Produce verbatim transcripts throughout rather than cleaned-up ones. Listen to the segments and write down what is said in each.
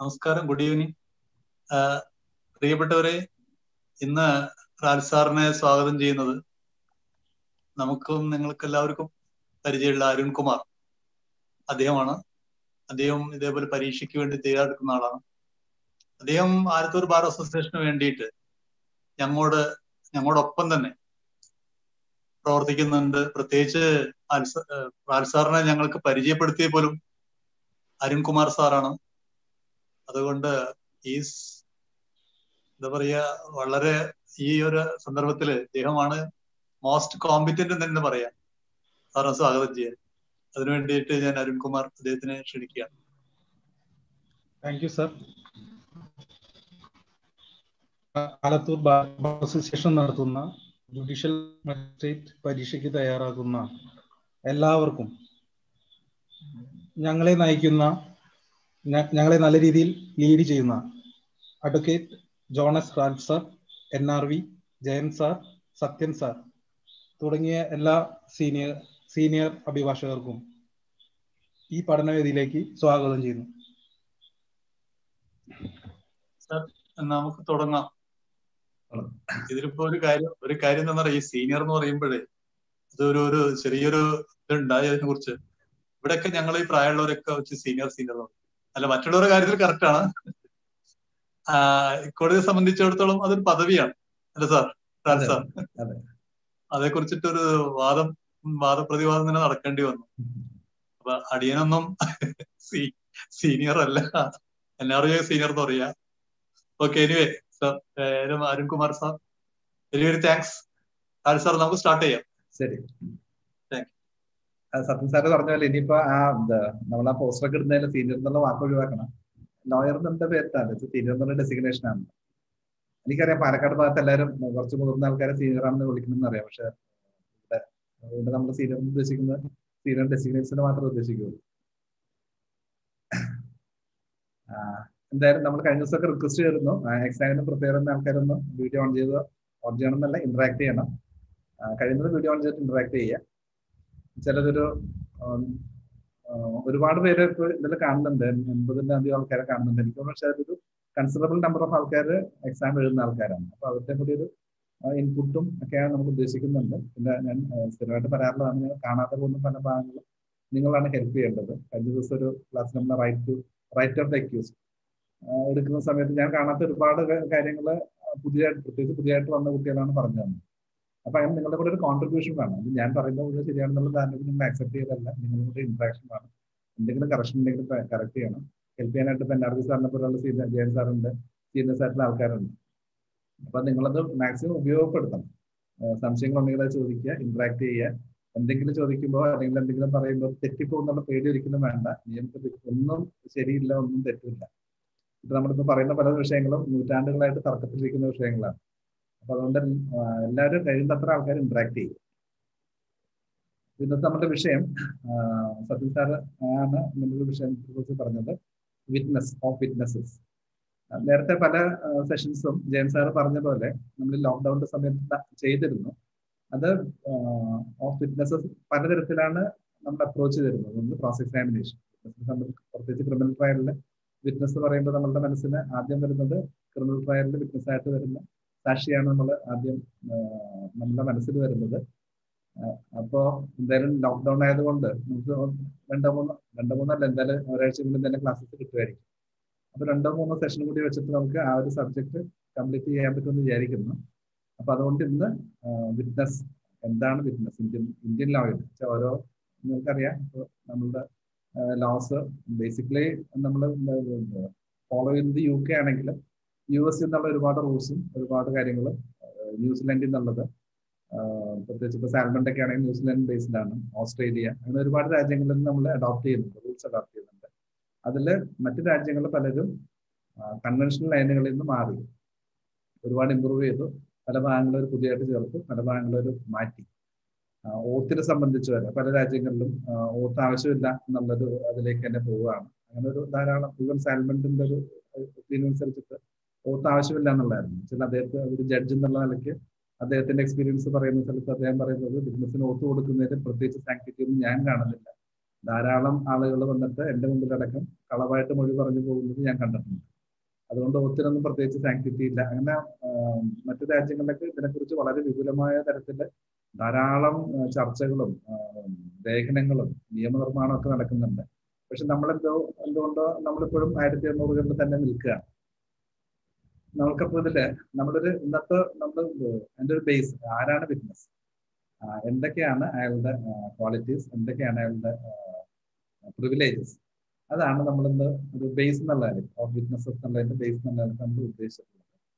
നമസ്കാരം, good evening. പ്രിയപ്പെട്ടവരെ, ഇന്ന് റാൽ സാറിനെ സ്വാഗതം ചെയ്യുന്നത് നമുക്കും നിങ്ങൾക്ക് എല്ലാവർക്കും പരിചയമുള്ള അരുൺകുമാർ അദ്ദേഹമാണ്. അദ്ദേഹം ഇതേപോലെ പരീക്ഷയ്ക്ക് വേണ്ടി തയ്യാറെടുക്കുന്ന ആളാണ്. അദ്ദേഹം ആലത്തൂർ ബാർ അസോസിയേഷന് വേണ്ടിയിട്ട് ഞങ്ങളോട് ഞങ്ങളോടൊപ്പം തന്നെ പ്രവർത്തിക്കുന്നുണ്ട്. പ്രത്യേകിച്ച് റാൽ സാറിനെ ഞങ്ങൾക്ക് പരിചയപ്പെടുത്തിയ പോലും അരുൺകുമാർ സാറാണ്. അതുകൊണ്ട് ഈ എന്താ പറയാ, വളരെ ഈ ഒരു സന്ദർഭത്തില് അദ്ദേഹമാണ് മോസ്റ്റ് കോമ്പിറ്റന്റ് എന്ന് തന്നെ പറയാം സാറിനെ സ്വാഗതം ചെയ്യാൻ. അതിനു വേണ്ടിയിട്ട് ഞാൻ അരുൺകുമാർ അദ്ദേഹത്തിനെ ക്ഷണിക്കുകയാണ്. Thank you sir. Alathur bar association നടത്തുന്ന ജുഡീഷ്യൽ മജിസ്ട്രേറ്റ് പരീക്ഷയ്ക്ക് തയ്യാറാകുന്ന എല്ലാവർക്കും ഞങ്ങളെ നയിക്കുന്ന ഞങ്ങളെ നല്ല രീതിയിൽ ലീഡ് ചെയ്യുന്ന advocate Jonas Ral sir, N R V, Jayan sir, Sathyan sir തുടങ്ങിയ എല്ലാ സീനിയർ സീനിയർ അഭിഭാഷകർക്കും ഈ പഠനവേദിയിലേക്ക് സ്വാഗതം ചെയ്യുന്നു. സാർ, നമുക്ക് തുടങ്ങാം. ഇതിലിപ്പോ ഒരു കാര്യം ഒരു കാര്യം എന്താ പറയുക, ഈ സീനിയർ എന്ന് പറയുമ്പോഴേ ഇതൊരു ഒരു ചെറിയൊരു ഇതുണ്ടായി അതിനെ കുറിച്ച്. ഇവിടെയൊക്കെ ഞങ്ങൾ ഈ പ്രായമുള്ളവരൊക്കെ വെച്ച് സീനിയർ സീനിയർ അല്ല, മറ്റുള്ളവരുടെ കാര്യത്തിൽ കറക്റ്റ് ആണ്. കോടതിയെ സംബന്ധിച്ചിടത്തോളം അതൊരു പദവിയാണ് അല്ല സാർ? റാൽ സാർ, അതേ കുറിച്ചിട്ടൊരു വാദം വാദപ്രതിവാദം തന്നെ നടക്കേണ്ടി വന്നു. അപ്പൊ അടിയനൊന്നും സീനിയർ അല്ല, എല്ലാവരും സീനിയർ എന്ന് പറയാ. Okay, anyway sir, Arunkumar sir, very very thanks. Ral sir, നമുക്ക് സ്റ്റാർട്ട് ചെയ്യാം. ശരി, സത്യൻ സാറ് പറഞ്ഞ പോലെ ഇനിയിപ്പോ ആ നമ്മൾ ആ പോസ്റ്ററൊക്കെ ഇടുന്നതിൽ സീനിയർ എന്നുള്ള വാക്ക് ഒഴിവാക്കണം. ലോയർ എന്നുള്ള പേരിട്ടാണ്, സീനിയർ എന്നുള്ള ഡെസിഗ്നേഷൻ ആണ്. എനിക്കറിയാം പാലക്കാട് ഭാഗത്ത് എല്ലാവരും കുറച്ച് മുതിർന്ന ആൾക്കാരെ സീനിയർ ആണെന്ന് വിളിക്കണമെന്ന് അറിയാം. പക്ഷെ ഇവിടെ നമ്മൾ സീനിയർ ഉദ്ദേശിക്കുന്നത് സീനിയർ ഡെസിഗ്നേഷനെ മാത്രമേ ഉദ്ദേശിക്കുള്ളൂ. എന്തായാലും നമ്മൾ കഴിഞ്ഞ ദിവസമൊക്കെ റിക്വസ്റ്റ് ചെയ്തിരുന്നു എക്സാമിന് പ്രിപ്പയർ ചെയ്യുന്ന ആൾക്കാരൊന്നും വീഡിയോ ഓൺ ചെയ്ത് ഓൺ ചെയ്യണം എന്നല്ല, ഇന്ററാക്ട് ചെയ്യണം. കഴിയുന്നത് വീഡിയോ ഓൺ ചെയ്തിട്ട് ഇന്ററാക്ട് ചെയ്യുക. ചിലതൊരു ഒരുപാട് പേര് ഇപ്പോൾ ഇതിൽ കാണുന്നുണ്ട്, എൺപതിൻ്റെ അധികം ആൾക്കാരെ കാണുന്നുണ്ട്. എനിക്ക് പക്ഷേ അതൊരു കൺസിഡറബിൾ നമ്പർ ഓഫ് ആൾക്കാർ എക്സാം എഴുതുന്ന ആൾക്കാരാണ്. അപ്പോൾ അവരുടെ കൂടി ഒരു ഇൻപുട്ടും ഒക്കെയാണ് നമുക്ക് ഉദ്ദേശിക്കുന്നുണ്ട്. പിന്നെ ഞാൻ സ്ഥിരമായിട്ട് പറയാറുള്ളതാണ്, ഞാൻ കാണാതെ പോകുന്ന പല ഭാഗങ്ങളും നിങ്ങളാണ് ഹെൽപ്പ് ചെയ്യേണ്ടത്. കഴിഞ്ഞ ദിവസം ഒരു ക്ലാസ് നമ്മൾ right to right of the accused എടുക്കുന്ന സമയത്ത് ഞാൻ കാണാത്ത ഒരുപാട് കാര്യങ്ങൾ പുതിയതായിട്ട് പ്രത്യേകിച്ച് പുതിയതായിട്ട് വന്ന കുട്ടികളാണ് പറഞ്ഞു തന്നത്. അപ്പൊ അതിന് നിങ്ങളുടെ കൂടെ ഒരു കോൺട്രിബ്യൂഷൻ വേണം. അത് ഞാൻ പറയുന്നത് കൂടെ ശരിയാണെന്നുള്ള ധാരണയിൽ നിങ്ങൾ അക്സെപ്റ്റ് ചെയ്തല്ല, നിങ്ങളുടെ കൂടെ ഇന്ററാക്ഷൻ വേണം. എന്തെങ്കിലും കറക്ഷൻ ഉണ്ടെങ്കിൽ കറക്റ്റ് ചെയ്യണം. ഹെൽപ്പ് ചെയ്യാനായിട്ട് ഇപ്പൊ എൻ ആർ ബി സാറിനെ പോലുള്ള സീനിയർ ജയൻ സാറുണ്ട്, സീനിയേഴ്സ് ആയിട്ടുള്ള ആൾക്കാരുണ്ട്. അപ്പൊ നിങ്ങളത് മാക്സിമം ഉപയോഗപ്പെടുത്തണം. സംശയങ്ങളുണ്ടെങ്കിൽ അത് ചോദിക്കുക, ഇന്ററാക്ട് ചെയ്യുക. എന്തെങ്കിലും ചോദിക്കുമ്പോൾ അല്ലെങ്കിൽ എന്തെങ്കിലും പറയുമ്പോൾ തെറ്റിപ്പോകുന്നുള്ള പേടി ഒരിക്കലും വേണ്ട. നിയമത്തിൽ ഒന്നും ശരിയില്ല, ഒന്നും തെറ്റില്ല. ഇപ്പൊ നമ്മളിപ്പോ പറയുന്ന പല വിഷയങ്ങളും നൂറ്റാണ്ടുകളായിട്ട് തർക്കത്തിലിരിക്കുന്ന വിഷയങ്ങളാണ്. അപ്പൊ അതുകൊണ്ട് എല്ലാവരും കഴിയുന്നത്ര ആൾക്കാർ ഇന്ററാക്ട് ചെയ്യും. ഇന്നത്തെ നമ്മുടെ വിഷയം സത്യൻ സാർ ആണ് നമ്മുടെ വിഷയത്തെ കുറിച്ച് പറഞ്ഞത്, വിറ്റ്നസ് ഓഫ് വിറ്റ്നസസ്. നേരത്തെ പല സെഷൻസും ജയൻ സാർ പറഞ്ഞ പോലെ നമ്മൾ ലോക്ക്ഡൌണിന്റെ സമയത്ത് ചെയ്തിരുന്നു. അത് ഓഫ് വിറ്റ്നസസ് പലതരത്തിലാണ് നമ്മൾ അപ്രോച്ച് ചെയ്തിരുന്നത്. ഒന്ന് ക്രോസ് എക്സാമിനേഷൻ, പ്രത്യേകിച്ച് ക്രിമിനൽ ട്രയലില് വിറ്റ്നസ് പറയുമ്പോൾ നമ്മളുടെ മനസ്സിന് ആദ്യം വരുന്നത് ക്രിമിനൽ ട്രയലിൽ വിറ്റ്നസ് ആയിട്ട് വരുന്ന സാക്ഷിയാണ് നമ്മൾ ആദ്യം നമ്മുടെ മനസ്സിൽ വരുന്നത്. അപ്പോൾ എന്തായാലും ലോക്ക്ഡൌൺ ആയതുകൊണ്ട് നമുക്ക് രണ്ടോ മൂന്നോ രണ്ടോ മൂന്നല്ല എന്തായാലും ഒരാഴ്ചക്കുള്ളിൽ തന്നെ ക്ലാസ്സസ് കിട്ടുമായിരിക്കും. അപ്പൊ രണ്ടോ മൂന്നോ സെഷൻ കൂടി വെച്ചിട്ട് നമുക്ക് ആ ഒരു സബ്ജക്ട് കംപ്ലീറ്റ് ചെയ്യാൻ പറ്റുമെന്ന് വിചാരിക്കുന്നു. അപ്പൊ അതുകൊണ്ട് ഇന്ന് വിറ്റ്നസ് എന്താണ് വിറ്റ്നസ്, ഇന്ത്യൻ ഇന്ത്യൻ ലോയിൽ ഓരോ നിങ്ങൾക്കറിയാം നമ്മളുടെ ലോസ് ബേസിക്കലി നമ്മൾ ഫോളോ ചെയ്യുന്നത് യു കെ ആണെങ്കിലും യു എസ് എന്നുള്ള ഒരുപാട് റൂൾസും ഒരുപാട് കാര്യങ്ങളും, ന്യൂസിലൻഡിൽ നിന്നുള്ളത് പ്രത്യേകിച്ച് ഇപ്പോൾ സാൽമണ്ട് ഒക്കെ ആണെങ്കിൽ ന്യൂസിലൻഡ് ബേസ്ഡ് ആണ്, ഓസ്ട്രേലിയ, അങ്ങനെ ഒരുപാട് രാജ്യങ്ങളിൽ നിന്ന് നമ്മൾ അഡോപ്റ്റ് ചെയ്യുന്നുണ്ട്, റൂൾസ് അഡോപ്റ്റ് ചെയ്യുന്നുണ്ട്. അതിൽ മറ്റു രാജ്യങ്ങൾ പലരും കൺവെൻഷണൽ ലൈനുകളിൽ നിന്ന് മാറി ഒരുപാട് ഇമ്പ്രൂവ് ചെയ്തു. പല ഭാഗങ്ങളും ഒരു പുതിയതായിട്ട് ചേർത്തു, പല ഭാഗങ്ങളും ഒരു മാറ്റി. ഓത്തിനെ സംബന്ധിച്ച് വരെ പല രാജ്യങ്ങളിലും ഓത്ത് ആവശ്യമില്ല എന്നുള്ളൊരു അതിലേക്ക് തന്നെ പോവുകയാണ്. അങ്ങനെ ഒരു ധാരാളം ഈവൻ സാൽമണ്ടിന്റെ ഒരു ഒപ്പീനിയൻ അനുസരിച്ചിട്ട് ഓത്ത് ആവശ്യമില്ല എന്നുള്ളതായിരുന്നു. ചില അദ്ദേഹത്തെ ഒരു ജഡ്ജ് എന്നുള്ള നിലയ്ക്ക് അദ്ദേഹത്തിന്റെ എക്സ്പീരിയൻസ് പറയുന്ന സ്ഥലത്ത് അദ്ദേഹം പറയുന്നത് ബിസിനസ്സിന് ഓത്ത് കൊടുക്കുന്നതിന് പ്രത്യേകിച്ച് സാങ്ക്ടിറ്റി ഒന്നും ഞാൻ കാണുന്നില്ല. ധാരാളം ആളുകൾ വന്നിട്ട് എൻ്റെ മുമ്പിലടക്കം കളവായിട്ട് മൊഴി പറഞ്ഞു പോകുന്നത് ഞാൻ കണ്ടിട്ടുണ്ട്. അതുകൊണ്ട് ഒത്തിനൊന്നും പ്രത്യേകിച്ച് സാങ്ക്ടിറ്റി ഇല്ല. അങ്ങനെ മറ്റു രാജ്യങ്ങളിലൊക്കെ ഇതിനെക്കുറിച്ച് വളരെ വിപുലമായ തരത്തിൽ ധാരാളം ചർച്ചകളും ലേഖനങ്ങളും നിയമനിർമ്മാണവും ഒക്കെ നടക്കുന്നുണ്ട്. പക്ഷെ നമ്മളെന്തോ എന്തുകൊണ്ടോ നമ്മളിപ്പോഴും ആയിരത്തി എണ്ണൂറുകളിൽ തന്നെ നിൽക്കുകയാണ്. നമുക്കപ്പോൾ ഇതില് നമ്മളൊരു ഇന്നത്തെ നമ്മൾ എൻ്റെ ഒരു ബേസ് ആരാണ് വിറ്റ്നസ്, എന്തൊക്കെയാണ് അയാളുടെ ക്വാളിറ്റീസ്, എന്തൊക്കെയാണ് അയാളുടെ പ്രിവിലേജസ്, അതാണ് നമ്മളിന്ന് ഒരു ബേസ് എന്നുള്ള ഓഫ് വിറ്റ്നസസ് എന്നുള്ളതിന്റെ ബേസ് എന്നുള്ളതാണ് നമ്മൾ ഉദ്ദേശിച്ചിട്ടുള്ളത്.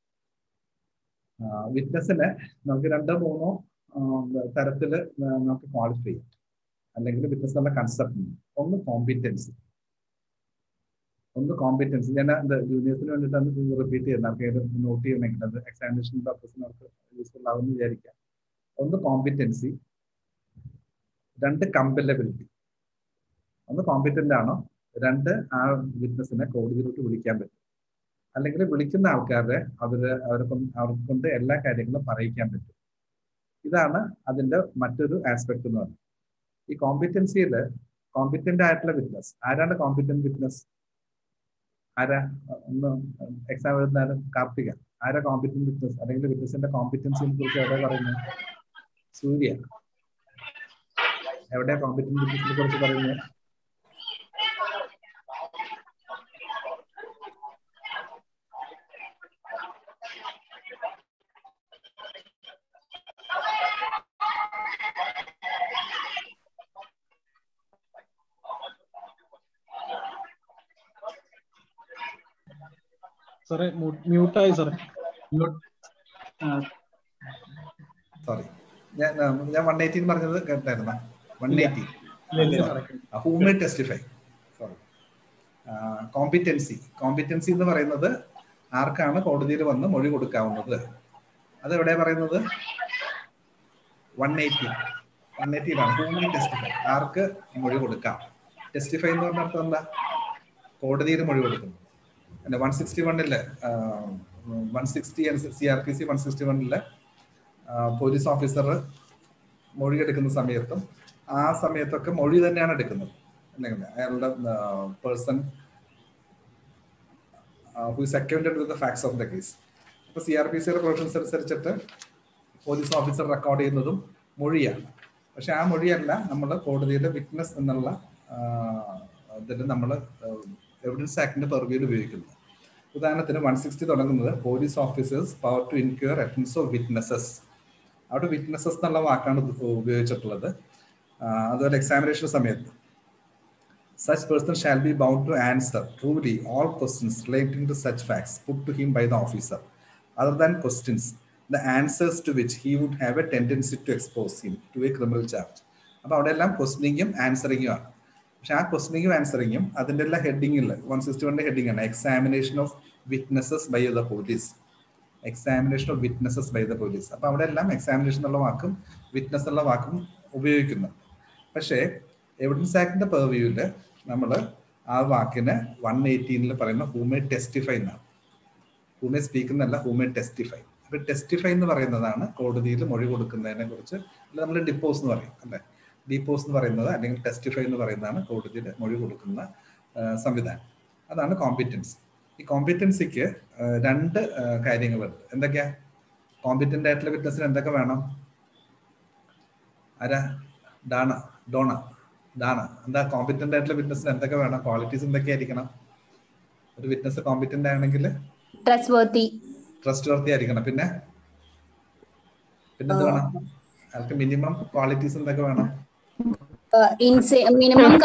വിറ്റ്നസിനെ നമുക്ക് രണ്ടോ മൂന്നോ തരത്തില് നമുക്ക് ക്വാളിഫൈ ചെയ്യാം, അല്ലെങ്കിൽ വിറ്റ്നസ് എന്നുള്ള കൺസെപ്റ്റ്. ഒന്ന് കോമ്പിറ്റൻസി, ഒന്ന് കോമ്പിറ്റൻസി ഞാൻ ജൂനിയേഴ്സിന് വേണ്ടിയിട്ടാണ് റിപ്പീറ്റ് ചെയ്യുന്നത്, ആർക്കെങ്കിലും നോട്ട് ചെയ്യണമെങ്കിൽ അത് എക്സാമിനേഷൻ പർപ്പസിന് അവർക്ക് യൂസ്ഫുൾ ആവുമെന്ന് വിചാരിക്കാം. ഒന്ന് കോമ്പിറ്റൻസി, രണ്ട് കമ്പലബിലിറ്റി. ഒന്ന് കോമ്പിറ്റന്റ് ആണോ, രണ്ട് ആ വിറ്റ്നസിനെ കോടതിയിലോട്ട് വിളിക്കാൻ പറ്റും, അല്ലെങ്കിൽ വിളിക്കുന്ന ആൾക്കാരെ അവര് അവരെ അവർക്ക് കൊണ്ട് എല്ലാ കാര്യങ്ങളും പറയിക്കാൻ പറ്റും. ഇതാണ് അതിന്റെ മറ്റൊരു ആസ്പെക്ട് എന്ന് പറയുന്നത്. ഈ കോമ്പിറ്റൻസിയിൽ കോമ്പിറ്റന്റ് ആയിട്ടുള്ള വിറ്റ്നസ് ആരാണ്? കോമ്പിറ്റന്റ് വിറ്റ്നസ് ആരാ? ഒന്ന് എക്സാം എഴുതുന്നാലും കാർത്തിക, ആരാ കോമ്പിറ്റന്റ് വിറ്റ്നസ്? അല്ലെങ്കിൽ വിറ്റ്നസിന്റെ കോമ്പിറ്റൻസിനെ കുറിച്ച് എവിടെ പറയുന്നത്? സൂര്യ, എവിടെയാ കോമ്പിറ്റന്റ് വിറ്റ്നസിനെ കുറിച്ച് പറയുന്നത്? സാറേ മ്യൂട്ടായി സാറേ. സോറി, ഞാൻ ഞാൻ വൺ എയ്റ്റീൻ പറഞ്ഞത് കേട്ടായിരുന്ന? One eighty who may testify. Sorry, competency. Competency എന്ന് പറയുന്നത് ആർക്കാണ് കോടതിയിൽ വന്ന് മൊഴി കൊടുക്കാവുന്നത്? അത് എവിടെയാ പറയുന്നത്? വൺ എയ്റ്റി വൺ എയ്റ്റിയിലാണ് ഹൂ മേ ടെസ്റ്റിഫൈ, ആർക്ക് മൊഴി കൊടുക്കാം. ടെസ്റ്റിഫൈ എന്ന് പറഞ്ഞ അർത്ഥം എന്താ? കോടതിയിൽ മൊഴി കൊടുക്കുന്നു. അല്ല, വൺ സിക്സ്റ്റി വണ്ണില് one sixty C R P C one sixty വണ്ണില് പോലീസ് ഓഫീസർ മൊഴി എടുക്കുന്ന സമയത്തും ആ സമയത്തൊക്കെ മൊഴി തന്നെയാണ് എടുക്കുന്നത്, അല്ലെങ്കിൽ അയാളുടെ person who is acquainted with the facts of the case. അപ്പൊ സി ആർ പി സിയുടെ പ്രൊവിഷൻസ് അനുസരിച്ചിട്ട് പോലീസ് ഓഫീസർ റെക്കോർഡ് ചെയ്യുന്നതും മൊഴിയാണ്. പക്ഷെ ആ മൊഴിയല്ല നമ്മൾ കോടതിയുടെ വിറ്റ്നസ് എന്നുള്ള ഇതിൽ നമ്മൾ എവിഡൻസ് ആക്ടിന്റെ പെർവ്യൂവിൽ ഉപയോഗിക്കുന്നത്. ഉദാഹരണത്തിന് വൺ സിക്സ്റ്റി തുടങ്ങുന്നത് police officers power to inquire evidence of witnesses. അവിടെ വിറ്റ്നസസ് എന്നുള്ള വാക്കാണ് ഉപയോഗിച്ചിട്ടുള്ളത്. അതുപോലെ എക്സാമിനേഷൻ സമയത്ത് such person shall be bound to answer truly all questions relating to such facts put to him by the officer, other than questions the answers to which he would have a tendency to expose him to a criminal charge. അപ്പോൾ അവിടെ എല്ലാം ക്വസ്റ്റനിങ്ങും ആൻസറിങ്ങും ആണ്. പക്ഷെ ആ ക്വസ്റ്റനിങ്ങും ആൻസറിങ്ങും അതിൻ്റെ എല്ലാ ഹെഡിങ്ങിൽ വൺ സിക്സ്റ്റി വണ്ണിന്റെ ഹെഡിങ് ആണ് examination of witnesses by the police. Examination of witnesses by the police. അപ്പോൾ അവിടെ എല്ലാം എക്സാമിനേഷൻ എന്നുള്ള വാക്കും വിറ്റ്നസ് എന്നുള്ള വാക്കും ഉപയോഗിക്കുന്നുണ്ട്. പക്ഷേ എവിഡൻസ് ആക്ടിന്റെ പെർവ്യൂവിൽ നമ്മൾ ആ വാക്കിന് വൺ എയ്റ്റീനിൽ പറയുന്ന ഹൂമേ ടെസ്റ്റിഫൈ എന്നാണ്. ഹൂമേ സ്പീക്ക് എന്നല്ല, ഹൂമേ ടെസ്റ്റിഫൈ. അപ്പൊ ടെസ്റ്റിഫൈ എന്ന് പറയുന്നതാണ് കോടതിയിൽ മൊഴി കൊടുക്കുന്നതിനെ കുറിച്ച് നമ്മൾ ഡിപ്പോസ് എന്ന് പറയും അല്ലെ. ഡിപ്പോസ് എന്ന് പറയുന്നത് അല്ലെങ്കിൽ ടെസ്റ്റിഫൈ എന്ന് പറയുന്നതാണ് കോടതിയിൽ മൊഴി കൊടുക്കുന്ന സംവിധാനം. അതാണ് കോമ്പിറ്റൻസി. ഈ കോമ്പിറ്റൻസിക്ക് രണ്ട് കാര്യങ്ങളുണ്ട്. എന്തൊക്കെയാ? കോമ്പിറ്റന്റ് ആയിട്ടുള്ള വിറ്റ്നസിന് എന്തൊക്കെ വേണം? ആരാ? ഡാണ ഡോണ ഡാണ എന്താ കോമ്പിറ്റന്റ് ആയിട്ടുള്ള വിറ്റ്നസിന് എന്തൊക്കെ വേണം? ക്വാളിറ്റീസ് എന്തൊക്കെയായിരിക്കണം? ഒരു വിറ്റ്നസ് കോമ്പിറ്റന്റ് ആണെങ്കിൽ ട്രസ്റ്റ്വർത്തി ട്രസ്റ്റ്വർത്തി ആയിരിക്കണം. പിന്നെ പിന്നെന്ത് വേണം? അയാൾക്ക് മിനിമം ക്വാളിറ്റീസ് എന്തൊക്കെ വേണം? മിനിമം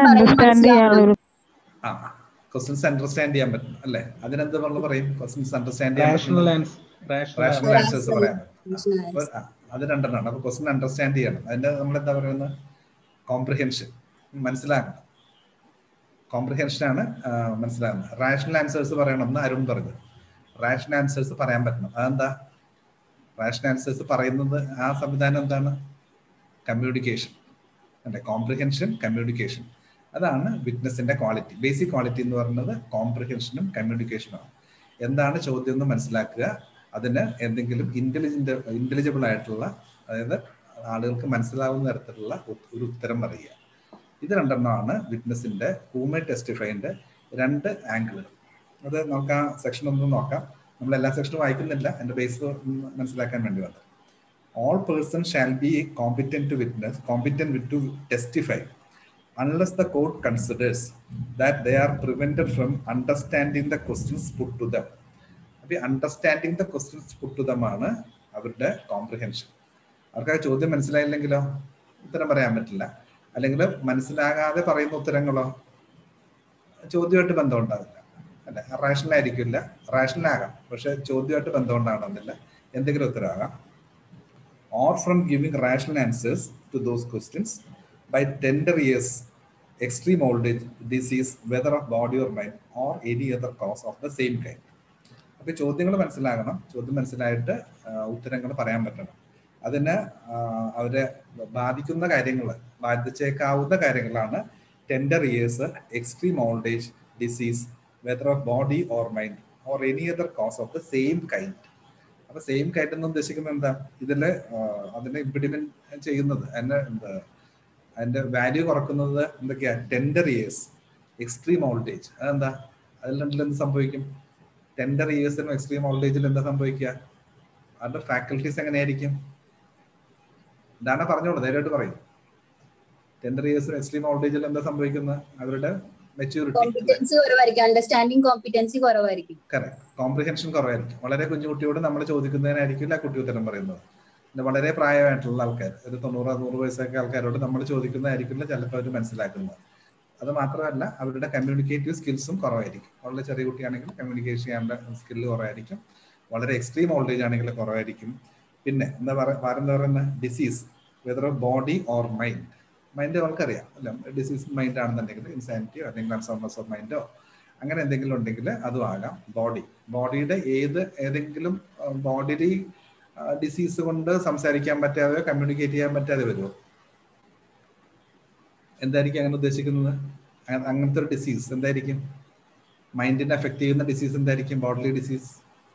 ആ ക്വസ്റ്റ്യൻസ് അണ്ടർസ്റ്റാൻഡ് ചെയ്യാൻ പറ്റും അല്ലെ. അതിനെന്ത് നമ്മൾ പറയും? ക്വസ്റ്റ്യൻസ് അണ്ടർസ്റ്റാൻഡ് ചെയ്യാൻ റാഷണൽ ആൻസേഴ്സ് പറയാൻ പറ്റും. അത് രണ്ടെണ്ണമാണ്. അപ്പൊ ക്വസ്റ്റ്യൻ അണ്ടർസ്റ്റാൻഡ് ചെയ്യണം. അതിന്റെ നമ്മൾ എന്താ പറയുന്നത്? കോംപ്രിഹെൻഷൻ, മനസ്സിലാക്കണം. കോംപ്രിഹെൻഷനാണ് മനസ്സിലാകുന്നത്. റാഷണൽ ആൻസേഴ്സ് പറയണമെന്ന് അരുൺ പറഞ്ഞു. റാഷണൽ ആൻസേഴ്സ് പറയാൻ പറ്റണം. അതെന്താ? റാഷണൽ ആൻസേഴ്സ് പറയുന്നത് ആ സംവിധാനം എന്താണ്? കമ്മ്യൂണിക്കേഷൻ അല്ലെ. കോംപ്രിഹെൻഷൻ, കമ്മ്യൂണിക്കേഷൻ, അതാണ് വിറ്റ്നസിന്റെ ക്വാളിറ്റി. ബേസിക് ക്വാളിറ്റി എന്ന് പറയുന്നത് കോംപ്രിഹെൻഷനും കമ്മ്യൂണിക്കേഷനുമാണ്. എന്താണ് ചോദ്യം എന്ന് മനസ്സിലാക്കുക, അതിന് എന്തെങ്കിലും ഇന്റലിജന്റ് ഇന്റലിജിബിൾ ആയിട്ടുള്ള, അതായത് ആളുകൾക്ക് മനസ്സിലാവുന്ന തരത്തിലുള്ള ഒരു ഉത്തരം പറയുക. ഇത് രണ്ടെണ്ണമാണ് വിറ്റ്നസിന്റെ ഹൂമേ ടെസ്റ്റിഫൈൻ്റെ രണ്ട് ആംഗിളുകൾ. അത് നമുക്ക് ആ സെക്ഷൻ ഒന്നും നോക്കാം. നമ്മൾ എല്ലാ സെക്ഷനും വായിക്കുന്നില്ല, എൻ്റെ ബേസ് മനസ്സിലാക്കാൻ വേണ്ടി വന്നത്. All persons shall be competent to witness, competent to testify, unless the court considers that they are prevented from understanding the questions put to them. അപ്പോൾ understanding the questions put to them ആണ് അവരുടെ comprehension. അവർക്ക് ആ ചോദ്യം മനസ്സിലായില്ലെങ്കിലോ ഉത്തരം പറയാൻ പറ്റില്ല. അല്ലെങ്കിൽ മനസ്സിലാകാതെ പറയുന്ന ഉത്തരങ്ങളോ ചോദ്യമായിട്ട് ബന്ധം ഉണ്ടാവില്ല, അല്ലെ? റാഷണൽ ആയിരിക്കില്ല, റാഷണൽ ആകാം, പക്ഷെ ചോദ്യമായിട്ട് ബന്ധം ഉണ്ടാകണമെന്നില്ല, എന്തെങ്കിലും ഉത്തരവാകാം. Or from giving rational answers to those questions by tender years, extreme old age, disease, whether of body or mind, or any other cause of the same kind. അപ്പോൾ ചോദ്യങ്ങൾ മനസ്സിലാകണം, ചോദ്യം മനസ്സിലായിട്ട് ഉത്തരങ്ങൾ പറയാൻ പറ്റണം. അതിന് അവരെ ബാധിക്കുന്ന കാര്യങ്ങൾ, ബാധിച്ചേക്കാവുന്ന കാര്യങ്ങളാണ് tender years, extreme old age, disease, whether of body or mind, or any other cause of the same kind. അപ്പൊ സെയിം കൈൻഡ് എന്ന് ഉദ്ദേശിക്കുന്നത് എന്താ? ഇതില് അതിനെ ഇംപ്ലിമെന്റ് ചെയ്യുന്നത്, അതിന്റെ എന്താ അതിന്റെ വാല്യൂ കുറക്കുന്നത് എന്തൊക്കെയാ? Tender years, extreme old age. അതെന്താ? അതിൽ രണ്ടിൽ എന്ത് സംഭവിക്കും? ടെൻഡർ ഇയേഴ്സിനും എക്സ്ട്രീം ഓൾഡ് ഏജിൽ എന്താ സംഭവിക്കുക? അവരുടെ ഫാക്കൽറ്റീസ് എങ്ങനെയായിരിക്കും? ഇതാണ് പറഞ്ഞോളൂ, നേരിട്ട് പറയും. ടെൻഡർ ഇയേഴ്സിനും എക്സ്ട്രീം ഓൾഡ് ഏജിൽ എന്താ സംഭവിക്കുന്നത്? അവരുടെ മെച്യൂരിറ്റി, അണ്ടർസ്റ്റാൻഡിംഗ് കോമ്പിറ്റൻസി കുറവായിരിക്കും. കറക്റ്റ്. കോംപ്രിഹെൻഷൻ കുറവായിരിക്കും. വളരെ കുഞ്ഞു കുട്ടിയോട് നമ്മൾ ചോദിക്കുന്നതിനായിരിക്കില്ല കുട്ടി ഉത്തരം പറയുന്നത്. പിന്നെ വളരെ പ്രായമായിട്ടുള്ള ആൾക്കാർ, ഒരു തൊണ്ണൂറ് നൂറ് വയസ്സൊക്കെ ആൾക്കാരോട് നമ്മൾ ചോദിക്കുന്നതായിരിക്കില്ല ചിലപ്പോൾ അവർ മനസ്സിലാക്കുന്നത്. അത് മാത്രമല്ല അവരുടെ കമ്മ്യൂണിക്കേറ്റീവ് സ്കിൽസും കുറവായിരിക്കും. വളരെ ചെറിയ കുട്ടിയാണെങ്കിൽ കമ്മ്യൂണിക്കേഷൻ ചെയ്യാനുള്ള സ്കില്ല് കുറവായിരിക്കും. വളരെ എക്സ്ട്രീം ഓൾഡേജ് ആണെങ്കിൽ കുറവായിരിക്കും. പിന്നെ എന്താ പറയുക എന്താ പറയുന്നത്? Disease, whether of body or mind. Mind നമുക്കറിയാം അല്ല, ഡിസീസ് മൈൻഡ് ആണെന്നുണ്ടെങ്കിൽ ഇൻസാനിറ്റിയോ അല്ലെങ്കിൽ അൺസോൺനെസ് ഓഫ് മൈൻഡോ അങ്ങനെ എന്തെങ്കിലും ഉണ്ടെങ്കിൽ അതും ആകാം. ബോഡി, ബോഡിയുടെ ഏത് ഏതെങ്കിലും ബോഡി ഡിസീസ് കൊണ്ട് സംസാരിക്കാൻ പറ്റാതെയോ കമ്മ്യൂണിക്കേറ്റ് ചെയ്യാൻ പറ്റാതെ വരുമോ? എന്തായിരിക്കും അങ്ങനെ ഉദ്ദേശിക്കുന്നത്? അങ്ങനത്തെ ഒരു ഡിസീസ് എന്തായിരിക്കും? മൈൻഡിനെ അഫക്ട് ചെയ്യുന്ന ഡിസീസ് എന്തായിരിക്കും? Body disease,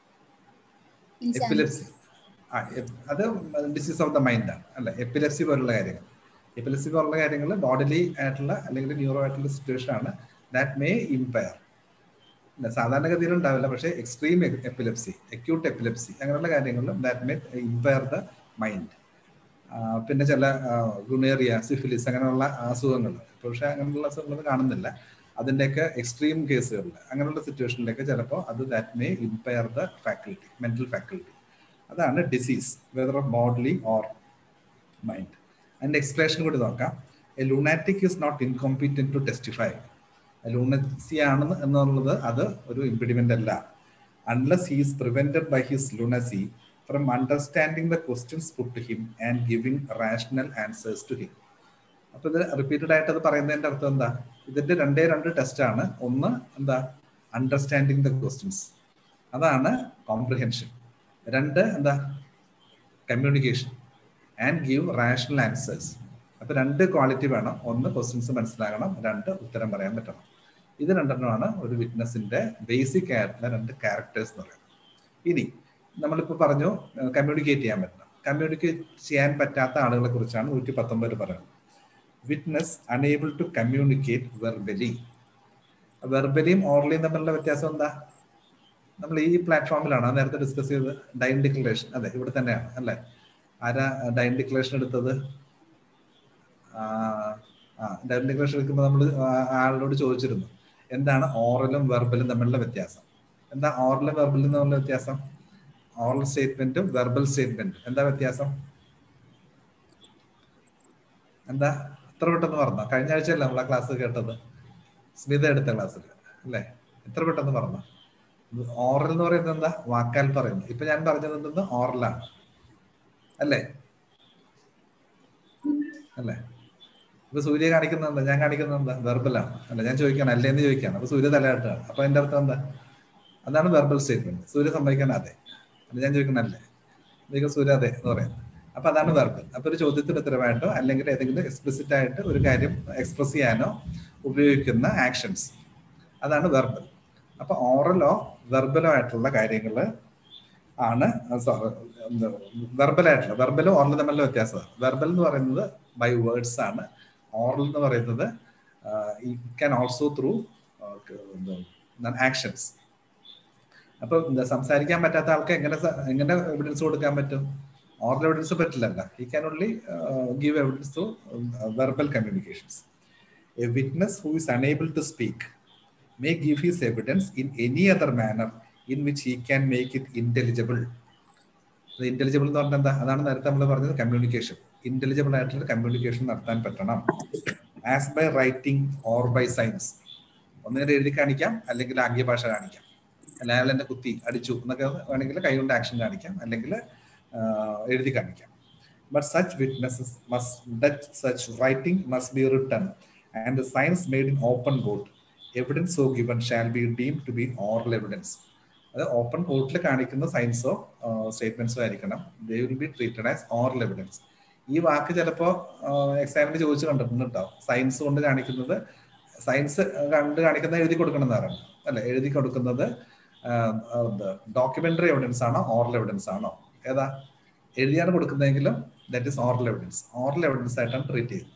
epilepsy. ആ അത് ഡിസീസ് ഓഫ് ദ മൈൻഡ് ആണ് അല്ലെ? എപ്പിലെപ്സി പോലുള്ള കാര്യങ്ങൾ, എപ്പിലെപ്സി പോലുള്ള കാര്യങ്ങൾ ബോഡിലി ആയിട്ടുള്ള അല്ലെങ്കിൽ ന്യൂറോ ആയിട്ടുള്ള സിറ്റുവേഷൻ ആണ്. ദാറ്റ് മേ ഇമ്പയർ, സാധാരണഗതിയിൽ ഉണ്ടാവില്ല, പക്ഷേ എക്സ്ട്രീം എപ്പിലെപ്സി, അക്യൂട്ട് എപ്പിലെപ്സി അങ്ങനെയുള്ള കാര്യങ്ങളിലും that may impair the mind. പിന്നെ ചില ഗുണേറിയ, സിഫിലിസ് അങ്ങനെയുള്ള അസുഖങ്ങൾ, പക്ഷേ അങ്ങനെയുള്ള അസുഖങ്ങളൊന്നും കാണുന്നില്ല. അതിൻ്റെയൊക്കെ എക്സ്ട്രീം കേസുകളിൽ അങ്ങനെയുള്ള സിറ്റുവേഷനിലൊക്കെ ചിലപ്പോൾ അത് that may impair the faculty, mental faculty. അതാണ് disease, whether of body or mind. അതിൻ്റെ എക്സ്പ്ലനേഷൻ കൂടി നോക്കാം. A lunatic is not incompetent to testify. Lunacy ആണെന്ന് എന്നുള്ളത് അത് ഒരു ഇംപിഡിമെന്റ് അല്ല. Unless he is prevented by his lunacy from understanding the questions put to him and giving rational answers to him. അപ്പൊ ഇത് റിപ്പീറ്റഡ് ആയിട്ട് അത് പറയുന്നതിന്റെ അർത്ഥം എന്താ? ഇതിന്റെ രണ്ടേ രണ്ട് ടെസ്റ്റ് ആണ്. ഒന്ന് എന്താ? അണ്ടർസ്റ്റാൻഡിങ് ദ ക്വസ്റ്റ്യൻസ്, അതാണ് കോംപ്രിഹെൻഷൻ. രണ്ട് എന്താ? Communication and give rational answers. അപ്പൊ രണ്ട് ക്വാളിറ്റി വേണം. ഒന്ന് ക്വസ്റ്റ്യൻസ് മനസ്സിലാകണം, രണ്ട് ഉത്തരം പറയാൻ പറ്റണം. ഇത് രണ്ടെണ്ണമാണ് ഒരു വിറ്റ്നസിന്റെ ബേസിക് ആയിട്ടുള്ള രണ്ട് ക്യാരക്ടേഴ്സ് എന്ന് പറയുന്നത്. ഇനി നമ്മളിപ്പോൾ പറഞ്ഞു കമ്മ്യൂണിക്കേറ്റ് ചെയ്യാൻ പറ്റണം. കമ്മ്യൂണിക്കേറ്റ് ചെയ്യാൻ പറ്റാത്ത ആളുകളെ കുറിച്ചാണ് നൂറ്റി പത്തൊമ്പതിൽ പറയുന്നത്. Witness unable to communicate verbally. വെർബലിയും ഓറലിയും തമ്മിലുള്ള വ്യത്യാസം എന്താ? നമ്മൾ ഈ പ്ലാറ്റ്ഫോമിലാണ് നേരത്തെ ഡിസ്കസ് ചെയ്തത്. ഡൈൻ ഡിക്ലറേഷൻ, അതെ, ഇവിടെ തന്നെയാണ് അല്ലേ? ആരാ ഡൈൻ ഡിക്ലറേഷൻ എടുത്തത്? ആ ഡൈൻ ഡിക്ലറേഷൻ എടുക്കുമ്പോൾ നമ്മൾ ആളോട് ചോദിച്ചിരുന്നു എന്താണ് ഓറലും വെർബലും തമ്മിലുള്ള വ്യത്യാസം. എന്താ ഓറലും വെർബലും തമ്മിലുള്ള വ്യത്യാസം? ഓറൽ സ്റ്റേറ്റ്മെന്റും വെർബൽ സ്റ്റേറ്റ്മെന്റും എന്താ വ്യത്യാസം? എന്താ എത്ര പെട്ടെന്ന് പറഞ്ഞോ? കഴിഞ്ഞ ആഴ്ചയല്ല നമ്മളെ ക്ലാസ് കേട്ടത്, സ്മിത എടുത്ത ക്ലാസ്സിൽ അല്ലേ? എത്ര പെട്ടെന്ന് പറഞ്ഞോ? ഓറൽ എന്ന് പറയുന്നത് എന്താ? വാക്കാൽ പറയുന്നു. ഇപ്പൊ ഞാൻ പറഞ്ഞത് എന്തെന്ന്? ഓറലാണ് അല്ലേ? അല്ലേ? ഇപ്പൊ സൂര്യ കാണിക്കുന്നത് എന്താ? ഞാൻ കാണിക്കുന്നത് എന്താ? വെർബലാണ് അല്ല? ഞാൻ ചോദിക്കണം അല്ലേ എന്ന് ചോദിക്കാണ്. അപ്പൊ സൂര്യ തലയാട്ടാണ്. അപ്പൊ അതിന്റെ അർത്ഥം എന്താ? അതാണ് വെർബൽ സ്റ്റേറ്റ്മെന്റ്. സൂര്യ സമ്മതിക്കാൻ അതെ, അല്ല ഞാൻ ചോദിക്കണം അല്ലേ, എന്തെങ്കിലും സൂര്യ അതെ എന്ന് പറയുന്നത്. അപ്പൊ അതാണ് വെർബൽ. അപ്പൊ ഒരു ചോദ്യത്തിന് ഉത്തരമായിട്ടോ അല്ലെങ്കിൽ ഏതെങ്കിലും എക്സ്പ്ലിസിറ്റ് ആയിട്ട് ഒരു കാര്യം എക്സ്പ്രസ് ചെയ്യാനോ ഉപയോഗിക്കുന്ന ആക്ഷൻസ്, അതാണ് വെർബൽ. അപ്പൊ ഓറലോ വെർബലോ ആയിട്ടുള്ള കാര്യങ്ങൾ ആണ് വെർബലായിട്ടുള്ള. വെർബലും ഓറലും തമ്മിലുള്ള വ്യത്യാസമാണ്. വെർബൽ എന്ന് പറയുന്നത് ബൈ വേർഡ്സ് ആണ്, ഓറൽ എന്ന് പറയുന്നത് it can also through actions. അപ്പൊ സംസാരിക്കാൻ പറ്റാത്ത ആൾക്ക് എങ്ങനെ എങ്ങനെ എവിഡൻസ് കൊടുക്കാൻ പറ്റും? ഓറൽ എവിഡൻസ് പറ്റില്ലല്ല. He can only give evidence through verbal communications. A witness who is unable to speak may give his evidence in any other manner in which he can make it intelligible. Intelligible എന്ന് പറഞ്ഞാൽ എന്താ? അതാണ് നേരത്തെ നമ്മൾ പറഞ്ഞത്, communication. Intelligible ആയിട്ടുള്ള communication നടത്താൻ പറ്റണം. As by writing or by signs. ഒന്നിനെ എഴുതി കാണിക്കാം, അല്ലെങ്കിൽ ആംഗ്യ ഭാഷ കാണിക്കാം. അല്ല അയാൾ എന്നെ കുത്തി അടിച്ചു എന്നൊക്കെ വേണമെങ്കിൽ കൈകൊണ്ട് ആക്ഷൻ കാണിക്കാം, അല്ലെങ്കിൽ എഴുതി കാണിക്കാം. But such witnesses must that such writing must be written and the signs made in open court. Evidence so given shall be deemed to be oral evidence. അത് ഓപ്പൺ കോർട്ടിൽ കാണിക്കുന്ന സയൻസോ സ്റ്റേറ്റ്മെന്റ്സോ ആയിരിക്കണം. They will be treated as oral evidence. ഈ വാക്ക് ചിലപ്പോൾ എക്സാമിന് ചോദിച്ചു കണ്ടിട്ടുണ്ടാവും. സയൻസ് കൊണ്ട് കാണിക്കുന്നത്, സയൻസ് കണ്ട് കാണിക്കുന്ന എഴുതി കൊടുക്കണം എന്നാണ് അല്ലെ? എഴുതി കൊടുക്കുന്നത് ഡോക്യുമെന്ററി എവിഡൻസ് ആണോ ഓറൽ എവിഡൻസ് ആണോ? ഏതാ? എഴുതിയാണ് കൊടുക്കുന്നതെങ്കിലും that is oral evidence. Oral evidence ആയിട്ടാണ് ട്രീറ്റ് ചെയ്യുന്നത്.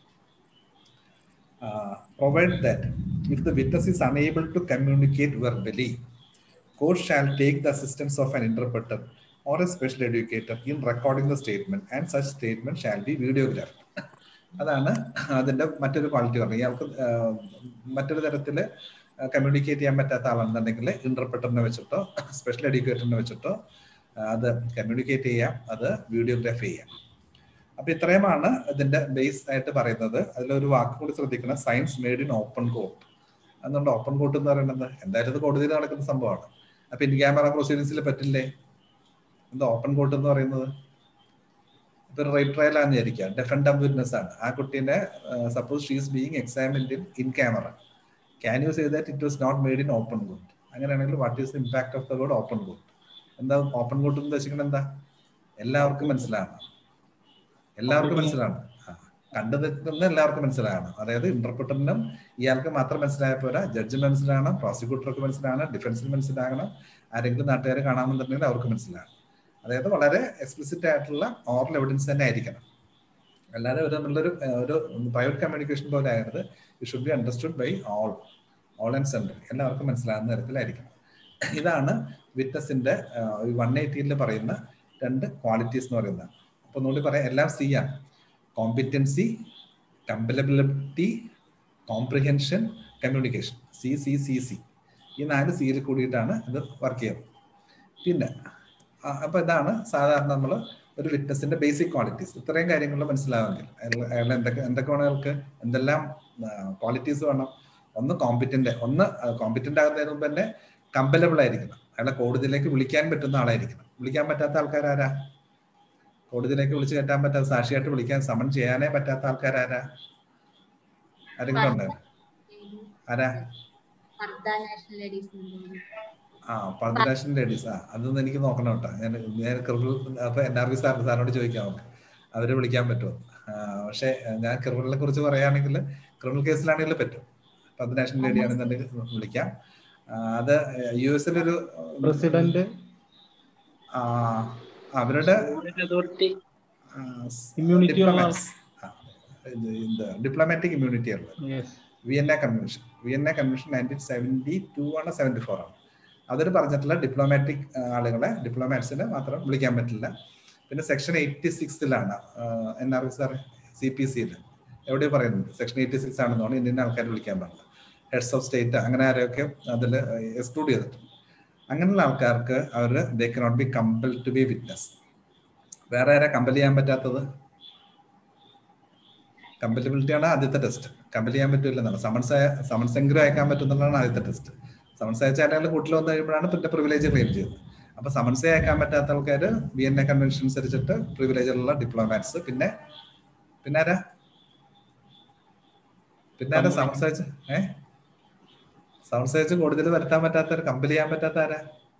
Uh, provide that if the witness is unable to communicate verbally, court shall take the assistance of an interpreter or a special educator in recording the statement, and such statement shall be videographed. അതാണ് അതിൻ്റെ മറ്റൊരു quality പറഞ്ഞത്. ഇയാൾക്ക് മറ്റൊരു തരത്തിൽ communicate ചെയ്യാൻ പറ്റാത്ത ആളാണെന്നുണ്ടെങ്കിൽ ഇന്റർപ്രറ്ററിനെ വെച്ചിട്ടോ സ്പെഷ്യൽ എഡ്യൂക്കേറ്ററിനെ വെച്ചിട്ടോ അത് കമ്മ്യൂണിക്കേറ്റ് ചെയ്യാം, അത് വീഡിയോഗ്രാഫി ചെയ്യാം. അപ്പൊ ഇത്രയുമാണ് ഇതിന്റെ ബേസ് ആയിട്ട് പറയുന്നത്. അതിലൊരു വാക്ക് കൂടി ശ്രദ്ധിക്കണം, signs made in open court. അതുകൊണ്ട് ഓപ്പൺ കോർട്ട് എന്ന് പറയുന്നത് എന്തായാലും ഇത് കോടതിയിൽ നടക്കുന്ന സംഭവമാണ്. അപ്പൊ ഇൻ ക്യാമറ പ്രൊസീഡിങ്സിൽ പറ്റില്ലേ? എന്താ ഓപ്പൺ കോർട്ട് എന്ന് പറയുന്നത്? ഇപ്പൊ റൈറ്റ് ട്രയൽ ആണെന്ന് വിചാരിക്കുക, ഡിഫൻഡ് വിറ്റ്നസ് ആണ്. ആ കുട്ടീനെ suppose she is being examined in in camera. Can you say that it was not made in open court? അങ്ങനെയാണെങ്കിൽ what is the impact of the word open court? എന്താ open court എന്ന് ഉദ്ദേശിക്കുന്നത്? എന്താ? എല്ലാവർക്കും മനസ്സിലാകണം, എല്ലാവർക്കും മനസ്സിലാണ്. കണ്ടു നിൽക്കുന്ന എല്ലാവർക്കും മനസ്സിലാകണം. അതായത് ഇന്റർപ്രിറ്ററിനും ഇയാൾക്ക് മാത്രം മനസ്സിലായ പോരാ, ജഡ്ജിന് മനസ്സിലാകണം, പ്രോസിക്യൂട്ടർക്ക് മനസ്സിലാകണം, ഡിഫൻസിന് മനസ്സിലാകണം, ആരെങ്കിലും നാട്ടുകാർ കാണാമെന്നുണ്ടെങ്കിൽ അവർക്ക് മനസ്സിലാകണം. അതായത് വളരെ എക്സ്പ്ലിസിറ്റ് ആയിട്ടുള്ള ഓറൽ എവിഡൻസ് തന്നെ ആയിരിക്കണം. അല്ലാതെ ഒരു നമ്മളൊരു ഒരു പ്രൈവറ്റ് കമ്മ്യൂണിക്കേഷൻ പോലെ ആയത് it should be understood by all all and central, എല്ലാവർക്കും മനസ്സിലാകുന്ന തരത്തിലായിരിക്കണം. ഇതാണ് വിറ്റ്നസിന്റെ വൺ എയ്റ്റീനിൽ പറയുന്ന രണ്ട് ക്വാളിറ്റീസ് എന്ന് പറയുന്നത്. അപ്പൊ ഒന്നുകൂടി പറയാം, എല്ലാം സി ആണ്. Competency, compellability, comprehension, communication. C C C C ഈ നാല് സിയിൽ കൂടിയിട്ടാണ് ഇത് വർക്ക് ചെയ്യുന്നത്. പിന്നെ അപ്പൊ ഇതാണ് സാധാരണ നമ്മൾ ഒരു വിറ്റ്നസിന്റെ ബേസിക് ക്വാളിറ്റീസ്. ഇത്രയും കാര്യങ്ങൾ മനസ്സിലാവുമെങ്കിൽ അയാൾ എന്തൊക്കെ എന്തൊക്കെ വേണം, അയാൾക്ക് എന്തെല്ലാം ക്വാളിറ്റീസ് വേണം. ഒന്ന് കോമ്പിറ്റന്റ്, ഒന്ന് കോമ്പിറ്റന്റ് ആകുന്നതിന് മുമ്പ് തന്നെ കമ്പലബിൾ ആയിരിക്കണം. അയാളെ കോടതിയിലേക്ക് വിളിക്കാൻ പറ്റുന്ന ആളായിരിക്കണം. വിളിക്കാൻ പറ്റാത്ത ആൾക്കാരാരാ? കോടതിയിലേക്ക് വിളിച്ചു കയറ്റാൻ പറ്റാത്ത, സാക്ഷിയായിട്ട് വിളിക്കാൻ സമൺ ചെയ്യാനേ പറ്റാത്ത ആൾക്കാരാരാ? ആരെങ്കിലും ഉണ്ടോ? ആരാ? ആ പർദ്ദ നാഷണൽ ലേഡീസ്. ആ അതൊന്നും എനിക്ക് നോക്കണം കേട്ടോ. ഞാൻ ഞാൻ ക്രിമിനൽ അപ്പൊ എൻ ആർ വി സാർ സാറിനോട് ചോദിക്കാം നമുക്ക് അവരെ വിളിക്കാൻ പറ്റുമോ. പക്ഷെ ഞാൻ ക്രിമിനലിനെ കുറിച്ച് പറയുകയാണെങ്കിൽ ക്രിമിനൽ കേസിലാണെങ്കിലും പറ്റും. പർദ്ദ നാഷണൽ ലേഡി ആണെന്നുണ്ടെങ്കിൽ വിളിക്കാം. അത് യു എസിലൊരു പ്രസിഡന്റ് അവരുടെ ഡിപ്ലോമാറ്റിക് ഇമ്മ്യൂണിറ്റി ഉള്ളത് Vienna convention. Vienna convention nineteen seventy two ആണ് സെവൻറ്റി ഫോർ ആണ്. അതിൽ പറഞ്ഞിട്ടുള്ള ഡിപ്ലോമാറ്റിക് ആളുകളെ, ഡിപ്ലോമാറ്റ്സിനെ മാത്രം വിളിക്കാൻ പറ്റില്ല. പിന്നെ സെക്ഷൻ എയ്റ്റി സിക്സിലാണ് N R V sir C P സിയിൽ എവിടെ പറയുന്നത് സെക്ഷൻ എയ്റ്റി സിക്സ് ആണെന്ന് പറഞ്ഞാൽ ഇന്ത്യൻ ആൾക്കാർ വിളിക്കാൻ പാടില്ല. ഹെഡ്സ് ഓഫ് സ്റ്റേറ്റ് അങ്ങനെ ആരെയൊക്കെ അതിൽ എക്സ്ക്ലൂഡ് ചെയ്തിട്ടുണ്ട്. അങ്ങനെയുള്ള ആൾക്കാർക്ക് അവർ they cannot be compel to be witness. വേറെ ആരാ കമ്പൽ ചെയ്യാൻ പറ്റാത്തത്? കമ്പലബിലിറ്റി ആണ് ആദ്യത്തെ ടെസ്റ്റ്. കമ്പൽ ചെയ്യാൻ പറ്റില്ലെന്നാണ്. സമൻസ് സമൻസ് എങ്കിലും അയക്കാൻ പറ്റുന്നതാണ് ആദ്യത്തെ ടെസ്റ്റ്. സമൻസ് അയച്ച ആളുകൾ കൂട്ടിൽ വന്നു കഴിയുമ്പോഴാണ് പിന്നെ പ്രിവിലേജ് ക്ലെയിം ചെയ്യുന്നത്. അപ്പൊ സമൻസ് അയക്കാൻ പറ്റാത്ത ആൾക്കാർ വിയന്ന കൺവെൻഷൻ അനുസരിച്ചിട്ട് പ്രിവിലേജിലുള്ള ഡിപ്ലോമാറ്റ്സ്. പിന്നെ പിന്നെ ആരാ പിന്നെ ആരാ സമൻസ് അയച്ച് ഏഹ് സമൻസ് അയച്ച് കോടതിയിൽ വരുത്താൻ പറ്റാത്ത, കമ്പൽ ചെയ്യാൻ പറ്റാത്ത ആരാ?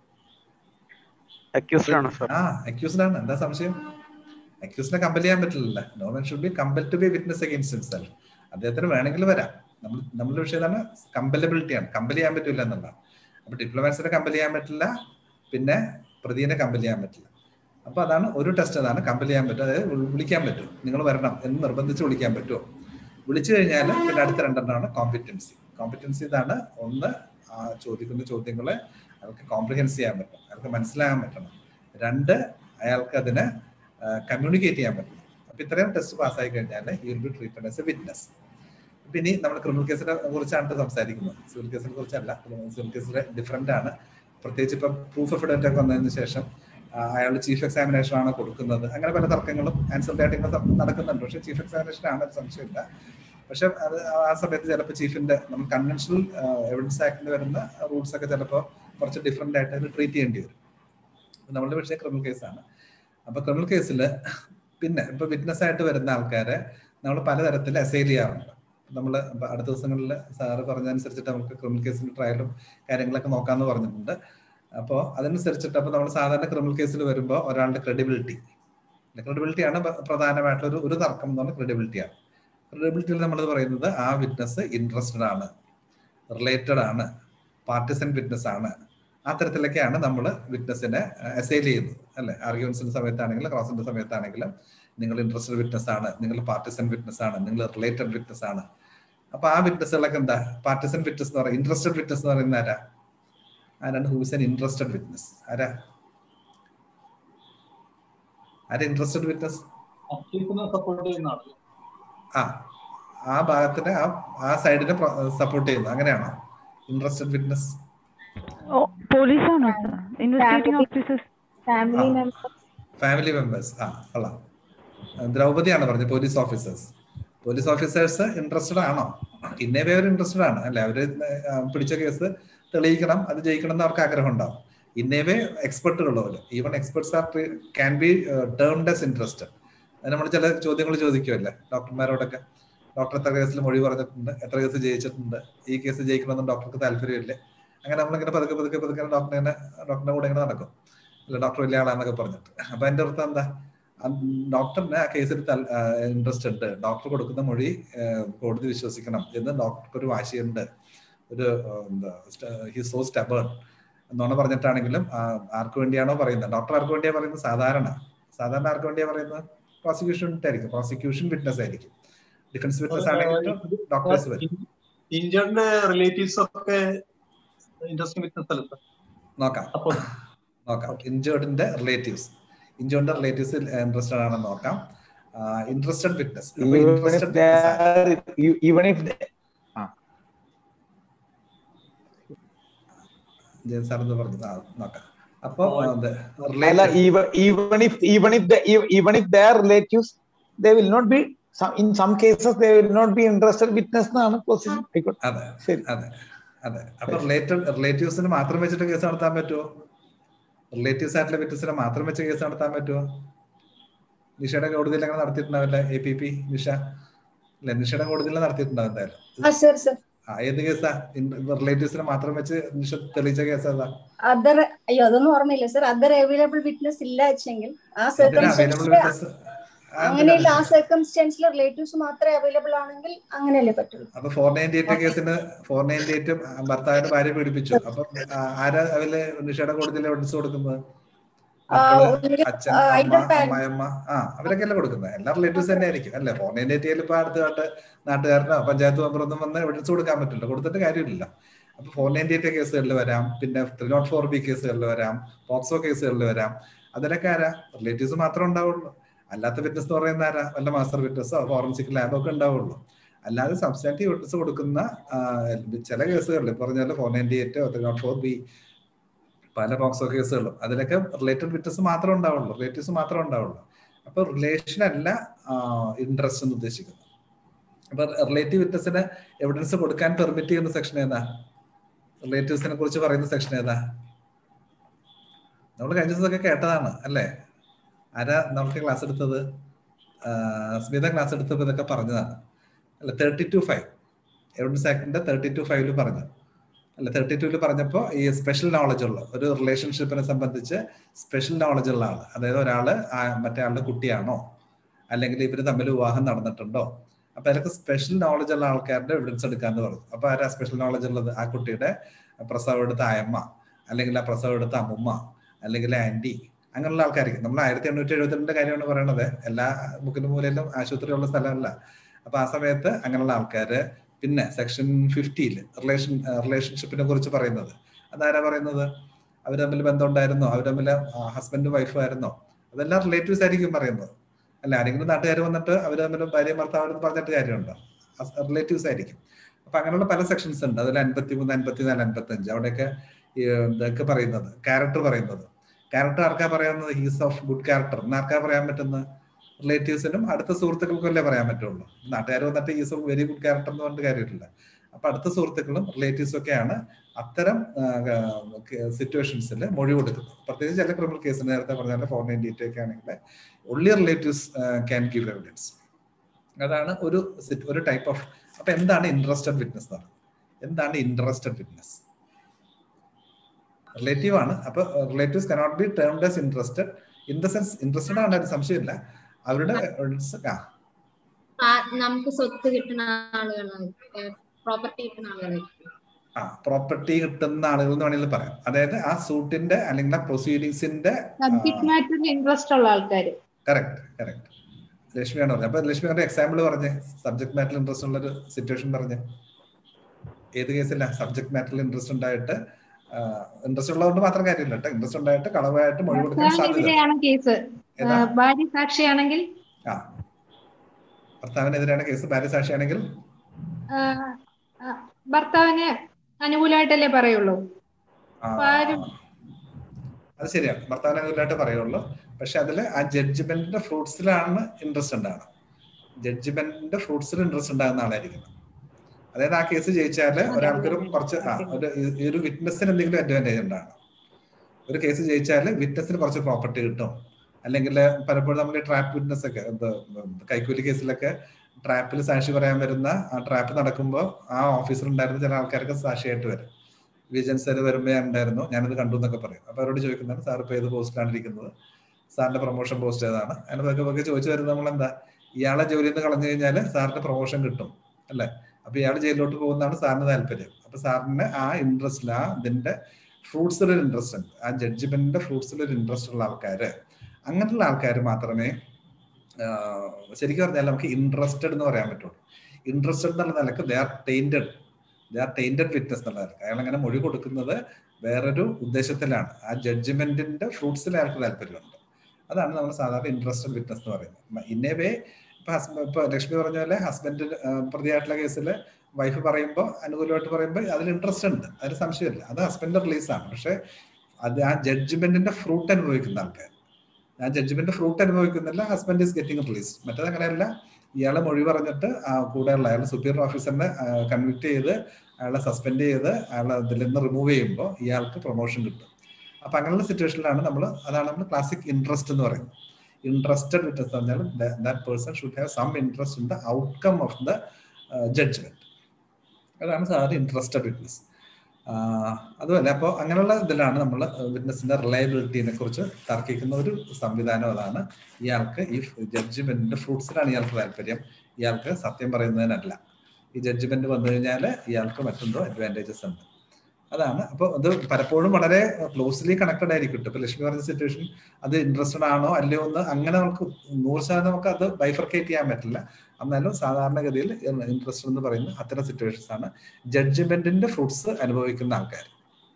ആ അക്യൂസ്ഡ് ആണ്. എന്താ സംശയം? അക്യൂസിനെ കമ്പൽ ചെയ്യാൻ പറ്റില്ല. No one should be compel to be witness against himself. അദ്ദേഹത്തിന് വേണമെങ്കിൽ വരാം. നമ്മൾ നമ്മുടെ വിഷയമാണ് കമ്പലബിലിറ്റി ആണ്. കമ്പൽ ചെയ്യാൻ പറ്റില്ല എന്നുള്ളതാണ്. അപ്പൊ ഡിപ്ലോമാറ്റ്സിനെ കമ്പൽ ചെയ്യാൻ പറ്റില്ല, പിന്നെ പ്രതിയെ കമ്പൽ ചെയ്യാൻ പറ്റില്ല. അപ്പൊ അതാണ് ഒരു ടെസ്റ്റ്, അതാണ് കമ്പൽ ചെയ്യാൻ പറ്റും. അതായത് വിളിക്കാൻ പറ്റും, നിങ്ങൾ വരണം എന്ന് നിർബന്ധിച്ച് വിളിക്കാൻ പറ്റുമോ. വിളിച്ചു കഴിഞ്ഞാൽ പിന്നെ അടുത്ത രണ്ടെണ്ണമാണ് കോമ്പിറ്റൻസി. കോമ്പിറ്റൻസി ഇതാണ്, ഒന്ന് ആ ചോദിക്കുന്ന ചോദ്യങ്ങളെ അയാൾക്ക് കോംപ്രിഹെൻസ് ചെയ്യാൻ പറ്റണം, അയാൾക്ക് മനസ്സിലാകാൻ പറ്റണം. രണ്ട്, അയാൾക്ക് അതിനെ കമ്മ്യൂണിക്കേറ്റ് ചെയ്യാൻ പറ്റണം. അപ്പൊ ഇത്രയും ടെസ്റ്റ് പാസ്സായി കഴിഞ്ഞാൽ he will be treated as a witness. പിന്നെ നമ്മൾ ക്രിമിനൽ കേസിനെ കുറിച്ചാണ് സംസാരിക്കുന്നത്, സിവിൽ കേസിനെ കുറിച്ചല്ല. സിവിൽ കേസിൽ ഡിഫറെന്റ് ആണ്. പ്രത്യേകിച്ച് ഇപ്പം പ്രൂഫ് ഓഫ് ഇഡന്റ് ഒക്കെ വന്നതിന് ശേഷം അയാൾ ചീഫ് എക്സാമിനേഷൻ ആണ് കൊടുക്കുന്നത്. അങ്ങനെ പല തർക്കങ്ങളും ആൻസർ ഡേറ്റിംഗും നടക്കുന്നുണ്ട്. പക്ഷേ ചീഫ് എക്സാമിനേഷൻ ആണ്, സംശയമില്ല. പക്ഷെ അത് ആ സമയത്ത് ചിലപ്പോൾ ചീഫിന്റെ നമ്മൾ കൺവെൻഷണൽ എവിഡൻസ് ആക്ടിൽ വരുന്ന റൂൾസ് ഒക്കെ ചിലപ്പോൾ കുറച്ച് ഡിഫറെന്റ് ആയിട്ട് അതിന് ട്രീറ്റ് ചെയ്യേണ്ടി വരും. നമ്മളുടെ പക്ഷേ ക്രിമിനൽ കേസാണ്. അപ്പൊ ക്രിമിനൽ കേസിൽ പിന്നെ ഇപ്പൊ വിറ്റ്നസ് ആയിട്ട് വരുന്ന ആൾക്കാരെ നമ്മൾ പലതരത്തിൽ അസൈൽ ചെയ്യാറുണ്ട്. നമ്മൾ അടുത്ത ദിവസങ്ങളിൽ സാറ് പറഞ്ഞതനുസരിച്ചിട്ട് നമുക്ക് ക്രിമിനൽ കേസിന്റെ ട്രയലും കാര്യങ്ങളൊക്കെ നോക്കാമെന്ന് പറഞ്ഞിട്ടുണ്ട്. അപ്പോൾ അതനുസരിച്ചിട്ട് അപ്പോൾ നമ്മൾ സാധാരണ ക്രിമിനൽ കേസിൽ വരുമ്പോൾ ഒരാളുടെ ക്രെഡിബിലിറ്റി ക്രെഡിബിലിറ്റിയാണ് പ്രധാനമായിട്ടുള്ള ഒരു ഒരു തർക്കം എന്ന് പറഞ്ഞാൽ ക്രെഡിബിലിറ്റിയാണ്. ക്രെഡിബിലിറ്റിയിൽ നമ്മൾ പറയുന്നത് ആ വിറ്റ്നസ് ഇൻട്രസ്റ്റഡ് ആണ്, റിലേറ്റഡ് ആണ്, പാർട്ടിസൺ വിറ്റ്നസ് ആണ്. ആ തരത്തിലൊക്കെയാണ് നമ്മൾ വിറ്റ്നസിനെ അസൈൽ ചെയ്യുന്നത്, അല്ലെ? ആർഗ്യുമെന്റ്സിന്റെ സമയത്താണെങ്കിലും ക്രോസിന്റെ സമയത്താണെങ്കിലും നിങ്ങൾ ഇൻട്രസ്റ്റഡ് വിറ്റ്നസ് ആണ്, നിങ്ങൾ പാർട്ടിസൺ വിറ്റ്നസ് ആണ്, നിങ്ങൾ റിലേറ്റഡ് വിറ്റ്നസ് ആണ്. അപ്പൊ ആ വിറ്റ്നസുകളൊക്കെ എന്താ? പാർട്ടിസൺ വിറ്റ്നസ് എന്ന് പറയുന്നത്, ഇൻട്രസ്റ്റഡ് വിറ്റ്നസ് എന്ന് പറയുന്നത് ആരാ? ആരാണ് ഹൂസ് ആൻ ഇൻട്രസ്റ്റഡ് വിറ്റ്നസ്? ആരാ ആരാ ഇൻട്രസ്റ്റഡ് വിറ്റ്നസ്? ആ ആ ഭാഗത്തിന് ആ ആ സൈഡിനെ സപ്പോർട്ട് ചെയ്യുന്നു, അങ്ങനെയാണോ ഇൻട്രസ്റ്റഡ് വിറ്റ്നസ്? Family members. ആ കൊള്ളാം. ദ്രൗപദിയാണ് പറഞ്ഞത് police officers. Police officers interested ആണോ? ഇന്നേ പേര് ഇൻട്രസ്റ്റഡ് ആണ്, അല്ലെ? അവര് പിടിച്ച കേസ് തെളിയിക്കണം, അത് ജയിക്കണം എന്ന് അവർക്ക് ആഗ്രഹം ഉണ്ടാവും. ഇന്നേവേ എക്സ്പെർട്ടുകളുള്ളവര്, even experts are can be termed as interested. അത് നമ്മൾ ചില ചോദ്യങ്ങൾ ചോദിക്കുമല്ലേ ഡോക്ടർമാരോടൊക്കെ, ഡോക്ടർ എത്ര കേസിൽ മൊഴി പറഞ്ഞിട്ടുണ്ട്, എത്ര കേസ് ജയിച്ചിട്ടുണ്ട്, ഈ കേസ് ജയിക്കണമെന്ന് ഡോക്ടർക്ക് താല്പര്യമില്ലേ? അങ്ങനെ നമ്മളിങ്ങനെ പതുക്കെ പതുക്കെ പതുക്കെ ഡോക്ടറിനെ ഡോക്ടറിന്റെ കൂടെ ഇങ്ങനെ നടക്കും, അല്ല ഡോക്ടർ വലിയ ആളാന്നൊക്കെ പറഞ്ഞിട്ട്. അപ്പൊ അതിന്റെ അർത്ഥം എന്താ? ഡോക്ടറിന് ആ കേസിൽ ഇൻട്രസ്റ്റ് ഉണ്ട്, ഡോക്ടർ കൊടുക്കുന്ന മൊഴി കോടതി വിശ്വസിക്കണം എന്ന് ഡോക്ടർക്ക് ഒരു വാശിയുണ്ട്, ഒരു എന്താ ഹി സോ സ്റ്റബേൺ എന്നോണം പറഞ്ഞിട്ടാണെങ്കിലും ആർക്ക് വേണ്ടിയാണോ പറയുന്നത്, ഡോക്ടർ ആർക്ക് വേണ്ടിയാ പറയുന്നത്? സാധാരണ സാധാരണ ആർക്ക് വേണ്ടിയാ പറയുന്നത്? പ്രോസിക്യൂഷൻ ആയിരിക്കും, പ്രോസിക്യൂഷൻ വിറ്റ്നസ് ആയിരിക്കും. ഡിഫൻസ് വിറ്റ്നസ് ആണെങ്കിലും ഡോക്ടേഴ്സ് വരും. ഇൻജേർഡ് റിലേറ്റീവ്സ് ഒക്കെ ഇൻട്രസ്റ്റിംഗ് വിറ്റ്നസ് അല്ല? നോക്കാം നോക്കാം ഇൻജേർഡിന്റെ റിലേറ്റീവ്സ് ഇൻജേർഡിന്റെ റിലേറ്റീവ്സ് ഇൻട്രസ്റ്റഡ് ആണെന്ന് നോക്കാം. Interested witness even if Jayan sir എന്ന് പറഞ്ഞു നോക്കാം. അപ്പൊ even if even if the even if their relatives, they will not be, in some cases they will not be interested witness എന്നാണ് possible. അതെ അതെ അതെ. അപ്പൊ റിലേറ്റഡ് റിലേറ്റീവ്സിന് മാത്രം വെച്ചിട്ട് കേസ് നടത്താൻ പറ്റുമോ? റിലേറ്റീവ്സ് ആയിട്ടുള്ള വിറ്റ്നസിനെ മാത്രം വെച്ച് കേസ് നടത്താൻ പറ്റുമോ? നിഷയുടെ കോടതിയിൽ അങ്ങനെ നടത്തിയിട്ടുണ്ടാവില്ല എ പി പി നിഷ? അല്ലെ, നിഷയുടെ കോടതിയിൽ നടത്തിയിട്ടുണ്ടാവും എന്തായാലും. ഏത് കേസാ റിലേറ്റീവ്സിനെ മാത്രം വെച്ച് നിഷ തെളിയിച്ച കേസ് ഏതാ? അതർ അയ്യോ അതൊന്നും ഓർമ്മയില്ല സർ. അതർ അവൈലബിൾ വിറ്റ്നസ് ഇല്ല വെച്ചെങ്കിൽ ആ സർക്കംസ്റ്റൻസിൽ അങ്ങനെയുള്ള ആ സർക്കംസ്റ്റൻസിൽ റിലേറ്റീവ്സ് മാത്രമേ അവൈലബിൾ ആണെങ്കിൽ അങ്ങനെയല്ലേ പറ്റുള്ളൂ. അപ്പൊ ഫോർ നയൻറ്റി എയ്റ്റ് കേസിന് ഫോർ നയൻറ്റി എയ്റ്റും ഭർത്താവിന്റെ ഭാര്യ പീഡിപ്പിച്ചു. അപ്പൊ ആരാ അവര് നിഷയുടെ കോടതിയിൽ എവിഡൻസ് കൊടുക്കുന്നത്? മക്കള്, അച്ഛൻ, അമ്മ, അമ്മായിയമ്മ, ആ അവരൊക്കെ അല്ലേ കൊടുക്കുന്നത്. എല്ലാ റിലേറ്റീവ്സ് തന്നെ ആയിരിക്കും, അല്ലെ? ഫോർ നയൻറ്റി എയ്റ്റിൽ ഇപ്പൊ അടുത്ത നാട്ടുകാരനോ പഞ്ചായത്ത് മെമ്പറൊന്നും വന്ന് എവിഡൻസ് കൊടുക്കാൻ പറ്റില്ല, കൊടുത്തിട്ട് കാര്യമില്ല. അപ്പൊ ഫോർ നയൻറ്റി എയ്റ്റ് കേസുകളിൽ വരാം, പിന്നെ ത്രീ നോട്ട് ഫോർ ബി കേസുകളിൽ വരാം, പോക്സോ കേസുകളിൽ വരാം. അതിലൊക്കെ ആരാ? റിലേറ്റീവ്സ് മാത്രമേ ഉണ്ടാവുള്ളൂ. അല്ലാത്ത വിറ്റ്നസ് എന്ന് പറയുന്ന ആരാ? വല്ല മാസ്റ്റർ വിറ്റ്നസോ ഫോറൻസിക് ലാബോ ഒക്കെ ഉണ്ടാവുള്ളൂ. അല്ലാതെ സബ്സ്റ്റാൻറ്റീവ് വിറ്റ്നസ് കൊടുക്കുന്ന ചില കേസുകളിൽ പറഞ്ഞാൽ ഫോർ നയൻറ്റി എയ്റ്റോ ത്രീ നോട്ട് ഫോർ ബി പല പോക്സോ കേസുകളും അതിലൊക്കെ റിലേറ്റഡ് വിറ്റ്നസ് മാത്രമേ ഉണ്ടാവുള്ളൂ, റിലേറ്റീവ്സ് മാത്രമേ ഉണ്ടാവുള്ളൂ. അപ്പൊ റിലേഷൻ അല്ല ഇൻട്രസ്റ്റ് എന്ന് ഉദ്ദേശിക്കുന്നത്. അപ്പൊ റിലേറ്റീവ് വിറ്റ്നസിന് എവിഡൻസ് കൊടുക്കാൻ പെർമിറ്റ് ചെയ്യുന്ന സെക്ഷൻ ഏതാ? റിലേറ്റീവ്സിനെ കുറിച്ച് പറയുന്ന സെക്ഷൻ ഏതാ? നമ്മൾ കഴിഞ്ഞ ദിവസമൊക്കെ കേട്ടതാണ്, അല്ലേ? ആരാ നമുക്ക് ക്ലാസ് എടുത്തത്? സ്മിത ക്ലാസ് എടുത്തപ്പോൾ ഇതൊക്കെ പറഞ്ഞതാണ്, അല്ല? തേർട്ടി ടു ഫൈവ് എവിഡൻസ് ആക്ടിന്റെ തേർട്ടി ടു ഫൈവില് പറഞ്ഞു, അല്ല? തേർട്ടി ടൂവിൽ പറഞ്ഞപ്പോൾ ഈ സ്പെഷ്യൽ നോളജ് ഉള്ള ഒരു റിലേഷൻഷിപ്പിനെ സംബന്ധിച്ച് സ്പെഷ്യൽ നോളജ് ഉള്ള ആള്, അതായത് ഒരാള് മറ്റേ ആളുടെ കുട്ടിയാണോ, അല്ലെങ്കിൽ ഇവര് തമ്മിൽ വിവാഹം നടന്നിട്ടുണ്ടോ, അപ്പൊ അതൊക്കെ സ്പെഷ്യൽ നോളജ് ഉള്ള ആൾക്കാരുടെ എവിഡൻസ് എടുക്കാന്ന് പറഞ്ഞു. അപ്പൊ ആരാ സ്പെഷ്യൽ നോളജ് ഉള്ളത്? ആ കുട്ടിയുടെ പ്രസവം എടുത്ത ആയമ്മ, അല്ലെങ്കിൽ ആ പ്രസവം എടുത്ത അമ്മുമ്മ, അല്ലെങ്കിൽ ആന്റി, അങ്ങനെയുള്ള ആൾക്കാർക്ക്. നമ്മൾ ആയിരത്തി എണ്ണൂറ്റി എഴുപത്തിരണ്ടിന്റെ കാര്യമാണ് പറയണത്, എല്ലാ മുക്കിന് മൂലയിലും ആശുപത്രി ഉള്ള സ്ഥലമല്ല. അപ്പൊ ആ സമയത്ത് അങ്ങനെയുള്ള ആൾക്കാര്. പിന്നെ സെക്ഷൻ ഫിഫ്റ്റിയിൽ റിലേഷൻ റിലേഷൻഷിപ്പിനെ കുറിച്ച് പറയുന്നത് അതാരാ പറയുന്നത്? അവർ തമ്മിൽ ബന്ധം ഉണ്ടായിരുന്നോ, അവർ തമ്മിൽ ഹസ്ബൻഡും വൈഫും ആയിരുന്നോ, അതെല്ലാം റിലേറ്റീവ്സ് ആയിരിക്കും പറയുന്നത്. അല്ല, ആരെങ്കിലും നാട്ടുകാർ വന്നിട്ട് അവർ തമ്മിൽ ഭാര്യ ഭർത്താവെന്ന് പറഞ്ഞിട്ട് കാര്യമുണ്ടോ? റിലേറ്റീവ്സ് ആയിരിക്കും. അപ്പൊ അങ്ങനെയുള്ള പല സെക്ഷൻസ് ഉണ്ട്. അതിൽ അൻപത്തി മൂന്ന് അൻപത്തിനാല് അൻപത്തി അഞ്ച് അവിടെയൊക്കെ ഇതൊക്കെ പറയുന്നത് ക്യാരക്ടർ പറയുന്നത്. ക്യാരക്ടർ ആർക്കാ പറയുന്നത്? ഹീസ് ഓഫ് ഗുഡ് ക്യാരക്ടർ എന്ന് ആർക്കാ പറയാൻ പറ്റുന്നത്? റിലേറ്റീവ്സിനും അടുത്ത സുഹൃത്തുക്കൾക്കും അല്ലേ പറയാൻ പറ്റുള്ളൂ. നാട്ടുകാർ വന്നിട്ട് is of very good character എന്ന് പറഞ്ഞിട്ട് കാര്യമില്ല. അപ്പൊ അടുത്ത സുഹൃത്തുക്കളും റിലേറ്റീവ്സും ഒക്കെയാണ് അത്തരം സിറ്റുവേഷൻസിൽ മൊഴി കൊടുക്കുന്നത്. പ്രത്യേകിച്ച് ചില ക്രിമിനൽ കേസ് നേരത്തെ പറഞ്ഞാൽ ഫോർ നയൻറ്റി എയ്റ്റ് ഒക്കെ ആണെങ്കിൽ only relatives can give evidence. അതാണ് ഒരു ഒരു ടൈപ്പ് ഓഫ്. അപ്പൊ എന്താണ് ഇൻട്രസ്റ്റഡ് വിറ്റ്നസ് എന്ന് പറയുന്നത്? എന്താണ് ഇൻട്രസ്റ്റഡ് വിറ്റ്നസ്? റിലേറ്റീവ് ആണ്. അപ്പൊ relatives cannot be termed as interested in the sense interested ആണ്, ഒരു സംശയമില്ല. അവരുടെ നമുക്ക് സ്വത്ത് കിട്ടുന്ന ആളുകളാണ്, പ്രോപ്പർട്ടി കിട്ടുന്ന ആളുകളായിരിക്കും. ആ പ്രോപ്പർട്ടി കിട്ടുന്ന ആളുകൾ എന്ന് വേണമെങ്കിൽ പറയാം. അതായത് ആ സൂട്ടിന്റെ അല്ലെങ്കിൽ ആ പ്രൊസീഡിങ്സിന്റെ സബ്ജക്ട് മാറ്ററിൽ ഇൻട്രസ്റ്റ് ഉള്ള ആൾക്കാർ. കറക്റ്റ് കറക്റ്റ് ലക്ഷ്മിയാണ് പറഞ്ഞത്. അപ്പൊ ലക്ഷ്മിയുടെ എക്സാമ്പിൾ പറഞ്ഞേ, സബ്ജക്ട് മാറ്ററിൽ ഇൻട്രസ്റ്റ് ഉള്ള ഒരു സിറ്റുവേഷൻ പറഞ്ഞേ. ഏത് കേസില്ല സബ്ജക്ട് മാറ്ററിൽ ഇൻട്രസ്റ്റ് ഉണ്ടായിട്ട് ഇൻട്രസ്റ്റ് ഉള്ളതുകൊണ്ട് മാത്രം കാര്യമില്ല കേട്ടോ. ഇൻട്രസ്റ്റ് ഉണ്ടായിട്ട് കളവായിട്ട് മൊഴി കൊടുക്കാൻ സാധ്യത. കേസ് ഭാര്യ സാക്ഷിയാണെങ്കിൽ ആ ഭർത്താവിനെതിരെയാണ് കേസ്. ഭാര്യ സാക്ഷിയാണെങ്കിൽ ഭർത്താവിന് അനുകൂലമായിട്ടല്ലേ പറയുള്ളൂ. അത് ശരിയാണ്, ഭർത്താവിന് അനുകൂലമായിട്ട് പറയുള്ളൂ. പക്ഷെ അതില് ആ ജഡ്ജ്മെന്റിന്റെ ഫ്രൂട്ട്സിലാണ് ഇൻട്രസ്റ്റ് ഉണ്ടാകണം. ജഡ്ജ്മെന്റിന്റെ ഫ്രൂട്ട്സിൽ ഇൻട്രസ്റ്റ് ഉണ്ടാകുന്ന ആളായിരിക്കണം. അതായത് ആ കേസ് ജയിച്ചാല് ഒരാൾക്കൊരു കുറച്ച് ആ ഒരു ഒരു വിറ്റ്നസിന് എന്തെങ്കിലും അഡ്വാൻറ്റേജ് ഉണ്ടാകണം. ഒരു കേസ് ജയിച്ചാല് വിറ്റ്നസിന് കുറച്ച് പ്രോപ്പർട്ടി കിട്ടും. അല്ലെങ്കിൽ പലപ്പോഴും നമ്മൾ ട്രാപ്പ് വിറ്റ്നസ് ഒക്കെ എന്താ കൈക്കൂലി കേസിലൊക്കെ ട്രാപ്പിൽ സാക്ഷി പറയാൻ വരുന്ന ആ ട്രാപ്പ് നടക്കുമ്പോൾ ആ ഓഫീസർ ഉണ്ടായിരുന്ന ചില ആൾക്കാർക്ക് സാക്ഷിയായിട്ട് വരും. വിജിലൻസ് സാർ വരുമ്പോൾ ഞാൻ ഉണ്ടായിരുന്നു, ഞാനത് കണ്ടു എന്നൊക്കെ പറയും. അപ്പൊ അവരോട് ചോദിക്കുന്നതാണ് സാർ ഇപ്പൊ ഏത് പോസ്റ്റിലാണ് ഇരിക്കുന്നത്, സാറിന്റെ പ്രൊമോഷൻ പോസ്റ്റ് ഏതാണ്, അതിനൊക്കെ ഒക്കെ ചോദിച്ചു വരുന്നത് നമ്മൾ എന്താ ഇയാളെ ജോലിയിൽ നിന്ന് കളഞ്ഞു കഴിഞ്ഞാൽ സാറിന് പ്രൊമോഷൻ കിട്ടും അല്ലെ. അപ്പൊ ഇയാൾ ജയിലിലോട്ട് പോകുന്നതാണ് സാറിന് താല്പര്യം. അപ്പൊ സാറിന് ആ ഇൻട്രസ്റ്റിൽ ആ ഇതിന്റെ ഫ്രൂട്ട്സിൽ ഒരു ഇൻട്രസ്റ്റ് ഉണ്ട്. ആ ജഡ്ജ്മെന്റിന്റെ ഫ്രൂട്ട്സിൽ ഒരു ഇൻട്രസ്റ്റ് ഉള്ള ആൾക്കാര്, അങ്ങനെയുള്ള ആൾക്കാർ മാത്രമേ ശരിക്കും പറഞ്ഞാൽ നമുക്ക് ഇൻട്രസ്റ്റഡ് എന്ന് പറയാൻ പറ്റുള്ളൂ. ഇൻട്രസ്റ്റഡ് എന്നുള്ള നിലക്ക് they are tainted they are tainted witness എന്നുള്ള നിലക്ക് അയാൾ അങ്ങനെ മൊഴി കൊടുക്കുന്നത് വേറൊരു ഉദ്ദേശത്തിലാണ്. ആ ജഡ്ജ്മെന്റിന്റെ ഫ്രൂട്ട്സിൽ അയാൾക്ക് താല്പര്യമുണ്ട്. അതാണ് നമ്മൾ സാധാരണ ഇൻട്രസ്റ്റഡ് വിറ്റ്നസ് എന്ന് പറയുന്നത്. ഇൻ എ വേ ഇപ്പൊ ഹസ്ബൻഡ് ഇപ്പൊ ലക്ഷ്മി പറഞ്ഞ പോലെ ഹസ്ബൻഡ് പ്രതിയായിട്ടുള്ള കേസിൽ വൈഫ് പറയുമ്പോൾ അനുകൂലമായിട്ട് പറയുമ്പോൾ അതിൽ ഇൻട്രസ്റ്റ് ഉണ്ട്, അതിന് സംശയമില്ല. അത് ഹസ്ബൻഡിന്റെ റിലീസാണ്. പക്ഷെ അത് ആ ജഡ്ജ്മെന്റിന്റെ ഫ്രൂട്ട് അനുഭവിക്കുന്ന ആൾക്കാർ, ആ ജഡ്ജ്മെന്റ് ഫ്രൂട്ട് അനുഭവിക്കുന്നില്ല, ഹസ്ബൻഡ് ഈസ് ഗെറ്റിംഗ് റിലീസ്. മറ്റേത് അങ്ങനെയല്ല, ഇയാളെ മൊഴി പറഞ്ഞിട്ട് കൂടെയുള്ള അയാളെ സുപ്പീരിയർ ഓഫീസറിനെ കൺവിക്ട് ചെയ്ത് അയാളെ സസ്പെൻഡ് ചെയ്ത് അയാളെ ഇതിൽ നിന്ന് റിമൂവ് ചെയ്യുമ്പോൾ ഇയാൾക്ക് പ്രൊമോഷൻ കിട്ടും. അപ്പൊ അങ്ങനെയുള്ള സിറ്റുവേഷനിലാണ് നമ്മൾ, അതാണ് നമ്മൾ ക്ലാസിക് ഇൻട്രസ്റ്റ് എന്ന് പറയുന്നത്. ഇൻട്രസ്റ്റഡ് വിറ്റ്നസ് എന്ന് പറഞ്ഞാൽ that person should have some interest in the outcome of the judgement. അതാണ് സാധാരണ ഇൻട്രസ്റ്റഡ് വിറ്റ്നസ്. അതുമല്ല, അപ്പോൾ അങ്ങനെയുള്ള ഇതിലാണ് നമ്മൾ വിറ്റ്നസിന്റെ റിലയബിലിറ്റിനെ കുറിച്ച് തർക്കിക്കുന്ന ഒരു സംവിധാനം. അതാണ് ഇയാൾക്ക് ഈ ജഡ്ജ്മെന്റിന്റെ ഫ്രൂട്ട്സിലാണ് ഇയാൾക്ക് താല്പര്യം, ഇയാൾക്ക് സത്യം പറയുന്നതിനല്ല. ഈ ജഡ്ജ്മെന്റ് വന്നു കഴിഞ്ഞാൽ ഇയാൾക്ക് മറ്റെന്തോ അഡ്വാൻറ്റേജസ് ഉണ്ട്. അതാണ്. അപ്പോൾ അത് പലപ്പോഴും വളരെ ക്ലോസ്ലി കണക്റ്റഡ് ആയിരിക്കും. ഇപ്പൊ ലക്ഷ്മി പറഞ്ഞ സിറ്റുവേഷൻ അത് ഇൻട്രസ്റ്റഡ് ആണോ അല്ലയോ എന്ന് അങ്ങനെ നമുക്ക് നൂറ് ശതമാനം നമുക്ക് അത് ബൈഫർക്കേറ്റ് ചെയ്യാൻ പറ്റില്ല. എന്നാലും സാധാരണഗതിയിൽ ഇൻട്രസ്റ്റ് എന്ന് പറയുന്ന അത്തരം സിറ്റുവേഷൻസ് ആണ് ജഡ്ജ്മെന്റിന്റെ ഫ്രൂട്ട്സ് അനുഭവിക്കുന്ന ആൾക്കാർ.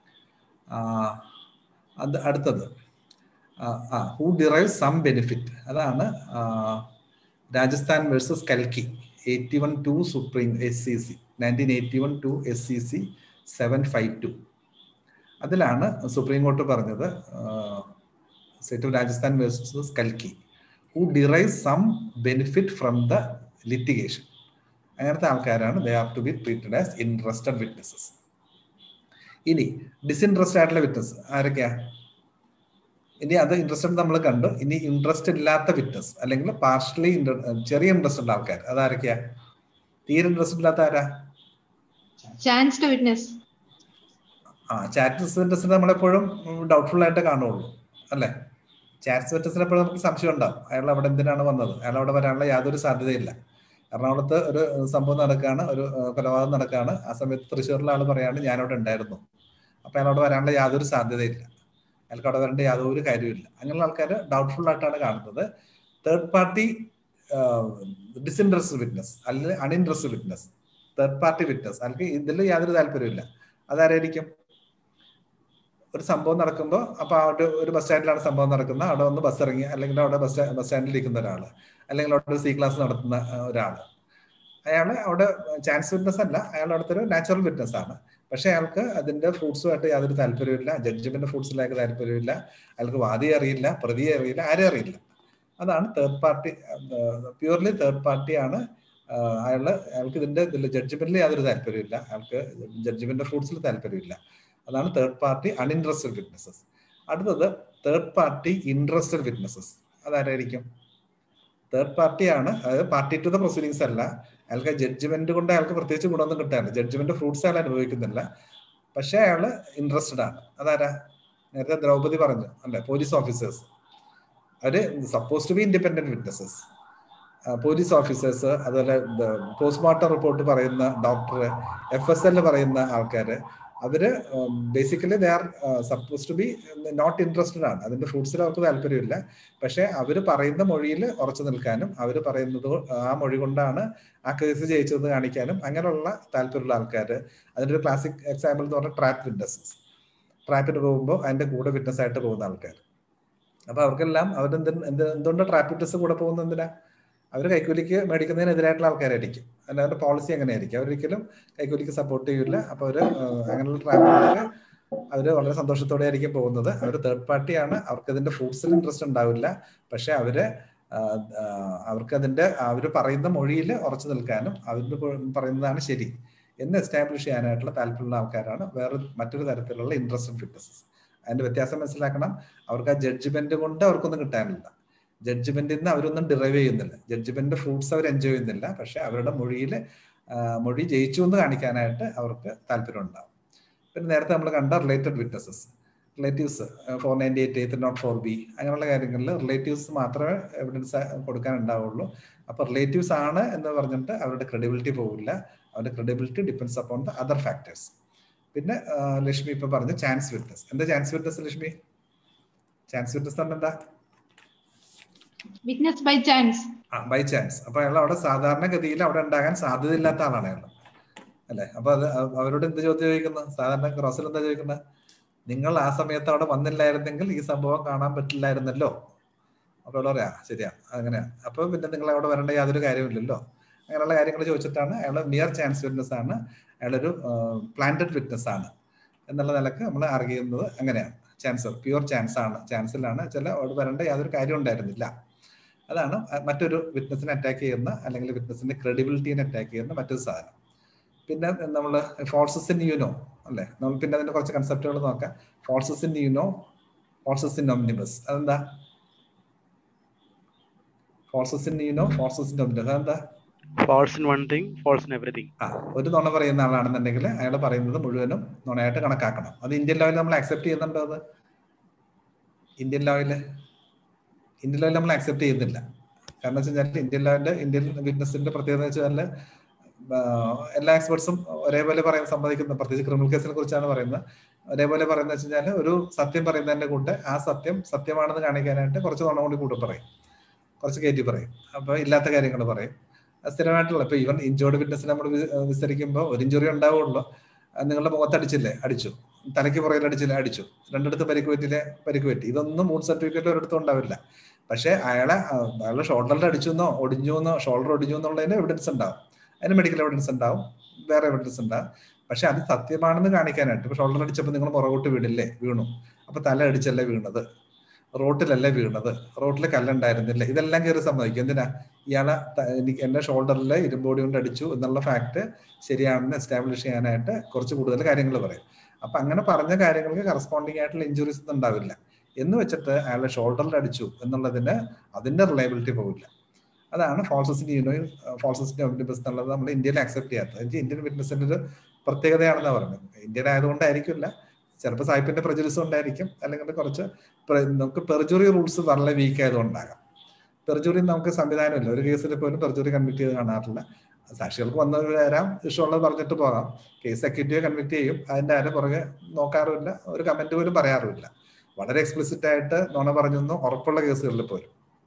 അത് അടുത്തത് ആ ഹു ഡിറൈവ് സം ബെനിഫിറ്റ്. അതാണ് രാജസ്ഥാൻ വേഴ്സസ് കൽക്കി eighty one two supreme S C C nineteen eighty one two S C C seven five two. അതിലാണ് സുപ്രീം കോർട്ട് പറഞ്ഞത് സ്റ്റേറ്റ് ഓഫ് രാജസ്ഥാൻ വേഴ്സസ് കൽക്കി who derive some benefit from the litigation. അങ്ങനത്തെ ആൾക്കാരാണ് they are to be treated as interested witnesses. ഇനി disinterested ആയിട്ടുള്ള witness ആരൊക്കെയാ? ഇനി അത് ഇൻട്രസ്റ്റഡ് നമ്മൾ കണ്ടു. ഇനി ഇൻട്രസ്റ്റ് ഇല്ലാത്ത വിറ്റ്നസ് അല്ലെങ്കിൽ പാർഷ്യലി ചെറിയ ഇൻട്രസ്റ്റ് ഉള്ള ആൾക്കാർ അതാരൊക്കെയാ? തീരെ ഇൻട്രസ്റ്റ് ഇല്ലാത്ത ആരാ? Chanced witness. ആ ചാൻസ് വിറ്റ്നസ് നമ്മളെപ്പോഴും ഡൗട്ട്ഫുൾ ആയിട്ട് കാണുള്ളൂ അല്ലെ. ചാൻസ് വിറ്റ്നസിന് എപ്പോഴും നമുക്ക് സംശയം ഉണ്ടാവും, അയാൾ അവിടെ എന്തിനാണ് വന്നത്, അയാൾ അവിടെ വരാനുള്ള യാതൊരു സാധ്യതയില്ല. എറണാകുളത്ത് ഒരു സംഭവം നടക്കുകയാണ്, ഒരു കൊലപാതകം നടക്കുകയാണ്. ആ സമയത്ത് തൃശ്ശൂരിലെ ആൾ പറയാണ് ഞാനവിടെ ഉണ്ടായിരുന്നു. അപ്പൊ അയാൾ അവിടെ വരാനുള്ള യാതൊരു സാധ്യതയില്ല, അയാൾക്ക് അവിടെ വരേണ്ട യാതൊരു കാര്യമില്ല. അങ്ങനെയുള്ള ആൾക്കാർ ഡൗട്ട്ഫുൾ ആയിട്ടാണ് കാണുന്നത്. തേർഡ് പാർട്ടി ഡിസ്ഇൻട്രസ്റ്റഡ് വിറ്റ്നസ് അല്ലെങ്കിൽ uninterested witness, third party witness, അല്ലെങ്കിൽ ഇതിൽ യാതൊരു താല്പര്യമില്ല. അതാരായിരിക്കും? ഒരു സംഭവം നടക്കുമ്പോൾ അപ്പൊ അവിടെ ഒരു ബസ് സ്റ്റാൻഡിലാണ് സംഭവം നടക്കുന്നത്, അവിടെ ഒന്ന് ബസ് ഇറങ്ങി, അല്ലെങ്കിൽ അവിടെ ബസ് ബസ് സ്റ്റാൻഡിൽ ഇരിക്കുന്ന ഒരാൾ, അല്ലെങ്കിൽ അവിടെ ഒരു സി ക്ലാസ് നടത്തുന്ന ഒരാൾ, അയാൾ അവിടെ ചാൻസ് വിറ്റ്നസ് അല്ല, അയാൾ അവിടുത്തെ ഒരു നാച്ചുറൽ വിറ്റ്നസ് ആണ്. പക്ഷെ അയാൾക്ക് അതിന്റെ ഫ്രൂട്ട്സുമായിട്ട് യാതൊരു താല്പര്യമില്ല, ജഡ്ജ്മെന്റ് ഫ്രൂട്ട്സിലേക്ക് താല്പര്യമില്ല, അയാൾക്ക് വാദിയെ അറിയില്ല, പ്രതിയെ അറിയില്ല, ആരെയും അറിയില്ല. അതാണ് തേർഡ് പാർട്ടി, പ്യൂർലി തേർഡ് പാർട്ടിയാണ് അയാള്. അയാൾക്ക് ഇതിന്റെ ജഡ്ജ്മെന്റിൽ യാതൊരു താല്പര്യമില്ല, അയാൾക്ക് ജഡ്ജ്മെന്റ് ഫ്രൂട്ട്സിൽ താല്പര്യമില്ല. അതാണ് തേർഡ് പാർട്ടി അൺഇൻട്രസ്റ്റഡ് വിറ്റ്നസസ്. അടുത്തത് തേർഡ് പാർട്ടി ഇൻട്രസ്റ്റഡ് വിറ്റ്നസസ്. അതാരായിരിക്കും? തേർഡ് പാർട്ടിയാണ്, അതായത് പാർട്ടി ടു ദ പ്രൊസീഡിങ്സ് അല്ല. അയാൾക്ക് ജഡ്ജ്മെന്റ് കൊണ്ട് അയാൾക്ക് പ്രത്യേകിച്ച് ഗുണമൊന്നും കിട്ടാനില്ല, ജഡ്ജ്മെന്റ് ഫ്രൂട്ട്സ് അയാൾ അനുഭവിക്കുന്നില്ല, പക്ഷെ അയാള് ഇൻട്രസ്റ്റഡ് ആണ്. അതാരാ? നേരത്തെ ദ്രൗപദി പറഞ്ഞു അല്ലെ, പോലീസ് ഓഫീസേഴ്സ്. അവര് suppose to be independent witnesses. Police officers, അതുപോലെ പോസ്റ്റ്മോർട്ടം റിപ്പോർട്ട് പറയുന്ന ഡോക്ടർ, എഫ് എസ് എൽ പറയുന്ന ആൾക്കാര്, അവര് basically they are suppose to be not interested ആണ്. അതിന്റെ ഫ്രൂട്ട്സിൽ അവർക്ക് താല്പര്യമില്ല, പക്ഷെ അവര് പറയുന്ന മൊഴിയിൽ ഉറച്ചു നിൽക്കാനും അവര് പറയുന്നത് ആ മൊഴി കൊണ്ടാണ് ആ കേസ് ജയിച്ചതെന്ന് കാണിക്കാനും അങ്ങനെയുള്ള താല്പര്യമുള്ള ആൾക്കാര്. അതിന്റെ ഒരു ക്ലാസിക് എക്സാമ്പിൾ എന്ന് പറഞ്ഞാൽ ട്രാപ്പ് വിറ്റ്നസസ്. ട്രാപ്പിന് പോകുമ്പോൾ അതിന്റെ കൂടെ വിറ്റ്നസ് ആയിട്ട് പോകുന്ന ആൾക്കാർ. അപ്പൊ അവർക്കെല്ലാം അവരെന്ത് എന്ത് എന്തുകൊണ്ട് ട്രാപ്പ് വിറ്റ്നസ് കൂടെ പോകുന്ന എന്തിനാ? അവർ കൈക്കൂലിക്ക് മേടിക്കുന്നതിനെതിരായിട്ടുള്ള ആൾക്കാരായിരിക്കും. അല്ല, അവരുടെ പോളിസി അങ്ങനെയായിരിക്കും, അവരൊരിക്കലും കൈക്കൂലിക്ക് സപ്പോർട്ട് ചെയ്യില്ല. അപ്പൊ അവര് അങ്ങനെയുള്ള ട്രാപ്പിലേക്ക് അവര് വളരെ സന്തോഷത്തോടെ ആയിരിക്കും പോകുന്നത്. അവർ തേർഡ് പാർട്ടിയാണ്, അവർക്ക് അതിന്റെ ഫ്രൂട്ട്സിൽ ഇൻട്രസ്റ്റ് ഉണ്ടാവില്ല, പക്ഷെ അവര് അവർക്ക് അതിന്റെ അവര് പറയുന്ന മൊഴിയിൽ ഉറച്ചു നിൽക്കാനും അവര് പറയുന്നതാണ് ശരി എന്ന് എസ്റ്റാബ്ലിഷ് ചെയ്യാനായിട്ടുള്ള താല്പര്യമുള്ള ആൾക്കാരാണ് വേറെ മറ്റൊരു തരത്തിലുള്ള ഇൻട്രസ്റ്റഡ് വിറ്റ്നസസ്. അതിന്റെ വ്യത്യാസം മനസ്സിലാക്കണം. അവർക്ക് ആ ജഡ്ജ്മെന്റ് കൊണ്ട് അവർക്കൊന്നും കിട്ടാനില്ല, ജഡ്ജ്മെന്റിൽ നിന്ന് അവരൊന്നും ഡിറൈവ് ചെയ്യുന്നില്ല, ജഡ്ജ്മെന്റ് ഫ്രൂട്ട്സ് അവർ എൻജോയ് ചെയ്യുന്നില്ല, പക്ഷെ അവരുടെ മൊഴിയിൽ മൊഴി ജയിച്ചു എന്ന് കാണിക്കാനായിട്ട് അവർക്ക് താല്പര്യം ഉണ്ടാവും. പിന്നെ നേരത്തെ നമ്മൾ കണ്ട related witnesses, relatives, four ninety eight eight not four B അങ്ങനെയുള്ള കാര്യങ്ങളിൽ റിലേറ്റീവ്സ് മാത്രമേ എവിഡൻസ് കൊടുക്കാൻ ഉണ്ടാവുള്ളൂ. അപ്പൊ റിലേറ്റീവ്സ് ആണ് എന്ന് പറഞ്ഞിട്ട് അവരുടെ ക്രെഡിബിലിറ്റി പോകില്ല, അവരുടെ credibility depends upon the other factors. പിന്നെ ലക്ഷ്മി ഇപ്പൊ പറഞ്ഞു ചാൻസ് വിറ്റ്നസ്. എന്താ chance witness Lakshmi? Chance witness എന്താ? Witness by chance. ആ, ബൈ ചാൻസ്. അപ്പൊ അയാൾ അവിടെ സാധാരണഗതിയിൽ അവിടെ ഉണ്ടാകാൻ സാധ്യതയില്ലാത്ത ആളാണ് അയാൾ, അല്ലെ? അപ്പൊ അത് അവരോട് എന്ത് ചോദ്യം ചോദിക്കുന്നത്? സാധാരണ ക്രോസിൽ എന്താ ചോദിക്കുന്നത്? നിങ്ങൾ ആ സമയത്ത് അവിടെ വന്നില്ലായിരുന്നെങ്കിൽ ഈ സംഭവം കാണാൻ പറ്റില്ലായിരുന്നല്ലോ. അപ്പൊ അവിടെ പറയാ ശരിയാ, അങ്ങനെയാ, അപ്പൊ പിന്നെ നിങ്ങൾ അവിടെ വരേണ്ട യാതൊരു കാര്യമില്ലല്ലോ. അങ്ങനെയുള്ള കാര്യങ്ങൾ ചോദിച്ചിട്ടാണ് അയാൾ മിയർ ചാൻസ് വിറ്റ്നസ് ആണ്, അയാളൊരു പ്ലാന്റഡ് വിറ്റ്നസ് ആണ് എന്നുള്ള നിലക്ക് നമ്മൾ ആർഗ്യ ചെയ്യുന്നത് അങ്ങനെയാണ്. ചാൻസ് പ്യുവർ ചാൻസ് ആണ്, ചാൻസിലാണ് ചില അവിടെ വരേണ്ട യാതൊരു കാര്യം ഉണ്ടായിരുന്നില്ല. അതാണ് മറ്റൊരു വിറ്റ്നസിനെ അറ്റാക്ക് ചെയ്യുന്ന അല്ലെങ്കിൽ വിറ്റ്നസിന്റെ ക്രെഡിബിലിറ്റിനെ അറ്റാക്ക് ചെയ്യുന്ന മറ്റൊരു സാധനം. പിന്നെ നമ്മൾ ഫോൾസസ് ഇൻ യുനോ അല്ലെ, നമ്മൾ പിന്നെ അതിന്റെ കുറച്ച് കൺസെപ്റ്റുകൾ നോക്കാം. Falsus in uno, falsus in omnibus. അതെന്താ? Falsus in uno, falsus in omnibus അതെന്താ? False in one thing, false in everything. ആ, ഒരു നുണ പറയുന്ന ആളാണെന്നുണ്ടെങ്കിൽ അയാൾ പറയുന്നത് മുഴുവനും നുണയായിട്ട് കണക്കാക്കണം. അത് ഇന്ത്യൻ ലോയിൽ നമ്മൾ അക്സെപ്റ്റ് ചെയ്യുന്നുണ്ടോ? അത് ഇന്ത്യൻ ലോയില് ഇന്ത്യൻ ലോയിൽ നമ്മൾ അക്സെപ്റ്റ് ചെയ്യുന്നില്ല. കാരണം വെച്ച് കഴിഞ്ഞാൽ ഇന്ത്യൻ ലോയിന്റെ ഇന്ത്യൻ വിറ്റ്നസിന്റെ പ്രത്യേകത എന്ന് വെച്ചാൽ എല്ലാ എക്സ്പെർട്സും ഒരേപോലെ പറയാൻ സമ്മതിക്കുന്ന, പ്രത്യേകിച്ച് ക്രിമിനൽ കേസിനെ കുറിച്ചാണ് പറയുന്നത്, ഒരേപോലെ പറയുന്നത് വെച്ച് കഴിഞ്ഞാൽ ഒരു സത്യം പറയുന്നതിന്റെ കൂട്ട് ആ സത്യം സത്യമാണെന്ന് കാണിക്കാനായിട്ട് കുറച്ച് നുണ കൂടി കൂടെ പറയും, കുറച്ച് കയറ്റി പറയും, അപ്പൊ ഇല്ലാത്ത കാര്യങ്ങൾ പറയും. സ്ഥിരമായിട്ടുള്ള ഇപ്പൊ ഈവൻ ഇഞ്ചോർഡ് വിറ്റ്നസ് നമ്മൾ വിസ്തരിക്കുമ്പോൾ ഒരു ഇഞ്ചുറി ഉണ്ടാവുള്ളൂ. നിങ്ങളുടെ മുഖത്തടിച്ചില്ലേ, അടിച്ചു, തലയ്ക്ക് പുറകിൽ അടിച്ചില്ലേ, അടിച്ചു, രണ്ടിടത്ത് പരിക്ക് പറ്റില്ലേ, പരിക്ക് പറ്റി. ഇതൊന്നും മൂന്ന് സർട്ടിഫിക്കറ്റിൽ ഒരിടത്തും ഉണ്ടാവില്ല. പക്ഷെ അയാളെ അയാളെ ഷോൾഡറിൽ അടിച്ചു എന്നോ ഒടിഞ്ഞു എന്നോ ഷോൾഡർ ഒടിഞ്ഞു എന്നുള്ളതിന് എവിഡൻസ് ഉണ്ടാവും, അതിന് മെഡിക്കൽ എവിഡൻസ് ഉണ്ടാവും, വേറെ എവിഡൻസ് ഉണ്ടാവും. പക്ഷെ അത് സത്യമാണെന്ന് കാണിക്കാനായിട്ട് ഇപ്പൊ ഷോൾഡർ അടിച്ചപ്പോൾ നിങ്ങൾ പുറകോട്ട് വീണില്ലേ, വീണു, അപ്പൊ തല അടിച്ചല്ലേ വീണത്, റോട്ടിലല്ലേ വീണത്, റോട്ടിൽ കല്ലുണ്ടായിരുന്നില്ല, ഇതെല്ലാം കയറി സമ്മതിക്കും. എന്തിനാ? ഇയാളെ എനിക്ക് എന്റെ ഷോൾഡറിൽ ഇരുമ്പോടി കൊണ്ട് അടിച്ചു എന്നുള്ള ഫാക്ട് ശരിയാണെന്ന് എസ്റ്റാബ്ലിഷ് ചെയ്യാനായിട്ട് കുറച്ച് കൂടുതൽ കാര്യങ്ങൾ പറയും. അപ്പൊ അങ്ങനെ പറഞ്ഞ കാര്യങ്ങൾക്ക് കറസ്പോണ്ടിങ് ആയിട്ടുള്ള ഇഞ്ചുറീസ് ഒന്നും ഉണ്ടാവില്ല എന്ന് വെച്ചിട്ട് അയാളെ ഷോൾഡറിൽ അടിച്ചു എന്നുള്ളതിന് അതിന്റെ റിലയബിലിറ്റി പോകില്ല. അതാണ് falsus in uno, falsus in omnibus എന്നുള്ളത് നമ്മൾ ഇന്ത്യയിൽ അക്സെപ്റ്റ് ചെയ്യാത്തത്. എനിക്ക് ഇന്ത്യൻ വിറ്റ്നസിന്റെ ഒരു പ്രത്യേകതയാണെന്ന് പറഞ്ഞത്. ഇന്ത്യൻ ആയതുകൊണ്ടായിരിക്കില്ല, ചിലപ്പോൾ സാഹിബിന്റെ പ്രജുഡിസം ഉണ്ടായിരിക്കും, അല്ലെങ്കിൽ കുറച്ച് നമുക്ക് പെർജുറി റൂൾസ് വളരെ വീക്ക് ആയതുകൊണ്ടാകാം. പെർജുറി നമുക്ക് സംവിധാനമില്ല, ഒരു കേസിൽ പോലും പെർജുറി കൺവിക്ട് ചെയ്ത് കാണാറില്ല. സാക്ഷികൾക്ക് വന്നവർ വരാം, ഇഷ്ടമുള്ളത് പറഞ്ഞിട്ട് പോകാം. കേസ് അക്യൂറ്റീവ് കൺവിക്ട് ചെയ്യും, അതിന്റെ ആരും പുറകെ നോക്കാറുമില്ല, ഒരു കമന്റ് പോലും പറയാറുമില്ല. വളരെ എക്സ്പ്ലിസിറ്റ് ആയിട്ട് നുണ പറഞ്ഞൊന്നും ഉറപ്പുള്ള കേസുകളിൽ പോലും.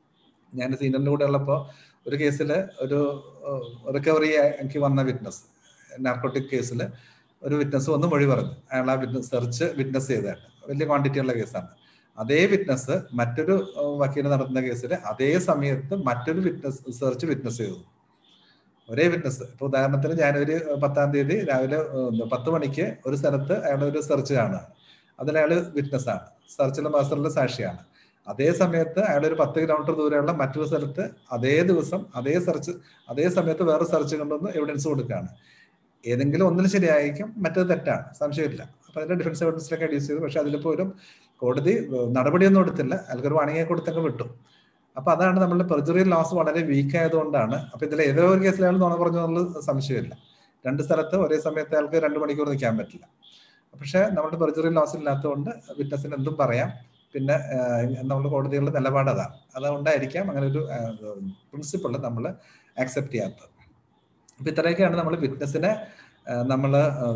ഞാൻ സീനിയറിൻ്റെ കൂടെ ഉള്ളപ്പോൾ ഒരു കേസിൽ ഒരു റിക്കവറി എനിക്ക് വന്ന വിറ്റ്നസ്, നാർക്കോട്ടിക് കേസിൽ ഒരു വിറ്റ്നസ് വന്ന് മൊഴി പറഞ്ഞു. അയാൾ ആ വിറ്റ്നസ് സെർച്ച് വിറ്റ്നസ് ചെയ്തതാണ്, വലിയ ക്വാണ്ടിറ്റി ഉള്ള കേസാണ്. അതേ വിറ്റ്നസ് മറ്റൊരു വക്കീൽ നടത്തുന്ന കേസിൽ അതേ സമയത്ത് മറ്റൊരു വിറ്റ്നസ് സെർച്ച് വിറ്റ്നസ് ചെയ്തു, ഒരേ വിറ്റ്നസ്. ഇപ്പൊ ഉദാഹരണത്തിന് ഞാനൊരു പത്താം തീയതി രാവിലെ പത്ത് മണിക്ക് ഒരു സ്ഥലത്ത് അയാൾ ഒരു സെർച്ച് കാണുക, അതിലയാൾ വിറ്റ്നസ് ആണ്, സെർച്ചിലെ മാസ്റ്ററിലെ സാക്ഷിയാണ്. അതേ സമയത്ത് അയാൾ ഒരു പത്ത് കിലോമീറ്റർ ദൂരെയുള്ള മറ്റൊരു സ്ഥലത്ത് അതേ ദിവസം അതേ സെർച്ച് അതേ സമയത്ത് വേറെ സെർച്ച് കൊണ്ടുവന്ന് എവിഡൻസ് കൊടുക്കുകയാണ്. ഏതെങ്കിലും ഒന്നിൽ ശരിയായിരിക്കും, മറ്റത് തെറ്റാണ്, സംശയമില്ല. അപ്പൊ അതിന്റെ ഡിഫൻസ് എവിഡൻസിലൊക്കെ അഡ്യൂസ് ചെയ്തു. പക്ഷെ അതിൽ പോലും കോടതി നടപടിയൊന്നും എടുത്തില്ല, അയാൾക്കൊരു വാണിംഗ് കൊടുത്തൊക്കെ വിട്ടു. അപ്പൊ അതാണ് നമ്മളുടെ പെർജറി ലോസ് വളരെ വീക്ക് ആയതുകൊണ്ടാണ്. അപ്പൊ ഇതിൽ ഏതോ ഒരു കേസിൽ അയാൾ നുണ പറഞ്ഞു എന്നുള്ള സംശയമില്ല. രണ്ട് സ്ഥലത്ത് ഒരേ സമയത്ത് അയാൾക്ക് രണ്ട് മണിക്കൂർ നിൽക്കാൻ പറ്റില്ല. പക്ഷെ നമ്മുടെ പെർജറി ലോസ് ഇല്ലാത്തതുകൊണ്ട് വിറ്റ്നസിന് എന്തും പറയാം. പിന്നെ നമ്മുടെ കോടതികളുടെ നിലപാട് അതാണ്, അതുകൊണ്ടായിരിക്കാം അങ്ങനെ ഒരു പ്രിൻസിപ്പിൾ നമ്മൾ ആക്സെപ്റ്റ് ചെയ്യാത്തത്. അപ്പൊ ഇത്രയൊക്കെയാണ് നമ്മൾ വിറ്റ്നസിനെ നമ്മൾ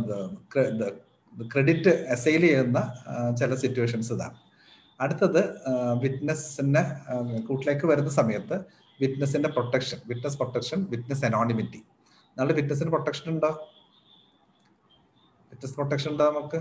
ക്രെഡിറ്റ് അസൈൽ ചെയ്യുന്ന ചില സിറ്റുവേഷൻസ് ഇതാണ്. അടുത്തത് വിറ്റ്നസിന്റെ കൂട്ടിലേക്ക് വരുന്ന സമയത്ത് വിറ്റ്നസിന്റെ protection, witness protection, witness anonymity. നമ്മുടെ വിറ്റ്നസിന് പ്രൊട്ടക്ഷൻ ഉണ്ടോ? വിറ്റ്നസ് പ്രൊട്ടക്ഷൻ ഉണ്ടോ? നമുക്ക്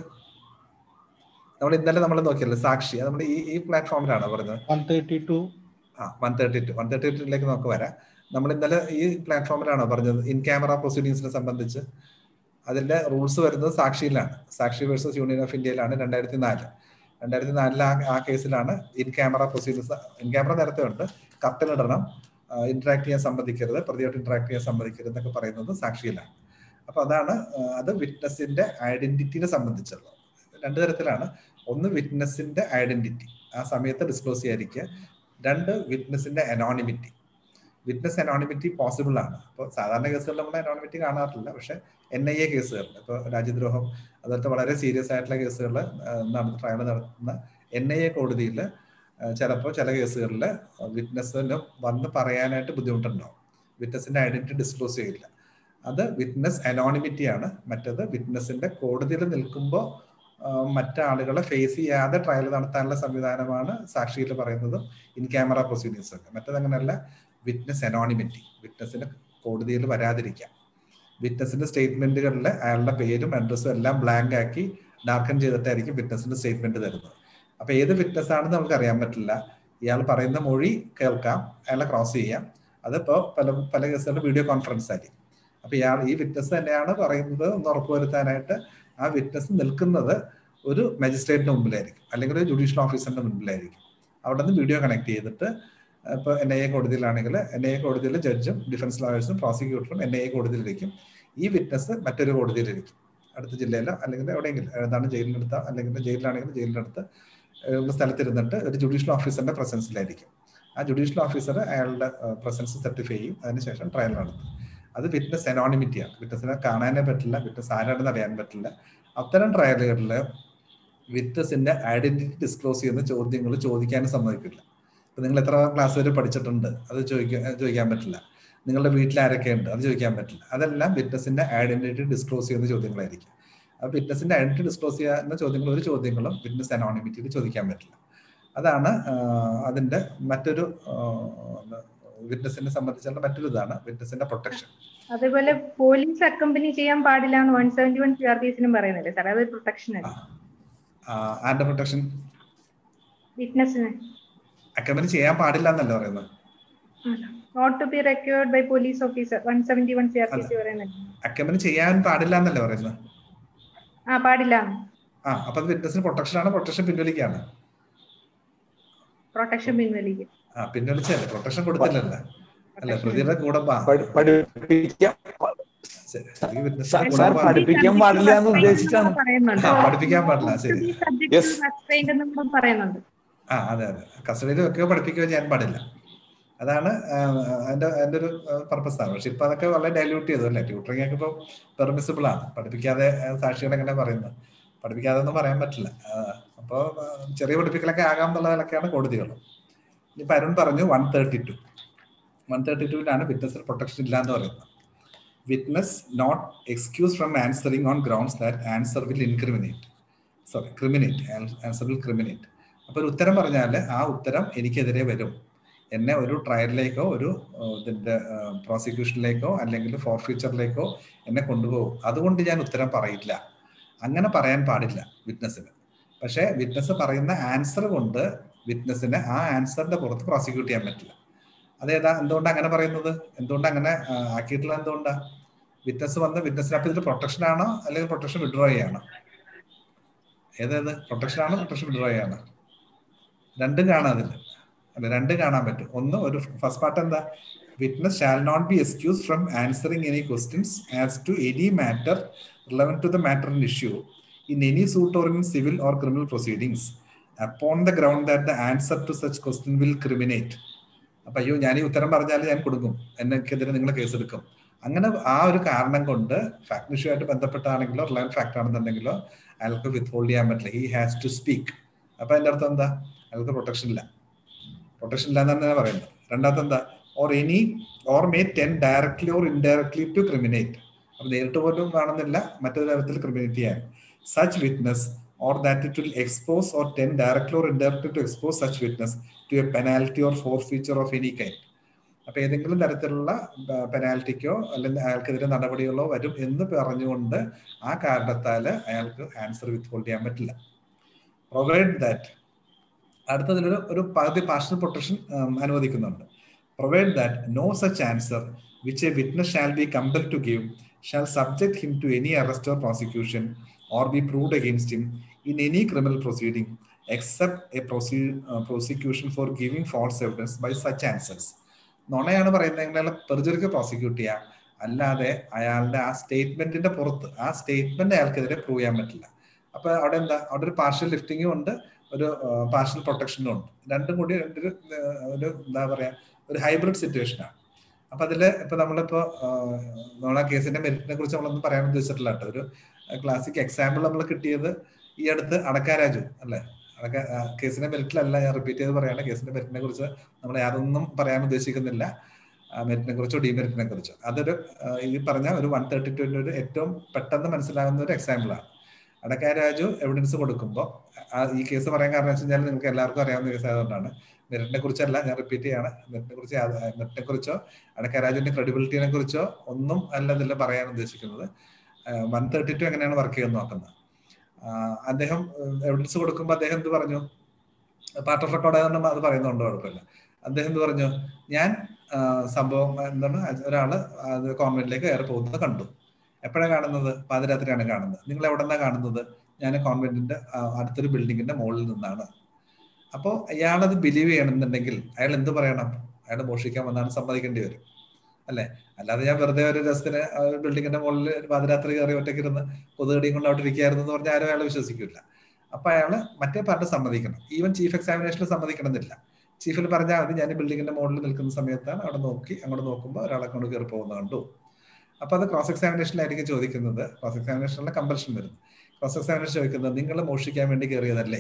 നമ്മൾ ഇന്നലെ നമ്മൾ നോക്കിയല്ലേ സാക്ഷി, നമ്മൾ ഈ ഈ പ്ലാറ്റ്ഫോമിലാണ് പറഞ്ഞത് വൺ തേർട്ടി ടു ആ one thirty two one thirty ടുലേക്ക് നമുക്ക് വരാം. നമ്മൾ ഇന്നലെ ഈ പ്ലാറ്റ്ഫോമിലാണോ പറഞ്ഞത് ഇൻ ക്യാമറ പ്രൊസീഡിങ്സിനെ സംബന്ധിച്ച്? അതിന്റെ റൂൾസ് വരുന്നത് സാക്ഷിയിലാണ്. സാക്ഷി വേഴ്സസ് യൂണിയൻ ഓഫ് ഇന്ത്യയിലാണ് രണ്ടായിരത്തി നാല് രണ്ടായിരത്തി നാലിലെ ആ കേസിലാണ് in camera proceedings. In camera നേരത്തെ ഉണ്ട്, കത്തിലിടണം, ഇന്ററാക്ട് ചെയ്യാൻ സമ്മതിക്കരുത്, പ്രതിയായിട്ട് ഇന്ററാക്ട് ചെയ്യാൻ സമ്മതിക്കരുത് എന്നൊക്കെ പറയുന്നത് സാക്ഷിയിലാണ്. അപ്പൊ അതാണ് അത് വിറ്റ്നസിന്റെ ഐഡന്റിറ്റിനെ സംബന്ധിച്ചുള്ളത്. രണ്ടു തരത്തിലാണ്. ഒന്ന് വിറ്റ്നസിന്റെ ഐഡന്റിറ്റി ആ സമയത്ത് ഡിസ്ക്ലോസ് ചെയ്യാതിരിക്കുക. രണ്ട് വിറ്റ്നസിന്റെ അനോണിമിറ്റി. വിറ്റ്നസ് അനോണിമിറ്റി പോസിബിൾ ആണ്. ഇപ്പോൾ സാധാരണ കേസുകളിൽ നമ്മൾ അനോണിമിറ്റി കാണാറില്ല, പക്ഷെ എൻ ഐ എ കേസുകളിൽ, ഇപ്പോൾ രാജ്യദ്രോഹം അതുപോലത്തെ വളരെ സീരിയസ് ആയിട്ടുള്ള കേസുകൾ ട്രയൽ നടത്തുന്ന എൻ ഐ എ കോടതിയിൽ ചിലപ്പോൾ ചില കേസുകളിൽ വിറ്റ്നസിന് വന്ന് പറയാനായിട്ട് ബുദ്ധിമുട്ടുണ്ടാവും. വിറ്റ്നസിന്റെ ഐഡന്റിറ്റി ഡിസ്ക്ലോസ് ചെയ്യില്ല. അത് വിറ്റ്നസ് അനോണിമിറ്റിയാണ്. മറ്റത് വിറ്റ്നസിന്റെ കോടതിയിൽ നിൽക്കുമ്പോൾ മറ്റാളുകളെ ഫേസ് ചെയ്യാതെ ട്രയൽ നടത്താനുള്ള സംവിധാനമാണ് സാക്ഷിയിൽ പറയുന്നത് ഇൻ ക്യാമറ പ്രൊസീഡിങ്സ് ഒക്കെ. മറ്റതങ്ങനെയല്ല, വിറ്റ്നസ് അനോണിമിറ്റി. വിറ്റ്നസിന് കോടതിയിൽ വരാതിരിക്കാം. വിറ്റ്നസിന്റെ സ്റ്റേറ്റ്മെന്റുകളിൽ അയാളുടെ പേരും അഡ്രസ്സും എല്ലാം ബ്ലാങ്ക് ആക്കി ഡാർക്കൻ ചെയ്തിട്ടായിരിക്കും വിറ്റ്നസിന്റെ സ്റ്റേറ്റ്മെന്റ് തരുന്നത്. അപ്പൊ ഏത് വിറ്റ്നസ് ആണെന്ന് നമുക്ക് അറിയാൻ പറ്റില്ല. ഇയാൾ പറയുന്ന മൊഴി കേൾക്കാം, അയാളെ ക്രോസ് ചെയ്യാം. അതിപ്പോ പല പല കേസുകളിലും വീഡിയോ കോൺഫറൻസ് ആയിരിക്കും. അപ്പൊ ഇയാൾ ഈ വിറ്റ്നസ് തന്നെയാണ് പറയുന്നത് എന്ന് ഉറപ്പുവരുത്താനായിട്ട് ആ വിറ്റ്നസ് നിൽക്കുന്നത് ഒരു മജിസ്ട്രേറ്റിന്റെ മുമ്പിലായിരിക്കും, അല്ലെങ്കിൽ ഒരു ജുഡീഷ്യൽ ഓഫീസറിന്റെ മുമ്പിലായിരിക്കും. അവിടെ നിന്ന് വീഡിയോ കണക്ട് ചെയ്തിട്ട് ഇപ്പൊ എൻ ഐ എ കോടതിയിലാണെങ്കിൽ എൻ ഐ എ കോടതിയിലെ ജഡ്ജും ഡിഫൻസ് ലോയേഴ്സും പ്രോസിക്യൂട്ടറും എൻ ഐ എ കോടതിയിലിരിക്കും. ഈ വിറ്റ്നസ് മറ്റൊരു കോടതിയിലിരിക്കും, അടുത്ത ജില്ലയിലോ അല്ലെങ്കിൽ എവിടെയെങ്കിലും, ഏതാണ് ജയിലിനടുത്ത അല്ലെങ്കിൽ ജയിലിലാണെങ്കിൽ ജയിലിനടുത്ത് ഉള്ള സ്ഥലത്തിരുന്നിട്ട് ഒരു ജുഡീഷ്യൽ ഓഫീസറിന്റെ പ്രസൻസിലായിരിക്കും. ആ ജുഡീഷ്യൽ ഓഫീസർ അയാളുടെ പ്രസൻസ് സർട്ടിഫൈ ചെയ്യും. അതിനുശേഷം ട്രയൽ നടത്തും. അത് വിറ്റ്നസ് അനോണിമിറ്റിയാണ്. വിറ്റ്നസിനെ കാണാനേ പറ്റില്ല, വിറ്റ്നസ് ആരാണെന്ന് അറിയാൻ പറ്റില്ല. അത്തരം ട്രയലുകളിൽ വിറ്റ്നസിന്റെ ഐഡന്റിറ്റി ഡിസ്ക്ലോസ് ചെയ്യുന്ന ചോദ്യങ്ങൾ ചോദിക്കാനും സമ്മതിക്കില്ല. ഇപ്പൊ നിങ്ങൾ എത്ര ക്ലാസ് വരെ പഠിച്ചിട്ടുണ്ട് അത് ചോദിക്കാൻ ചോദിക്കാൻ പറ്റില്ല. നിങ്ങളുടെ വീട്ടിൽ ആരൊക്കെയുണ്ട് അത് ചോദിക്കാൻ പറ്റില്ല. അതെല്ലാം വിറ്റ്നസിന്റെ ഐഡന്റിറ്റി ഡിസ്ക്ലോസ് ചെയ്യുന്ന ചോദ്യങ്ങളായിരിക്കും. ആ വിറ്റ്നസിന്റെ ഐഡന്റിറ്റി ഡിസ്ക്ലോസ് ചെയ്യുന്ന ചോദ്യങ്ങൾ ഒരു ചോദ്യങ്ങളും വിറ്റ്നസ് അനോണിമിറ്റിയിൽ ചോദിക്കാൻ പറ്റില്ല. അതാണ് അതിന്റെ മറ്റൊരു വിറ്റ്നസിനെ സംബന്ധിച്ചുള്ള മറ്റൊരു ഇതാണ് വിറ്റ്നസിന്റെ പ്രൊട്ടക്ഷൻ. അതേപോലെ പോലീസ് അക്കമ്പനി ചെയ്യാൻ പാടില്ല എന്ന് one seventy one C R P എസിനും പറയുന്നില്ലേ സാർ? അത് പ്രൊട്ടക്ഷൻ അല്ല. ആരുടെ പ്രൊട്ടക്ഷൻ? വിറ്റ്നസിന് അക്കമ്പനി ചെയ്യാൻ പാടില്ല എന്നല്ല പറയുന്നത്. Not to be required by police officer one seventy one C R P S പറയുന്നത്. അക്കമ്പനി ചെയ്യാൻ പാടില്ല എന്നല്ലേ പറയുന്നത്? ആ പാടില്ല. ആ അപ്പൊ വിറ്റ്നസിന് പ്രൊട്ടക്ഷൻ ആണ്, പ്രൊട്ടക്ഷൻ പിൻവലിക്കാണ്. പ്രൊട്ടക്ഷൻ പിൻവലിക്കും. ആ പിൻവലിച്ചല്ലേ, പ്രൊട്ടക്ഷൻ കൊടുത്തില്ലല്ലോ അല്ലെ? പ്രതിയുടെ കൂടെ പഠിപ്പിക്കാൻ പാടില്ല എന്ന് ഉദ്ദേശിച്ചാണ്. പഠിപ്പിക്കാൻ പാടില്ല, ശരി. പറയുന്നുണ്ട്. ആ അതെ അതെ, കസ്റ്റഡിയിൽ വെക്കുകയോ പഠിപ്പിക്കുകയോ ചെയ്യാൻ പാടില്ല. അതാണ് അതിന്റെ അതിന്റെ ഒരു പർപ്പസ് ആണ്. പക്ഷെ ഇപ്പൊ അതൊക്കെ വളരെ ഡൈല്യൂട്ട് ചെയ്തു അല്ലേ? ട്യൂട്ടറിംഗ് ഒക്കെ ഇപ്പൊ പെർമിസിബിൾ ആണ്. പഠിപ്പിക്കാതെ സാക്ഷികൾ എങ്ങനെ പറയുന്നത്? പഠിപ്പിക്കാതെ ഒന്നും പറയാൻ പറ്റില്ല. അപ്പോ ചെറിയ പഠിപ്പിക്കലൊക്കെ ആകാം എന്നുള്ളതിലൊക്കെയാണ് കോടതികൾ. ഇനിയിപ്പോ അരുൺ പറഞ്ഞു one thirty two one thirty ടുവിലാണ് വിറ്റ്നസ് പ്രൊട്ടക്ഷൻ ഇല്ല എന്ന് പറയുന്നത്. Witness not excuse from answering on grounds that answer will incriminate sorry criminate answer will criminate. അപ്പൊ ഒരു ഉത്തരം പറഞ്ഞാൽ ആ ഉത്തരം എനിക്കെതിരെ വരും എന്നെ ഒരു ട്രയലിലേക്കോ ഒരു ഇതിന്റെ പ്രോസിക്യൂഷനിലേക്കോ അല്ലെങ്കിൽ ഫോർ ഫ്യൂച്ചറിലേക്കോ എന്നെ കൊണ്ടുപോകും. അതുകൊണ്ട് ഞാൻ ഉത്തരം പറയില്ല. അങ്ങനെ പറയാൻ പാടില്ല വിറ്റ്നസിന്. പക്ഷേ വിറ്റ്നസ് പറയുന്ന ആൻസർ കൊണ്ട് വിറ്റ്നസിനെ ആ ആൻസറിന്റെ പുറത്ത് പ്രോസിക്യൂട്ട് ചെയ്യാൻ പറ്റില്ല. അതേതാ, എന്തുകൊണ്ടാണ് അങ്ങനെ പറയുന്നത്, എന്തുകൊണ്ട് അങ്ങനെ ആക്കിയിട്ടുള്ള, എന്തുകൊണ്ടാ? വിറ്റ്നസ് വന്ന് വിറ്റ്നസിന് അപ്പൊ ഇതിൽ പ്രൊട്ടക്ഷൻ ആണോ അല്ലെങ്കിൽ പ്രൊട്ടക്ഷൻ വിഡ്രോ ചെയ്യണോ? ഏതേത് പ്രൊട്ടക്ഷൻ ആണോ പ്രൊട്ടക്ഷൻ വിഡ്രോ ചെയ്യണോ? രണ്ടും കാണാം അതിൽ. അല്ല, രണ്ടും കാണാൻ പറ്റും. ഒന്ന്, ഒരു ഫസ്റ്റ് പാർട്ട് എന്താ, witness shall not be excuse from answering any questions as to any matter relevant to the matter in issue in any suit or in civil or criminal proceedings upon the ground that the answer to such question will criminate. അപ്പൊ അയ്യോ, ഞാൻ ഈ ഉത്തരം പറഞ്ഞാൽ ഞാൻ കൊടുക്കും, എന്നെക്കെതിരെ നിങ്ങൾ കേസെടുക്കും, അങ്ങനെ ആ ഒരു കാരണം കൊണ്ട് ഫാക്ട് ഇഷ്യൂ ആയിട്ട് ബന്ധപ്പെട്ടാണെങ്കിലോ റിലവന്റ് ഫാക്ട് ആണെന്നുണ്ടെങ്കിലോ അയാൾക്ക് വിത്ത്ഹോൾഡ് ചെയ്യാൻ പറ്റില്ല. He has to speak. അപ്പൊ അതിന്റെ അർത്ഥം എന്താ, അയാൾക്ക് പ്രൊട്ടക്ഷൻ ഇല്ല. പ്രൊട്ടക്ഷൻ ഇല്ല എന്നാണ് ഞാൻ പറയുന്നത്. രണ്ടാമത്തെ എന്താ, or any or may tend directly or indirectly to criminate. അപ്പൊ നേരിട്ട് പോലും കാണുന്നില്ല, മറ്റൊരു തരത്തിൽ ക്രിമിനേറ്റ് ചെയ്യാൻ. Such witness or that it will expose or tend directly or indirectly to expose such witness to a penalty or forfeiture of any kind. അപ്പൊ ഏതെങ്കിലും തരത്തിലുള്ള പെനാൽറ്റിക്കോ അല്ലെങ്കിൽ അയാൾക്കെതിരെ നടപടികളോ വരും എന്ന് പറഞ്ഞുകൊണ്ട് ആ കാരണത്താൽ അയാൾക്ക് ആൻസർ വിത്ത്ഹോൾഡ് ചെയ്യാൻ പറ്റില്ല. പ്രൊവൈഡ് ദാറ്റ്, അടുത്തതിലൊരു ഒരു പകുതി പാർഷ്യൽ പ്രൊട്ടക്ഷൻ അനുവദിക്കുന്നുണ്ട്. Provide that no such answer which a witness shall be compelled to give shall subject him to any arrest or prosecution or be proved against him in any criminal proceeding except a uh, prosecution for giving false evidence by such answers. നോണയാണ് പറയുന്നതെങ്കിൽ പെർജറിക്ക് prosecute ചെയ്യാം, അല്ലാതെ അയാളുടെ ആ സ്റ്റേറ്റ്മെന്റിന്റെ പുറത്ത് ആ സ്റ്റേറ്റ്മെന്റ് അയാൾക്കെതിരെ പ്രൂവ് ചെയ്യാൻ പറ്റില്ല. അപ്പൊ അവിടെ എന്താ, അവിടെ ഒരു പാർഷ്യൽ ലിഫ്റ്റിംഗും ഉണ്ട്, ഒരു പാർഷ്യൽ പ്രൊട്ടക്ഷനും ഉണ്ട്. രണ്ടും കൂടി ഒരു ഒരു എന്താ പറയാ, ഒരു ഹൈബ്രിഡ് സിറ്റുവേഷനാണ്. അപ്പൊ അതില് ഇപ്പൊ നമ്മളിപ്പോ നമ്മളെ കേസിന്റെ മെറിറ്റിനെ കുറിച്ച് നമ്മളൊന്നും പറയാൻ ഉദ്ദേശിച്ചിട്ടില്ല കേട്ടോ. ഒരു ക്ലാസിക് എക്സാമ്പിൾ നമ്മൾ കിട്ടിയത് ഈ അടുത്ത് അടക്കാ രാജു അല്ലെ, അടക്ക കേസിന്റെ മെറിറ്റിലല്ല ഞാൻ റിപ്പീറ്റ് ചെയ്ത് പറയാണ്. കേസിന്റെ മെറിറ്റിനെ കുറിച്ച് നമ്മൾ യാതൊന്നും പറയാൻ ഉദ്ദേശിക്കുന്നില്ല, മെറിറ്റിനെ കുറിച്ചോ ഡിമെറിറ്റിനെ കുറിച്ചോ. അതൊരു ഈ പറഞ്ഞ ഒരു വൺ തേർട്ടി ടുവിന്റെ ഒരു ഏറ്റവും പെട്ടെന്ന് മനസ്സിലാകുന്ന ഒരു എക്സാമ്പിളാണ്. അടക്കാ രാജു എവിഡൻസ് കൊടുക്കുമ്പോൾ, ഈ കേസ് പറയാൻ കാരണം വെച്ച് കഴിഞ്ഞാൽ നിങ്ങൾക്ക് എല്ലാവർക്കും അറിയാവുന്ന കേസ് ആയതുകൊണ്ടാണ്, മെറിറ്റിനെ കുറിച്ചല്ല ഞാൻ റിപ്പീറ്റ് ചെയ്യാണ്. മെറിറ്റിനെ കുറിച്ച് മെറിറ്റിനെ കുറിച്ചോ അടക്കാ രാജുവിന്റെ ക്രെഡിബിലിറ്റിനെ കുറിച്ചോ ഒന്നും അല്ല ഇതിൽ പറയാൻ ഉദ്ദേശിക്കുന്നത്. വൺ തേർട്ടി ടു എങ്ങനെയാണ് വർക്ക് ചെയ്യുന്നത് നോക്കുന്നത്. അദ്ദേഹം എവിഡൻസ് കൊടുക്കുമ്പോൾ അദ്ദേഹം എന്ത് പറഞ്ഞു, പാർട്ട് ഓഫ് റെക്കോർഡ് ആയതുകൊണ്ട് അത് പറയുന്നുണ്ടോ കുഴപ്പമില്ല. അദ്ദേഹം എന്ത് പറഞ്ഞു, ഞാൻ സംഭവം എന്താണ്, ഒരാള് കോൺവെന്റിലേക്ക് കയറി പോകുന്നത് കണ്ടു. എപ്പോഴാണ് കാണുന്നത്, പാതിരാത്രിയാണ് കാണുന്നത്. നിങ്ങൾ എവിടെ നിന്നാണ് കാണുന്നത്, ഞാൻ കോൺവെന്റിന്റെ അടുത്തൊരു ബിൽഡിങ്ങിന്റെ മുകളിൽ നിന്നാണ്. അപ്പോൾ അയാളത് ബിലീവ് ചെയ്യണമെന്നുണ്ടെങ്കിൽ അയാൾ എന്ത് പറയണം, അയാൾ മോഷിക്കാൻ വന്നാണ് സമ്മതിക്കേണ്ടി വരും അല്ലെ. അല്ലാതെ ഞാൻ വെറുതെ ഒരു രസത്തിന് ബിൽഡിങ്ങിന്റെ മുകളിൽ പാതിരാത്രി കയറി ഒറ്റയ്ക്കിരുന്ന് കൊതുകടിയും കൊണ്ട് അവിടെ ഇരിക്കുകയായിരുന്നു എന്ന് പറഞ്ഞാൽ ആരും അയാളെ വിശ്വസിക്കില്ല. അപ്പൊ അയാള് മറ്റേ പാർട്ടി സമ്മതിക്കണം. Even chief എക്സാമിനേഷനിൽ സമ്മതിക്കണമെന്നില്ല. ചീഫിൽ പറഞ്ഞാൽ മതി, ഞാൻ ബിൽഡിങ്ങിന്റെ മുകളിൽ നിൽക്കുന്ന സമയത്താണ് അവിടെ നോക്കി അങ്ങോട്ട് നോക്കുമ്പോൾ ഒരാളെ കൊണ്ട് കയറി പോകുന്നത് കണ്ടു. അപ്പൊ അത് ക്രോസ് എക്സാമിനേഷനിലായിരിക്കും ചോദിക്കുന്നത്. ക്രോസ് എക്സാമിനേഷനിലെ കമ്പൽഷൻ വരുന്നത്. ക്രോസ് എക്സാമിനേഷൻ ചോദിക്കുന്നത്, നിങ്ങൾ മോഷിക്കാൻ വേണ്ടി കയറിയതല്ലേ?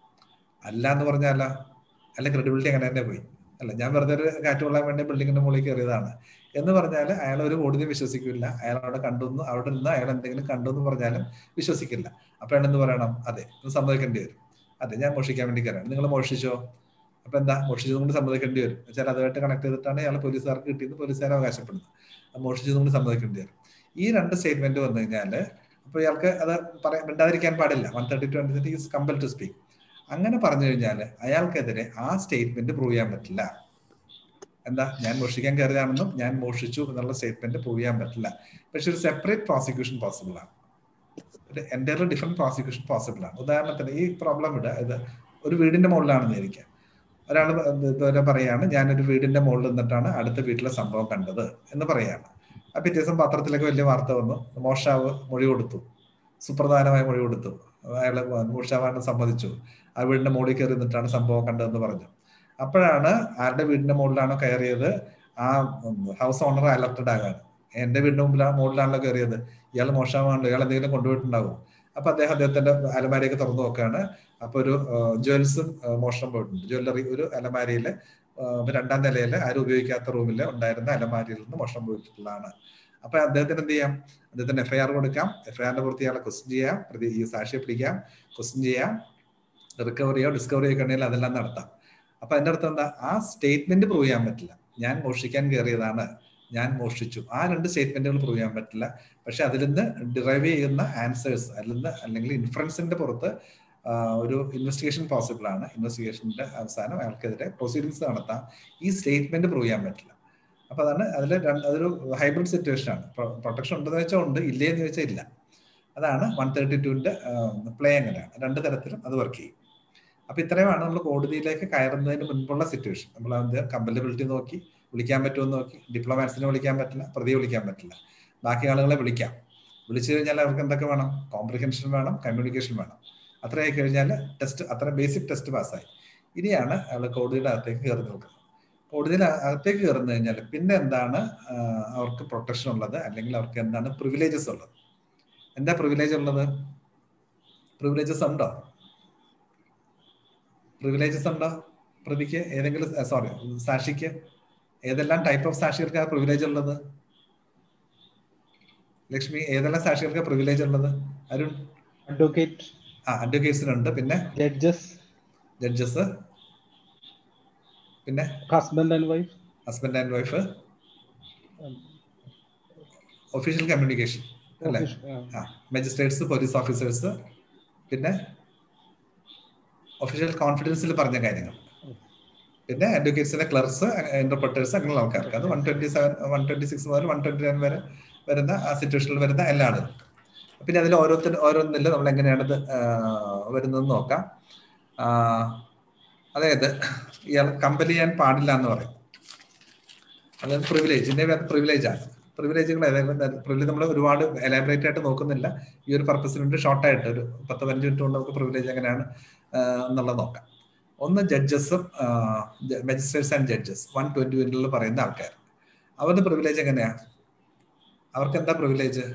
അല്ല എന്ന് പറഞ്ഞാല അല്ല, ക്രെഡിബിലിറ്റി അങ്ങനെ തന്നെ പോയി. അല്ല, ഞാൻ വെറുതെ ഒരു കാറ്റ് കൊള്ളാൻ വേണ്ടി ബിൽഡിങ്ങിന്റെ മുകളിൽ കയറിയതാണ് എന്ന് പറഞ്ഞാൽ അയാൾ ഒരു കോടതി വിശ്വസിക്കില്ല. അയാൾ അവിടെ കണ്ടു, അവിടെ നിന്ന് അയാൾ എന്തെങ്കിലും കണ്ടു എന്ന് പറഞ്ഞാലും വിശ്വസിക്കില്ല. അപ്പൊ അയാൾ എന്ത് പറയണം, അതെ ഇത് സമ്മതിക്കേണ്ടി വരും, അതെ ഞാൻ മോഷിക്കാൻ വേണ്ടി കയറാണ്. നിങ്ങൾ മോഷിച്ചോ, അപ്പൊ എന്താ മോഷിച്ചതുകൊണ്ട് സമ്മതിക്കേണ്ടി വരും. വെച്ചാൽ അതുമായിട്ട് കണക്ട് ചെയ്തിട്ടാണ് ഇയാൾ പോലീസുകാർക്ക് കിട്ടിയത്, പോലീസുകാർ അവകാശപ്പെടുന്നത്. മോഷിച്ചതുകൊണ്ട് സമ്മതിക്കേണ്ടി വരും. ഈ രണ്ട് സ്റ്റേറ്റ്മെന്റ് വന്നു കഴിഞ്ഞാല് അപ്പൊ ഇയാൾക്ക് അത് പറയാൻ മിണ്ടാതിരിക്കാൻ പാടില്ല. വൺ തേർട്ടി ടു അനുസരിച്ച് ഈസ് കമ്പൽ ടു സ്പീക്ക്. അങ്ങനെ പറഞ്ഞു കഴിഞ്ഞാൽ അയാൾക്കെതിരെ ആ സ്റ്റേറ്റ്മെന്റ് പ്രൂവ് ചെയ്യാൻ പറ്റില്ല. എന്താ, ഞാൻ മോഷിക്കാൻ കയറിയതാണെന്നും ഞാൻ മോഷിച്ചു എന്നുള്ള സ്റ്റേറ്റ്മെന്റ് പ്രൂവ് ചെയ്യാൻ പറ്റില്ല. പക്ഷെ ഒരു സെപ്പറേറ്റ് പ്രോസിക്യൂഷൻ പോസിബിൾ ആണ്, ഒരു എൻ്റയർലി ഡിഫറെന്റ് പ്രോസിക്യൂഷൻ പോസിബിൾ ആണ്. ഉദാഹരണത്തിന് ഈ പ്രോബ്ലം ഇവിടെ ഇത് ഒരു വീടിന്റെ മുകളിലാണെന്ന് വിചാരിക്കാം. ഒരാൾ ഇതുവരെ പറയാണ്, ഞാനൊരു വീടിന്റെ മുകളിൽ നിന്നിട്ടാണ് അടുത്ത വീട്ടിലെ സംഭവം കണ്ടത് എന്ന് പറയാണ്. ആ പിറ്റേ ദിവസം പത്രത്തിലൊക്കെ വലിയ വാർത്ത വന്നു, മോഷ്ടാവ് മൊഴി കൊടുത്തു, സുപ്രധാനമായ മൊഴി കൊടുത്തു, അയാള് മോഷ്ടാവാണ് സമ്മതിച്ചു, ആ വീടിന്റെ മുകളിൽ കയറി നിന്നിട്ടാണ് സംഭവം കണ്ടതെന്ന് പറഞ്ഞു. അപ്പോഴാണ് ആരുടെ വീടിന്റെ മുകളിലാണോ കയറിയത് ആ ഹൗസ് ഓണർ അലർട്ടഡ് ആകാണ്. എന്റെ വീടിന്റെ മുമ്പിലാണ് മുകളിലാണല്ലോ കയറിയത്, ഇയാൾ മോശമാണല്ലോ, ഇയാൾ എന്തെങ്കിലും കൊണ്ടുപോയിട്ടുണ്ടാവും. അപ്പൊ അദ്ദേഹം അദ്ദേഹത്തിന്റെ അലമാരിയൊക്കെ തുറന്നു നോക്കുകയാണ്. അപ്പൊ ഒരു ജ്വൽസും മോഷണം പോയിട്ടുണ്ട്. ജ്വല്ലറി ഒരു അലമാരിയിലെ രണ്ടാം നിലയിലെ ആരും ഉപയോഗിക്കാത്ത റൂമിൽ ഉണ്ടായിരുന്ന അലമാരിയിൽ നിന്ന് മോഷണം പോയിട്ടുള്ളതാണ്. അപ്പൊ അദ്ദേഹത്തിന് എന്ത് ചെയ്യാം, അദ്ദേഹത്തിന് എഫ്ഐആർ കൊടുക്കാം, എഫ്ഐആറിന്റെ പുറത്ത് ഇയാളെ ക്വസ്റ്റ്യൻ ചെയ്യാം, പ്രതി ഈ സാക്ഷിയെ പിടിക്കാം, ക്വസ്റ്റ്യൻ ചെയ്യാം, റിക്കവറിയോ ഡിസ്കവറിയോ ഒക്കെ ഉണ്ടെങ്കിൽ അതെല്ലാം നടത്താം. അപ്പൊ അതിന്റെ അർത്ഥം എന്താ? ആ സ്റ്റേറ്റ്മെന്റ് പ്രൂവ് ചെയ്യാൻ പറ്റില്ല. ഞാൻ മോഷ്ടിക്കാൻ കയറിയതാണ്, ഞാൻ മോഷ്ടിച്ചു, ആ രണ്ട് സ്റ്റേറ്റ്മെന്റുകൾ പ്രൂവ് ചെയ്യാൻ പറ്റില്ല. പക്ഷെ അതിൽ നിന്ന് ഡിറൈവ് ചെയ്യുന്ന ആൻസേഴ്സ് അതിൽ നിന്ന് അല്ലെങ്കിൽ ഇൻഫറൻസിന്റെ പുറത്ത് ഒരു ഇൻവെസ്റ്റിഗേഷൻ പോസിബിൾ ആണ്. ഇൻവെസ്റ്റിഗേഷന്റെ അവസാനം അയാൾക്കെതിരെ പ്രൊസീഡിങ്സ് നടത്താം. ഈ സ്റ്റേറ്റ്മെന്റ് പ്രൂവ് ചെയ്യാൻ പറ്റില്ല. അപ്പൊ അതാണ് അതിൽ അതൊരു ഹൈബ്രിഡ് സിറ്റുവേഷൻ ആണ്. പ്രൊട്ടക്ഷൻ ഉണ്ടെന്ന് വെച്ചാൽ ഉണ്ട്, ഇല്ലേ എന്ന് വെച്ചാൽ ഇല്ല. അതാണ് വൺ തേർട്ടി ടുവിന്റെ പ്ലേ. അങ്ങനെയാണ് രണ്ട് തരത്തിലും അത് വർക്ക് ചെയ്യും. അപ്പൊ ഇത്രയുമാണ് നമ്മൾ കോടതിയിലേക്ക് കയറുന്നതിന് മുൻപുള്ള സിറ്റുവേഷൻ. നമ്മൾ അതിന്റെ കമ്പലബിലിറ്റി നോക്കി, വിളിക്കാൻ പറ്റുമെന്ന് നോക്കി. ഡിപ്ലോമാറ്റ്സിനെ വിളിക്കാൻ പറ്റില്ല, പ്രതിയെ വിളിക്കാൻ പറ്റില്ല. ബാക്കി ആളുകളെ വിളിക്കാം. വിളിച്ചു കഴിഞ്ഞാൽ അവർക്ക് എന്തൊക്കെ വേണം? കോംപ്രിഹെൻഷൻ വേണം, കമ്മ്യൂണിക്കേഷൻ വേണം. അത്ര ആയി കഴിഞ്ഞാൽ ടെസ്റ്റ്, അത്ര ബേസിക് ടെസ്റ്റ് പാസ്സായി. ഇനിയാണ് അയാൾ കോടതിയുടെ അകത്തേക്ക് കയറി നിൽക്കുന്നത്. കോടതിയിൽ അകത്തേക്ക് കയറുന്നു കഴിഞ്ഞാൽ പിന്നെ എന്താണ് അവർക്ക് പ്രൊട്ടക്ഷൻ ഉള്ളത്, അല്ലെങ്കിൽ അവർക്ക് എന്താണ് പ്രിവിലേജസ് ഉള്ളത്? എന്താ പ്രിവിലേജ് ഉള്ളത്? പ്രിവിലേജസ് ഉണ്ടോ? പ്രിവിലേജസ് ഉണ്ടോ പ്രതിക്ക്? ഏതെങ്കിലും സോറി സാക്ഷിക്ക് ഏതെല്ലാം ടൈപ്പ് ഓഫ് സാക്ഷികൾക്ക് ആ പ്രിവിലേജ് ഉള്ളത്? ലക്ഷ്മി, ഏതെല്ലാം സാക്ഷികൾക്ക് പ്രിവിലേജ് ഉള്ളത്? അരുൺ? അഡ്വക്കേറ്റ്. ആ, അഡ്വക്കേറ്റ്സിനുണ്ട്. പിന്നെ ജഡ്ജസ്. ജഡ്ജസ്. പിന്നെ husband and wife. Husband and wife. Official communication അല്ലേ? ആ, മജിസ്ട്രേറ്റ്സ്, പോലീസ് ഓഫീസേഴ്സ്. പിന്നെ ഒഫീഷ്യൽ കോൺഫിഡൻസിൽ പറഞ്ഞ കാര്യങ്ങൾ. പിന്നെ അഡ്വക്കേറ്റ്സിന്റെ ക്ലർക്സ്, ഇന്റർപ്രറ്റേഴ്സ്, അങ്ങനെയുള്ള ആൾക്കാർക്ക്. അത് one twenty seven one twenty six മുതൽ വൺ ട്വന്റി നയൻ വരെ വരുന്ന ആ സിറ്റുവേഷനിൽ വരുന്ന എല്ലാ ആളുകൾക്കും. പിന്നെ അതിൽ ഓരോരുത്തർ ഓരോന്നില്ല നമ്മൾ എങ്ങനെയാണ് ഇത് വരുന്നതെന്ന് നോക്കാം. അതായത് ഇയാൾ കമ്പൽ ചെയ്യാൻ പാടില്ല എന്ന് പറയും. അതായത് പ്രിവിലേജ്, ഇതിന്റെ പ്രിവിലേജ് ആണ്. പ്രിവിലേജുകൾ ഏതായാലും പ്രിവിലേജ് നമ്മൾ ഒരുപാട് എലാബറേറ്റ് ആയിട്ട് നോക്കുന്നില്ല. ഈ ഒരു പർപ്പസിന് വേണ്ടി ഷോർട്ടായിട്ട് ഒരു പത്ത് പതിനഞ്ച് മിനിറ്റ് കൊണ്ട് നമുക്ക് പ്രിവിലേജ് എങ്ങനെയാണ് എന്നുള്ളത് നോക്കാം. ഒന്ന് ജഡ്ജസും magistrates and judges one twenty വണ്ണിൽ പറയുന്ന ആൾക്കാർ, അവരുടെ പ്രിവിലേജ് എങ്ങനെയാ? അവർക്ക് എന്താ പ്രിവിലേജ്?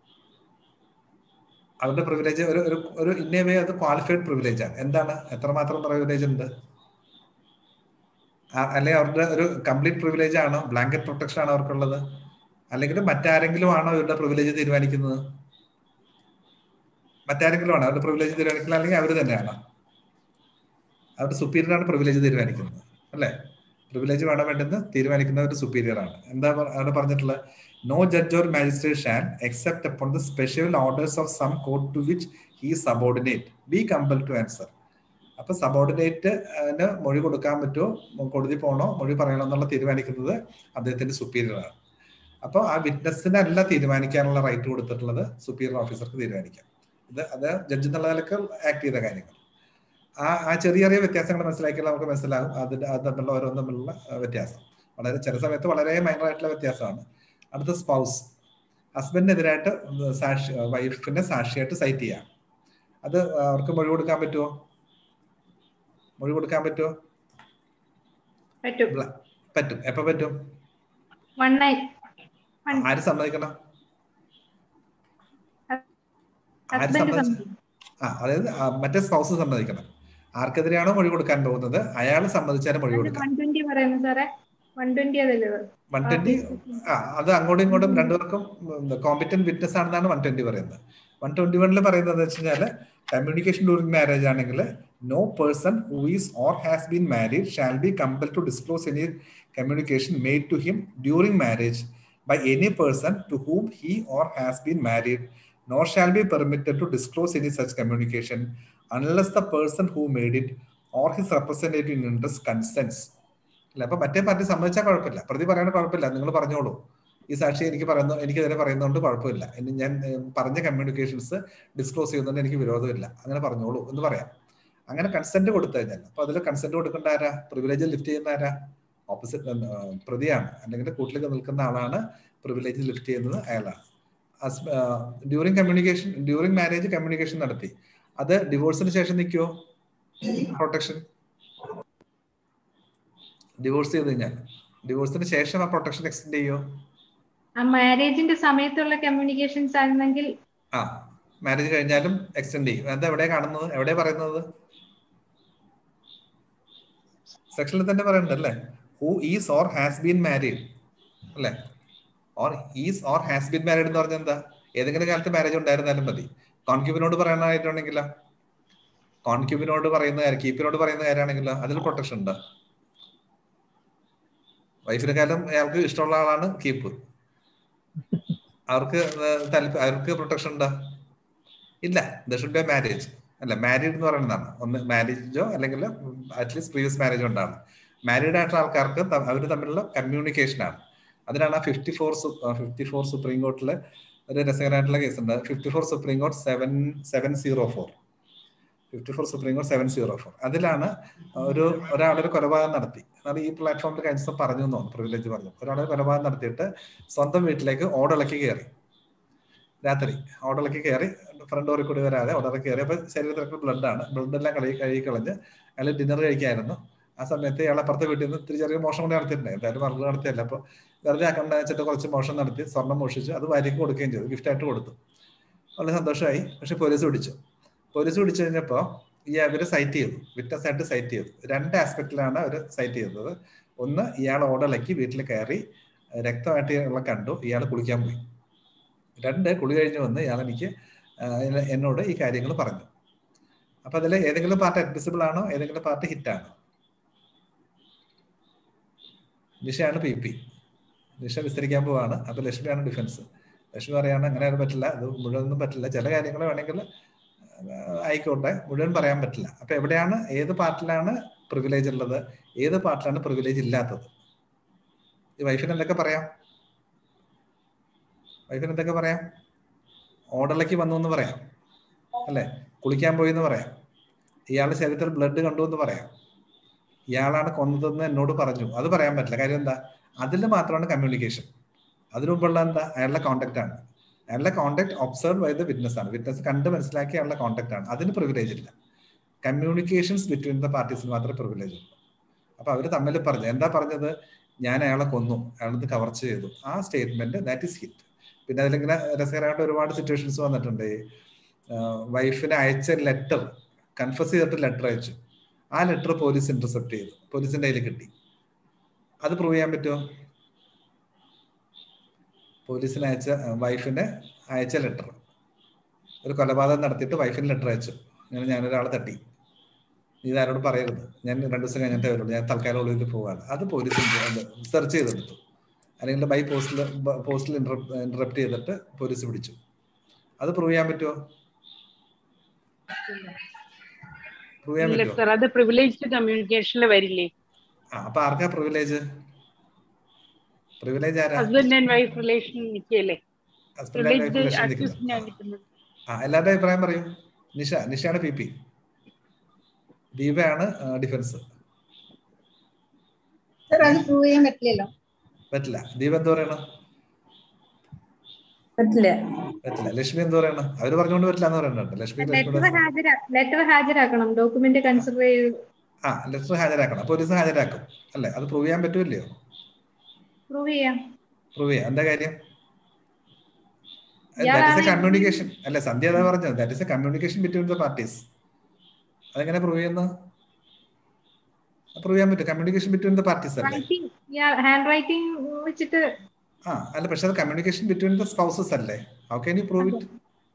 അവരുടെ പ്രിവിലേജ് ഒരു ഒരു ഇന്നേ അത് ക്വാളിഫൈഡ് പ്രിവിലേജ് ആണ്. എന്താണ്? എത്രമാത്രം പ്രിവിലേജ് ഉണ്ട്? അല്ലെങ്കിൽ അവരുടെ ഒരു കംപ്ലീറ്റ് പ്രിവിലേജ് ആണോ? ബ്ലാങ്കറ്റ് പ്രൊട്ടക്ഷൻ ആണോ അവർക്കുള്ളത്? അല്ലെങ്കിൽ മറ്റാരെങ്കിലും ആണോ ഇവരുടെ പ്രിവിലേജ് തീരുമാനിക്കുന്നത്? മറ്റാരെങ്കിലും ആണോ അവരുടെ പ്രിവിലേജ് തീരുമാനിക്കുന്നത്? അല്ലെങ്കിൽ അവർ തന്നെയാണോ? അവരുടെ സുപ്പീരിയർ ആണ് പ്രിവിലേജ് തീരുമാനിക്കുന്നത് അല്ലേ? പ്രിവിലേജ് വേണം വേണ്ടെന്ന് തീരുമാനിക്കുന്ന ഒരു സുപ്പീരിയർ ആണ്. എന്താ അവിടെ പറഞ്ഞിട്ടുള്ളത്? No judge or magistrate shall except upon the special orders of some court to which he subordinate be compel to answer. അപ്പൊ സബോർഡിനേറ്റിന് മൊഴി കൊടുക്കാൻ പറ്റുമോ, കോടതി പോകണോ, മൊഴി പറയണോ എന്നുള്ള തീരുമാനിക്കുന്നത് അദ്ദേഹത്തിന്റെ സുപ്പീരിയർ ആണ്. അപ്പോൾ ആ വിറ്റ്നസിനല്ല തീരുമാനിക്കാനുള്ള റൈറ്റ് കൊടുത്തിട്ടുള്ളത് സുപ്പീരിയർ ഓഫീസർക്ക് തീരുമാനിക്കാം. ഇത് അത് ജഡ്ജ് എന്നുള്ള നിലക്ക് ആക്ട് ചെയ്ത കാര്യങ്ങൾ. ആ ആ ചെറിയ ചെറിയ വ്യത്യാസങ്ങൾ മനസ്സിലാക്കിയാൽ നമുക്ക് മനസ്സിലാകും അതിന്റെ അത് തമ്മിലുള്ള ഓരോന്നും തമ്മിലുള്ള വ്യത്യാസം. വളരെ ചില സമയത്ത് വളരെ മൈനർ ആയിട്ടുള്ള വ്യത്യാസമാണ്. അടുത്ത സ്പൗസ്, ഹസ്ബൻഡിനെതിരായിട്ട് സാക്ഷി വൈഫിനെ സാക്ഷിയായിട്ട് സൈറ്റ് ചെയ്യാം. അത് അവർക്ക് മൊഴി കൊടുക്കാൻ പറ്റുമോ? മൊഴി കൊടുക്കാൻ പറ്റുമോ? പറ്റും. എപ്പോ പറ്റും? ആര് സമ്മതിക്കണം? ആര് സമ്മതിച്ചു? ആ, അതായത് മറ്റേ സ്പൗസ് സമ്മതിക്കണം. ആർക്കെതിരെയാണോ മൊഴി കൊടുക്കാൻ പോകുന്നത് അയാൾ സമ്മതിച്ചാലും മൊഴി കൊടുക്കാം. വൺ ട്വന്റി ആ അത് അങ്ങോട്ടും ഇങ്ങോട്ടും രണ്ടുപേർക്കും കോമ്പിറ്റന്റ് വിറ്റ്നസ് ആണെന്നാണ് വൺ ട്വന്റി പറയുന്നത്. വൺ ട്വന്റി വണ്ണിൽ പറയുന്നത് വെച്ച് കഴിഞ്ഞാൽ കമ്മ്യൂണിക്കേഷൻ ഡ്യൂറിംഗ് മാരേജ് ആണെങ്കിൽ no person who is or has been married shall be compel to disclose any communication made to him during marriage by any person to whom he or has been married nor shall be permitted to disclose any such communication unless the person who made it or his representative in interest consents. അല്ല, അപ്പൊ മറ്റേ party സമ്മതിച്ചാൽ കുഴപ്പമില്ല, പ്രതി പറയണ കുഴപ്പമില്ല, നിങ്ങൾ പറഞ്ഞോളൂ, ഈ സാക്ഷി എനിക്ക് പറയുന്നു എനിക്കെതിരെ പറയുന്നതുകൊണ്ട് കുഴപ്പമില്ല, ഇനി ഞാൻ പറഞ്ഞ കമ്മ്യൂണിക്കേഷൻസ് ഡിസ്ക്ലോസ് ചെയ്യുന്നതുകൊണ്ട് എനിക്ക് വിരോധമില്ല, അങ്ങനെ പറഞ്ഞോളൂ എന്ന് പറയാം. അങ്ങനെ കൺസെന്റ് കൊടുത്തു കഴിഞ്ഞാൽ അപ്പൊ അതിൽ കൺസെന്റ് കൊടുക്കേണ്ട ആരാ? പ്രിവിലേജ് ലിഫ്റ്റ് ചെയ്യുന്ന ആരാ? ഓപ്പോസിറ്റ് പ്രതിയാണ്, അല്ലെങ്കിൽ കൂട്ടിലേക്ക് നിൽക്കുന്ന ആളാണ് പ്രിവിലേജ് ലിഫ്റ്റ് ചെയ്യുന്നത്, അയാളാണ്. During communication during marriage communication നടത്തി, അത് ഡിവോഴ്സിന് ശേഷം നിൽക്കുമോ പ്രൊട്ടക്ഷൻ? ഡിവോഴ്സ് ചെയ്ത് കഴിഞ്ഞാൽ ഡിവോഴ്സിന് ശേഷം ആ പ്രൊട്ടക്ഷൻ എക്സ്റ്റെൻഡ് ചെയ്യോ? മാരേജിന്റെ സമയത്തുള്ള കമ്മ്യൂണിക്കേഷൻസ് ആണെങ്കിൽ ആ മാരേജ് കഴിഞ്ഞാലും എക്സ്റ്റെൻഡ് ചെയ്യും. എന്താ എവിടെ കാണുന്നത്, എവിടെ പറയുന്നത്? സെക്ഷനിൽ തന്നെ പറയുന്നുണ്ട് അല്ലേ? Who is or has been married അല്ലേ? Or is or has been married എന്ന് പറഞ്ഞാൽ എന്താ? ഏതെങ്കിലും കാലത്ത് മാരേജ് ഉണ്ടായിരുന്നാലും മതി. കോൺക്യൂബിനോട് പറയാനായിട്ടുണ്ടെങ്കിലോ, കോൺക്യൂബിനോട് പറയുന്ന കീപ്പിനോട് പറയുന്ന കാര്യമാണെങ്കിലോ അതിൽ പ്രൊട്ടക്ഷൻ ഉണ്ടോ? വൈഫിനെക്കാളും അയാൾക്ക് ഇഷ്ടമുള്ള ആളാണ് കീപ്പ്. അവർക്ക് താല്പര്യം, അവർക്ക് പ്രൊട്ടക്ഷൻ ഉണ്ടോ? ഇല്ല. There should be marriage. അല്ല, മാരീഡ് എന്ന് പറയുന്നതാണ്. ഒന്ന് മാരേജോ അല്ലെങ്കിൽ അറ്റ്ലീസ്റ്റ് പ്രീവിയസ് മാരേജോ ഉണ്ടാണ്. മാരീഡ് ആയിട്ടുള്ള ആൾക്കാർക്ക് അവർ തമ്മിലുള്ള കമ്മ്യൂണിക്കേഷനാണ്. അതിനാണ് ആ fifty four fifty four supreme കോർട്ടിൽ ഒരു രസകരമായിട്ടുള്ള കേസുണ്ട്. Fifty four supreme court seven seven zero four fifty four supreme court seven zero four അതിലാണ് ഒരു ഒരാളൊരു കൊലപാതകം നടത്തി. എന്നാൽ ഈ പ്ലാറ്റ്ഫോമിൽ കഴിഞ്ഞ ദിവസം പറഞ്ഞു എന്ന് തോന്നുന്നു, പ്രിവിലേജ് പറഞ്ഞു. ഒരാളൊരു കൊലപാതകം നടത്തിയിട്ട് സ്വന്തം വീട്ടിലേക്ക് ഓടളക്കി കയറി. രാത്രി ഓടളക്കി കയറി, ഫ്രണ്ട് ഡോറിൽ കൂടി വരാതെ ഓടളക്കി കയറി. അപ്പൊ ശരീരത്തിലൊക്കെ ബ്ലഡാണ്. ബ്ലഡെല്ലാം കഴുകി കഴുകി കളഞ്ഞ് അയാൾ ഡിന്നർ കഴിക്കായിരുന്നു. ആ സമയത്ത് ഇയാൾ അപ്പുറത്തെ വീട്ടിൽ നിന്ന് ഇത്തിരി ചെറിയ മോഷണം കൂടി നടത്തിയിട്ടുണ്ട്. എന്തായാലും മറന്നു നടത്തിയല്ല. അപ്പൊ വെറുതെ അക്കണ്ട വെച്ചിട്ട് കുറച്ച് മോഷണം നടത്തി, സ്വർണം മോഷിച്ചു. അത് ഭാര്യയ്ക്ക് കൊടുക്കുകയും ചെയ്തു, ഗിഫ്റ്റായിട്ട് കൊടുത്തു. വളരെ സന്തോഷമായി. പക്ഷെ പോലീസ് പിടിച്ചു. പോലീസ് പിടിച്ചു കഴിഞ്ഞപ്പോൾ ഈ അവര് സൈറ്റ് ചെയ്തു, വിറ്റ്നസ് ആയിട്ട് സൈറ്റ് ചെയ്തു. രണ്ട് ആസ്പെക്റ്റിലാണ് അവർ സൈറ്റ് ചെയ്തത്. ഒന്ന്, ഇയാൾ ഓടലക്കി വീട്ടിൽ കയറി രക്തമായിട്ട് ഇയാളെ കണ്ടു, ഇയാൾ കുളിക്കാൻ പോയി. രണ്ട്, കുളി കഴിഞ്ഞ് വന്ന് ഇയാൾ എനിക്ക് എന്നോട് ഈ കാര്യങ്ങൾ പറഞ്ഞു. അപ്പൊ അതിൽ ഏതെങ്കിലും പാർട്ട് അഡ്മിസിബിൾ ആണോ, ഏതെങ്കിലും പാർട്ട് ഹിറ്റാണോ? നിഷയാണ് പി പി. നിഷ വിസ്തരിക്കാൻ പോവാണ്. അപ്പൊ ലക്ഷ്മിയാണ് ഡിഫൻസ്. ലക്ഷ്മി പറയാണ് അങ്ങനെ അത് പറ്റില്ല, അത് മുഴുവനൊന്നും പറ്റില്ല, ചില കാര്യങ്ങൾ വേണമെങ്കിൽ ആയിക്കോട്ടെ, മുഴുവൻ പറയാൻ പറ്റില്ല. അപ്പൊ എവിടെയാണ്, ഏത് പാർട്ടിലാണ് പ്രിവിലേജ് ഉള്ളത്, ഏത് പാർട്ടിലാണ് പ്രിവിലേജ് ഇല്ലാത്തത്? ഈ വൈഫിന് എന്തൊക്കെ പറയാം? വൈഫിന് എന്തൊക്കെ പറയാം? ഓടലയ്ക്ക് വന്നു എന്ന് പറയാം, അല്ലെ? കുളിക്കാൻ പോയി എന്ന് പറയാം, ഇയാളുടെ ശരീരത്തിൽ ബ്ലഡ് കണ്ടു എന്ന് പറയാം, ഇയാളാണ് കൊന്നതെന്ന് എന്നോട് പറഞ്ഞു. അത് പറയാൻ പറ്റില്ല. കാര്യം എന്താ? അതിൽ മാത്രമാണ് കമ്മ്യൂണിക്കേഷൻ. അതിനു മുമ്പുള്ള എന്താ? അയാളുടെ കോണ്ടാക്ട് ആണ്. അയാളുടെ contact observe by the witness ആണ്. വിറ്റ്നസ് കണ്ട് മനസ്സിലാക്കി അയാളുടെ കോണ്ടാക്ട് ആണ്. അതിന് പ്രിവിലേജ് ഇല്ല. കമ്മ്യൂണിക്കേഷൻസ് ബിറ്റ്വീൻ ദ പാർട്ടീസിന് മാത്രമേ പ്രിവിലേജ് ഉള്ളൂ. അപ്പൊ അവർ തമ്മിൽ പറഞ്ഞു. എന്താ പറഞ്ഞത്? ഞാൻ അയാളെ കൊന്നു, അയാളത് കവർച്ച ചെയ്തു. ആ സ്റ്റേറ്റ്മെന്റ് ദാറ്റ് ഈസ് ഹിറ്റ്. പിന്നെ അതിലിങ്ങനെ രസകരമായിട്ട് ഒരുപാട് സിറ്റുവേഷൻസ് വന്നിട്ടുണ്ട്. വൈഫിന് അയച്ച ലെറ്റർ, കൺഫസ് ചെയ്തിട്ട് ലെറ്റർ അയച്ചു. ആ ലെറ്റർ പോലീസ് ഇന്റർസെപ്റ്റ് ചെയ്തു, പോലീസിന്റെ കയ്യിൽ കിട്ടി. അത് പ്രൂവ് ചെയ്യാൻ പറ്റുമോ? പോലീസിന് അയച്ച, വൈഫിന് അയച്ച ലെറ്റർ, ഒരു കൊലപാതകം നടത്തിയിട്ട് വൈഫിന് ലെറ്റർ അയച്ചു, ഞാൻ ഞാനൊരാളെ തട്ടി, നീ ഇതാരോട് പറയരുത്, ഞാൻ രണ്ടു ദിവസം കഴിഞ്ഞിട്ടേ വരുള്ളൂ, ഞാൻ തൽക്കാലം ഒളിവിൽ പോവാണ്. അത് പോലീസ് സെർച്ച് ചെയ്തെടുത്തു. അല്ലെങ്കിൽ ബൈ പോസ്റ്റിൽ പോസ്റ്റിൽ ഇന്ററപ്റ്റ് ചെയ്തിട്ട് പോലീസ് പിടിച്ചു. അത് പ്രൂവ് ചെയ്യാൻ പറ്റുമോ? പ്രൂവ് ചെയ്യാൻ പറ്റുമോ? അത് പ്രിവിലേജ്ഡ് കമ്മ്യൂണിക്കേഷനിൽ വരില്ലേ? ആ, അപ്പൊ ആർക്കാ പ്രിവിലേജ്? പ്രിവിലേജ് ആരാ? ഹസ്ബൻഡ് ആൻഡ് വൈഫ് റിലേഷൻ നിൽക്കല്ലേ? ആ, എല്ലാവരുടെ അഭിപ്രായം പറയൂ. നിഷ, നിഷയാണ് പി പി, ദീപയാണ് ഡിഫൻസ്. പറ്റില്ല. ദീപ എന്ത് പറയണ? പറ്റില്ല. ലക്ഷ്മി എന്ത് പറയണ? അവര് പറഞ്ഞുകൊണ്ട് പറ്റില്ല എന്ന് പറയുന്നുണ്ട്. ലക്ഷ്മി ലെറ്റർ ഹാജരാക്കണം, ഡോക്യുമെന്റ് കൺസിഡർ ചെയ്ത്. ആ, ലെറ്റർ ഹാജരാക്കണം, പോലീസ് ഹാജരാക്കും, അല്ലെ? അത് പ്രൂവ് ചെയ്യാൻ പറ്റൂല്ലയോ? പ്രൂവ് ചെയ്യാം. പ്രൂവ് ചെയ്യാം. എന്താ കാര്യം? കമ്മ്യൂണിക്കേഷൻ അല്ലെ? സന്ധ്യ അതാ പറഞ്ഞത്, that is a communication between the parties. അതെങ്ങനെ പ്രൂവ് ചെയ്യുന്നു? പ്രൂവ് ചെയ്യാൻ പറ്റും. കമ്മ്യൂണിക്കേഷൻ ബിറ്റ്വീൻ ദ പാർട്ടീസ് അല്ലേ? ഹാൻഡ് റൈറ്റിംഗ് വെച്ചിട്ട്. ആ, അല്ല, പക്ഷെ അത് കമ്മ്യൂണിക്കേഷൻ ബിറ്റ്വീൻ ദ സ്പൗസസ് അല്ലേ? How can you prove it?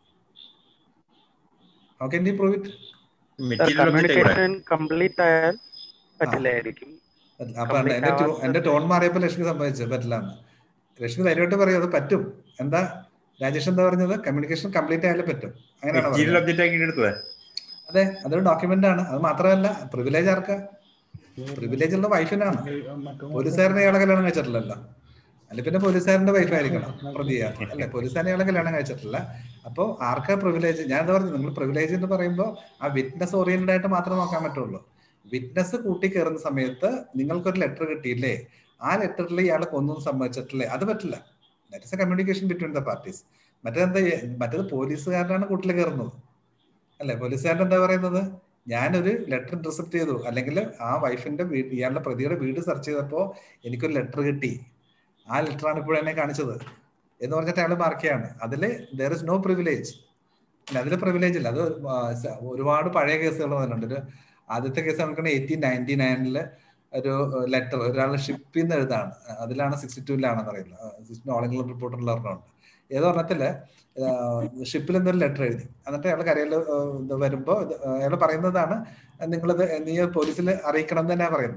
How can you prove it? Communication complete ആയാൽ പറ്റില്ലായിരിക്കും. അപ്പൊ എന്റെ ടോൺ മാറിയപ്പോ ലക്ഷ്മി സംഭവിച്ചത് പറ്റില്ല. ലക്ഷ്മി ധൈര്യമായിട്ട് പറയും അത് പറ്റും. എന്താ രാജേഷ് എന്താ പറഞ്ഞത്? കമ്മ്യൂണിക്കേഷൻ കംപ്ലീറ്റ് ആയാലും പറ്റും, അങ്ങനെയാണോ? അതെ, അതൊരു ഡോക്യുമെന്റ് ആണ്. അത് മാത്രമല്ല, പ്രിവിലേജ് ആർക്കാ? പ്രിവിലേജ് ഉള്ള വൈഫിനാണ്. പോലീസുകാരനെ ഇയാളെ കല്യാണം കഴിച്ചിട്ടില്ലല്ലോ, അല്ലെ? പിന്നെ പോലീസുകാരന്റെ വൈഫായിരിക്കണം പ്രതിയാ, അല്ലെ? പോലീസുകാരനെ ഇയാളെ കല്യാണം കഴിച്ചിട്ടില്ല. അപ്പൊ ആർക്കാ പ്രിവിലേജ്? ഞാൻ എന്താ പറഞ്ഞു, നിങ്ങൾ പ്രിവിലേജ് എന്ന് പറയുമ്പോൾ ആ വിറ്റ്നസ് ഓറിയന്റഡ് ആയിട്ട് മാത്രമേ നോക്കാൻ പറ്റുള്ളൂ. വിറ്റ്നസ് കൂട്ടി കയറുന്ന സമയത്ത് നിങ്ങൾക്കൊരു ലെറ്റർ കിട്ടിയില്ലേ, ആ ലെറ്ററിൽ ഇയാളെ കൊന്നും സമ്മതിച്ചിട്ടില്ലേ, അത് പറ്റില്ല. That is a communication between the parties. മറ്റേതെന്താ? മറ്റേത് പോലീസുകാരനാണ് കൂട്ടിൽ കയറുന്നത്, അല്ലെ? പോലീസുകാരൻ എന്താ പറയുന്നത്? ഞാനൊരു ലെറ്റർ ഇന്റർസെപ്റ്റ് ചെയ്തു, അല്ലെങ്കിൽ ആ വൈഫിന്റെ വീട്, ഇയാളുടെ പ്രതിയുടെ വീട് സെർച്ച് ചെയ്തപ്പോ എനിക്കൊരു ലെറ്റർ കിട്ടി, ആ ലെറ്ററാണ് ഇപ്പോൾ എന്നെ കാണിച്ചത് എന്ന് പറഞ്ഞിട്ട് അയാൾ മാർക്കുകയാണ്. അതില് ദർ ഇസ് നോ പ്രിവിലേജ്. അതില് പ്രിവിലേജ് ഇല്ല. അത് ഒരുപാട് പഴയ കേസുകൾ വന്നിട്ടുണ്ട്. ഒരു ആദ്യത്തെ കേസ് നമുക്ക് എയ്റ്റീൻ നയൻറ്റി നയനില് ഒരു ലെറ്റർ ഒരാൾ ഷിപ്പിൽ നിന്ന് എഴുതാണ്. അതിലാണ് സിക്സ്റ്റി ടൂലാണെന്ന് അറിയില്ല, സിക്സ്റ്റി ഓൾ ഇംഗ്ലണ്ട് റിപ്പോർട്ടറിൽ പറഞ്ഞുണ്ട്. ഏതോ പറഞ്ഞത്തില് ഷിപ്പിൽ നിന്നൊരു ലെറ്റർ എഴുതി. എന്നിട്ട് അയാൾ കരയിൽ വരുമ്പോ അയാൾ പറയുന്നതാണ്, നിങ്ങളിത് നീ പോലീസിൽ അറിയിക്കണം എന്ന് തന്നെയാണ് പറയുന്നത്.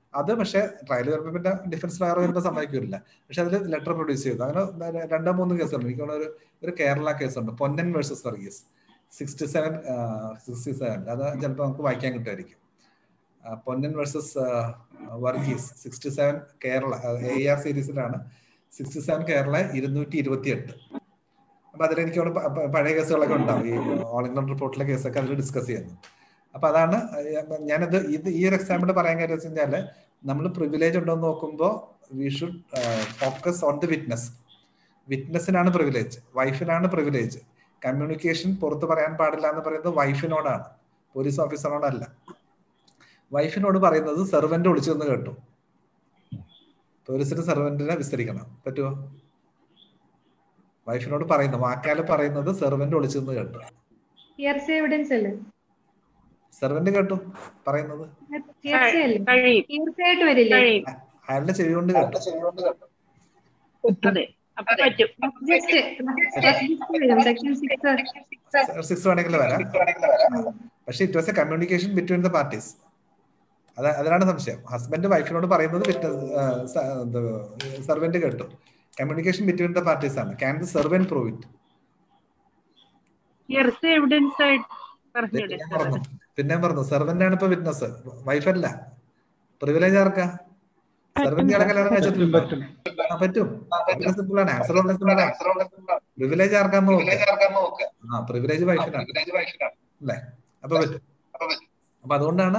അത് പക്ഷേ ട്രയൽ വരുമ്പോൾ പിന്നെ ഡിഫൻസ് ലോയർ വരുമ്പോൾ സമ്മതിക്കില്ല. പക്ഷെ അതിൽ ലെറ്റർ പ്രൊഡ്യൂസ് ചെയ്തു. അങ്ങനെ രണ്ടോ മൂന്ന് കേസുണ്ട്. എനിക്ക് ഒരു ഒരു കേരള കേസുണ്ട്, Ponnan versus Varghese, sixty seven sixty seven അത് ചിലപ്പോൾ നമുക്ക് വായിക്കാൻ കിട്ടുമായിരിക്കും. Ponnan versus Varghese sixty seven Kerala A R സീരീസിലാണ്. സിക്സ്റ്റി സെവൻ കേരള ഇരുന്നൂറ്റി ഇരുപത്തി എട്ട്. അപ്പൊ അതിലെനിക്ക് പഴയ കേസുകളൊക്കെ ഉണ്ടാവും. ഈ ഓൾ ഇംഗ്ലണ്ട് റിപ്പോർട്ടിലെ കേസൊക്കെ അതിൽ ഡിസ്കസ് ചെയ്യുന്നു. അപ്പൊ അതാണ് ഞാനത് ഇത് ഈ ഒരു എക്സാമ്പിൾ പറയാൻ കാര്യം വെച്ച് കഴിഞ്ഞാല് നമ്മൾ പ്രിവിലേജ് ഉണ്ടോ എന്ന് നോക്കുമ്പോൾ we should focus on the witness. വിറ്റ്നസിനാണ് പ്രിവിലേജ്, വൈഫിനാണ് പ്രിവിലേജ്. കമ്മ്യൂണിക്കേഷൻ പുറത്ത് പറയാൻ പാടില്ല എന്ന് പറയുന്നത് വൈഫിനോടാണ്, പോലീസ് ഓഫീസറോടല്ല. വൈഫിനോട് പറയുന്നത് സെർവന്റ് വിളിച്ചു എന്ന് കേട്ടു, പോലീസിന് സെർവന്റിനെ വിസ്തരിക്കണം പറ്റുമോ? വൈഫിനോട് പറയുന്നു, വാക്കാല് പറയുന്നത് സെർവന്റ് വിളിച്ചെന്ന് കേട്ടു, സെർവന്റ് കേട്ടു പറയുന്നത്, അയാളുടെ ചെവി കൊണ്ട് കേട്ടു. സിക്സ് വേണമെങ്കിൽ വരാം. പക്ഷെ it was a communication between the parties. അത് അതിനാണ് സംശയം. ഹസ്ബൻഡ് വൈഫിനോട് പറയുന്നത് സെർവന്റ് കേട്ടു. കമ്മ്യൂണിക്കേഷൻ ബിറ്റ്വീൻ ദ പാർട്ടീസ് ആണ്. Can the servant prove it? പിന്നെ പറഞ്ഞു സെർവന്റ് ആണ് ഇപ്പൊ വിറ്റ്നസ്, വൈഫല്ല. പ്രിവിലേജ് ആർക്കാ? സെർവന്റ് ആളെ കല്യാണം കഴിച്ചിട്ടുണ്ടോ? പറ്റും. സിമ്പിൾ ആണ്, ആൻസർ പ്രിവിലേജ് ആർക്കാന്ന് നോക്ക്. ആ പ്രിവിലേജ് വൈഫിനാണ് അല്ലേ? അപ്പൊ പറ്റും. അപ്പൊ അതുകൊണ്ടാണ്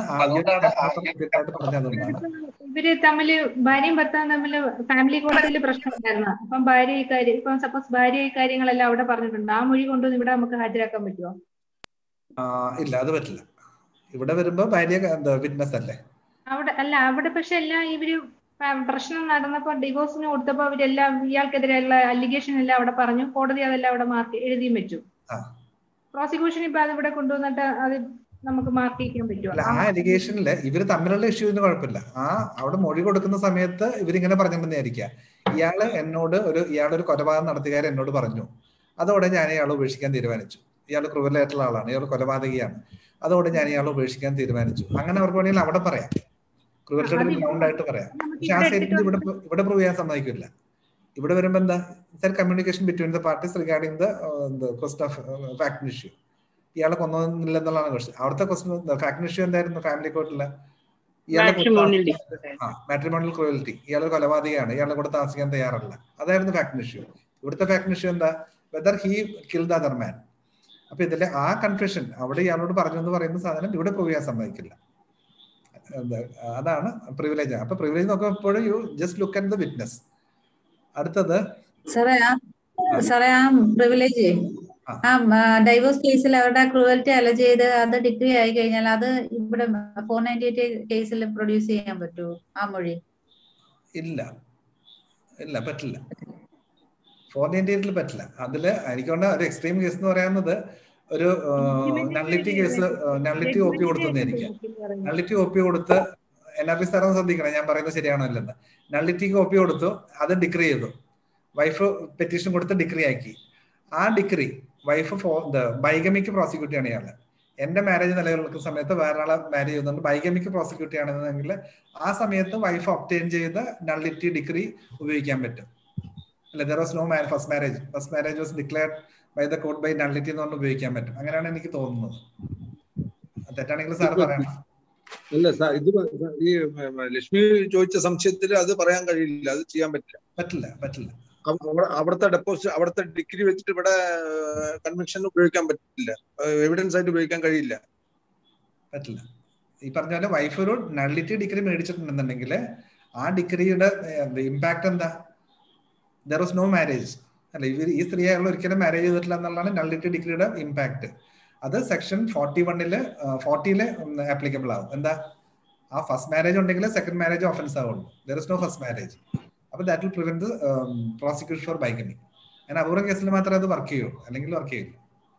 ഇവര് തമ്മില് ഭാര്യയും ഭർത്താവും തമ്മില് ഫാമിലി കോടതിയിൽ പ്രശ്നം ഉണ്ടായിരുന്നു. അപ്പം ഭാര്യ ഈ കാര്യം ഇപ്പം സപ്പോസ് ഭാര്യ ഈ കാര്യങ്ങളെല്ലാം അവിടെ പറഞ്ഞിട്ടുണ്ട്, ആ മൊഴി കൊണ്ടുവന്ന് ഇവിടെ നമുക്ക് ഹാജരാക്കാൻ പറ്റുമോ? ഇല്ല, അത് പറ്റില്ല. ഇവിടെ വരുമ്പോ ഭാര്യ വിറ്റ്നസ് അല്ലേ അവിടെ? അല്ല, അവിടെ പക്ഷെ എല്ലാം ഇവര് പ്രശ്നം നടന്നപ്പോ ഡിവോഴ്സിന് കൊടുത്തപ്പോ അവരെല്ലാം ഇയാൾക്കെതിരെയുള്ള അലിഗേഷൻ എല്ലാം അവിടെ പറഞ്ഞു, കോടതി അതെല്ലാം അവിടെ മാർക്ക് എഴുതിയും വെച്ചു. പ്രോസിക്യൂഷൻ ഇപ്പൊ അത് ഇവിടെ കൊണ്ടുവന്നിട്ട് അത് നമുക്ക് മാർക്ക് ചെയ്യാൻ പറ്റുമോ? ആ അലിഗേഷനില് ഇവര് തമ്മിലുള്ള ഇഷ്യൂവിന് കുഴപ്പമില്ല. ആ അവിടെ മൊഴി കൊടുക്കുന്ന സമയത്ത് ഇവരിങ്ങനെ പറഞ്ഞിട്ടുണ്ടായിരിക്കാം, ഇയാള് എന്നോട് ഒരു ഇയാളൊരു കൊലപാതകം നടത്തുകാരൻ എന്നോട് പറഞ്ഞു, അതോടെ ഞാൻ ഇയാളെ ഉപേക്ഷിക്കാൻ തീരുമാനിച്ചു. ഇയാൾ ക്രൂവലായിട്ടുള്ള ആളാണ്, ഇയാൾ കൊലപാതകിയാണ്, അതോടെ ഞാൻ ഇയാളെ ഉപേക്ഷിക്കാൻ തീരുമാനിച്ചു. അങ്ങനെ അവർക്ക് വേണമെങ്കിൽ അവിടെ പറയാം, ക്രൂവൽറ്റിയുടെ ഗ്രൗണ്ട് ആയിട്ട് പറയാം. പക്ഷെ ആ സ്റ്റേറ്റ്മെന്റ് ഇവിടെ ഇവിടെ പ്രൂവ് ചെയ്യാൻ സമ്മതിക്കില്ല. ഇവിടെ വരുമ്പോ എന്താ communication between the parties regarding the question of fact issue. ഇയാളെ കൊന്നൊന്നില്ലെന്നുള്ളതാണ് ക്വസ്റ്റ്യൻ. അവിടുത്തെ ക്വസ്റ്റൻ ഫാക്ട് ഇഷ്യൂ എന്തായിരുന്നു ഫാമിലി കോർട്ടില്? ഇയാളെ മാട്രിമോണിയൽ ക്രൂവൽറ്റി, ഇയാൾ കൊലപാതകയാണ്, ഇയാളെ കൂടെ താമസിക്കാൻ തയ്യാറല്ല, അതായിരുന്നു ഫാക്ട് ഇഷ്യൂ. ഇവിടുത്തെ ഫാക്ട് ഇഷ്യൂ എന്താ? Whether he kill the other man. അപ്പൊ ഇതിലെ ആ കൺഫ്യൂഷൻ അവിടെ ഇയാളോട് പറഞ്ഞു എന്ന് പറയുന്ന സാധനം ഇവിടെ പ്രൂവ് ചെയ്യാൻ സമ്മതിക്കില്ല. അതാണ് പ്രിവിലേജ്. അപ്പൊ പ്രിവിലേജ് നോക്കുമ്പോൾ എപ്പോഴും you just look at the witness. അടുത്തത് സാറേ സാറേ ആ പ്രിവിലേജ് ആ ഡൈവോഴ്സ് കേസിൽ അവരുടെ ക്രൂവൽറ്റി അലജ് ചെയ്ത് അത് ഡിഗ്രി ആയി കഴിഞ്ഞാൽ അത് ഇവിടെ ഫോർ നയൻറ്റി എയ്റ്റ് കേസിൽ പ്രൊഡ്യൂസ് ചെയ്യാൻ പറ്റുമോ ആ മൊഴി? ഇല്ല ഇല്ല പറ്റില്ല, ഫോർ നയൻറ്റി എയ്റ്റിൽ പറ്റില്ല. അതില് എനിക്കൊണ്ട് ഒരു എക്സ്ട്രീം കേസ് എന്ന് പറയുന്നത് ഒരു nullity case, nullity O P കൊടുത്തെന്നിരിക്കാം. നള്ളിറ്റി ഒ പി കൊടുത്ത് എൻ ആർ പി സാറൊന്ന് ശ്രദ്ധിക്കണം ഞാൻ പറയുന്നത് ശരിയാണോ അല്ലെന്ന്. നള്ളിറ്റിക്ക് ഒ പി കൊടുത്തു, അത് ഡിഗ്രി ചെയ്തു, വൈഫ് പെറ്റീഷൻ കൊടുത്ത് ഡിഗ്രി ആക്കി. ആ ഡിഗ്രി വൈഫ് ബൈഗമിക്ക് പ്രോസിക്യൂട്ട് ചെയ്യണ ഇയാള്. എന്റെ മാരേജ് നിലനിൽക്കുന്ന സമയത്ത് വേറൊരാളെ മാരേജ് ചെയ്യുന്നുണ്ട്, ബൈഗമിക്ക് പ്രോസിക്യൂട്ട് ചെയ്യണമെന്നെങ്കിൽ ആ സമയത്ത് വൈഫ് ഒബ്റ്റെയിൻ ചെയ്ത് നള്ളിറ്റി ഡിഗ്രി ഉപയോഗിക്കാൻ പറ്റും. അല്ല, there was no first marriage, first marriage was declared by the court by nullity എന്നുകൊണ്ട് ഉപയോഗിക്കാൻ പറ്റും. അങ്ങനെയാണ് എനിക്ക് തോന്നുന്നത്. തെറ്റാണെങ്കിൽ സാർ പറയണം. അല്ല സാർ, ഇത് ഈ ലക്ഷ്മി ചോദിച്ച സംശയത്തിൽ അത് പറയാൻ കഴിയില്ല, അത് ചെയ്യാൻ പറ്റില്ല പറ്റില്ല പറ്റില്ല അവിടുത്തെ ഡെപ്പോസിറ്റ് അവിടുത്തെ ഡിഗ്രി വെച്ചിട്ട് ഇവിടെ കൺവെൻഷൻ ഉപയോഗിക്കാൻ പറ്റില്ല, എവിഡൻസ് ആയിട്ട് ഉപയോഗിക്കാൻ കഴിയില്ല. പറ്റില്ല. ഈ പറഞ്ഞ പോലെ വൈഫ് ഒരു നള്ളിറ്റി ഡിഗ്രി മേടിച്ചിട്ടുണ്ടെന്നുണ്ടെങ്കിൽ ആ ഡിഗ്രിയുടെ ഇമ്പാക്ട് എന്താ? ദർ വാസ് നോ മാരേജ് അല്ല, ഇവർ ഈ സ്ത്രീ അയാൾ ഒരിക്കലും മാരേജ് ചെയ്തിട്ടില്ല എന്നുള്ളതാണ് നള്ളിറ്റി ഡിഗ്രിയുടെ ഇമ്പാക്ട്. അത് സെക്ഷൻ ഫോർട്ടി വണ്ണില് ഫോർട്ടിയില് ആപ്ലിക്കബിൾ ആവും. എന്താ? ആ ഫസ്റ്റ് മാരേജ് ഉണ്ടെങ്കിൽ സെക്കൻഡ് മാരേജ് ഓഫൻസ് ആവുള്ളൂ. There is no first marriage. അപ്പൊ that will prevent prosecution for bigamy. അങ്ങനെ അപൂർവ കേസിൽ മാത്രമേ അത് വർക്ക് ചെയ്യൂ, അല്ലെങ്കിൽ വർക്ക് ചെയ്യില്ല.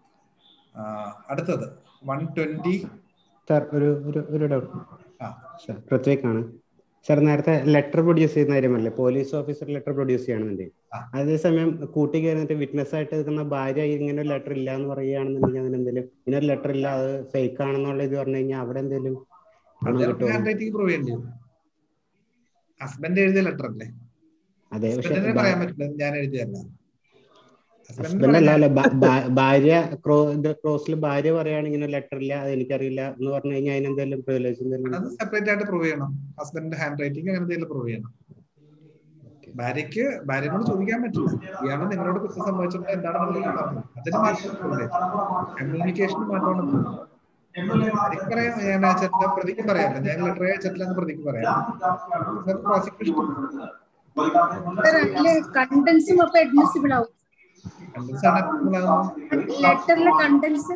അടുത്തത് വൺ ട്വന്റി. സാർ ഒരു ഒരു ഡൗട്ട് സാർ, പ്രത്യേകാണ് സാർ. നേരത്തെ ലെറ്റർ പ്രൊഡ്യൂസ് ചെയ്യുന്ന കാര്യമല്ലേ, പോലീസ് ഓഫീസർ ലെറ്റർ പ്രൊഡ്യൂസ് ചെയ്യണമെന്നുണ്ടെങ്കിൽ അതേസമയം കൂട്ടി കയറിയിട്ട് വിറ്റ്നസ് ആയിട്ട് നിൽക്കുന്ന ഭാര്യ ഇങ്ങനെ ഒരു ലെറ്റർ ഇല്ല എന്ന് പറയുകയാണെന്നുണ്ടെങ്കിൽ അതിന് എന്തെങ്കിലും ഇങ്ങനെ ഒരു ലെറ്റർ ഇല്ല, അത് ഫേക്ക് ആണെന്നുള്ള ഇത് പറഞ്ഞു കഴിഞ്ഞാൽ അവിടെ എന്തെങ്കിലും ഹസ്ബൻഡ് എഴുതിയ ലെറ്റർ അല്ലേ? അതെ, പക്ഷെ ഹസ്ബൻഡിനെ പറയാൻ പറ്റില്ല ഞാൻ എഴുതിയല്ല. ഹസ്ബൻഡ് അല്ല അല്ല ഭാര്യ ക്രോസിൽ ഭാര്യ പറയുകയാണെങ്കിൽ ലെറ്റർ ഇല്ല, അത് എനിക്കറിയില്ല എന്ന് പറഞ്ഞു കഴിഞ്ഞാൽ അതിനെന്തെങ്കിലും പ്രിവിലേജ് അത് സെപ്പറേറ്റ് ആയിട്ട് പ്രൂവ് ചെയ്യണം. ഹസ്ബൻഡിന്റെ ഹാൻഡ് റൈറ്റിംഗ് അങ്ങനെ എന്തെങ്കിലും പ്രൂവ് ചെയ്യണം. ഭാര്യയ്ക്ക് ഭാര്യനോട് ചോദിക്കാൻ പറ്റില്ല ഇയാള് നിങ്ങളോട് കുറ്റം സംഭവിച്ചിട്ട് എന്താണെന്നുള്ളത് പറഞ്ഞു. അതിന് മാറ്റം പ്രിവിലേജ്, കമ്മ്യൂണിക്കേഷന് മാറ്റമാണ് പ്രിവിലേജ്. എനിക്ക് പറയാം ഞാൻ അയച്ചിട്ടില്ല, പ്രതിക്ക് പറയാമല്ലോ ഞാൻ ലെറ്റർ അയച്ചിട്ടില്ല എന്ന് പ്രതിക്ക് പറയാം. പ്രോസിക്യൂഷൻ കണ്ടൻസും അപ്പൊ അഡ്മിസിബിൾ ആവും. കണ്ടൻസ് ആണ് അഡ്മിസിബിൾ ആകുന്നത്. ലെറ്ററിലെ കണ്ടൻസ്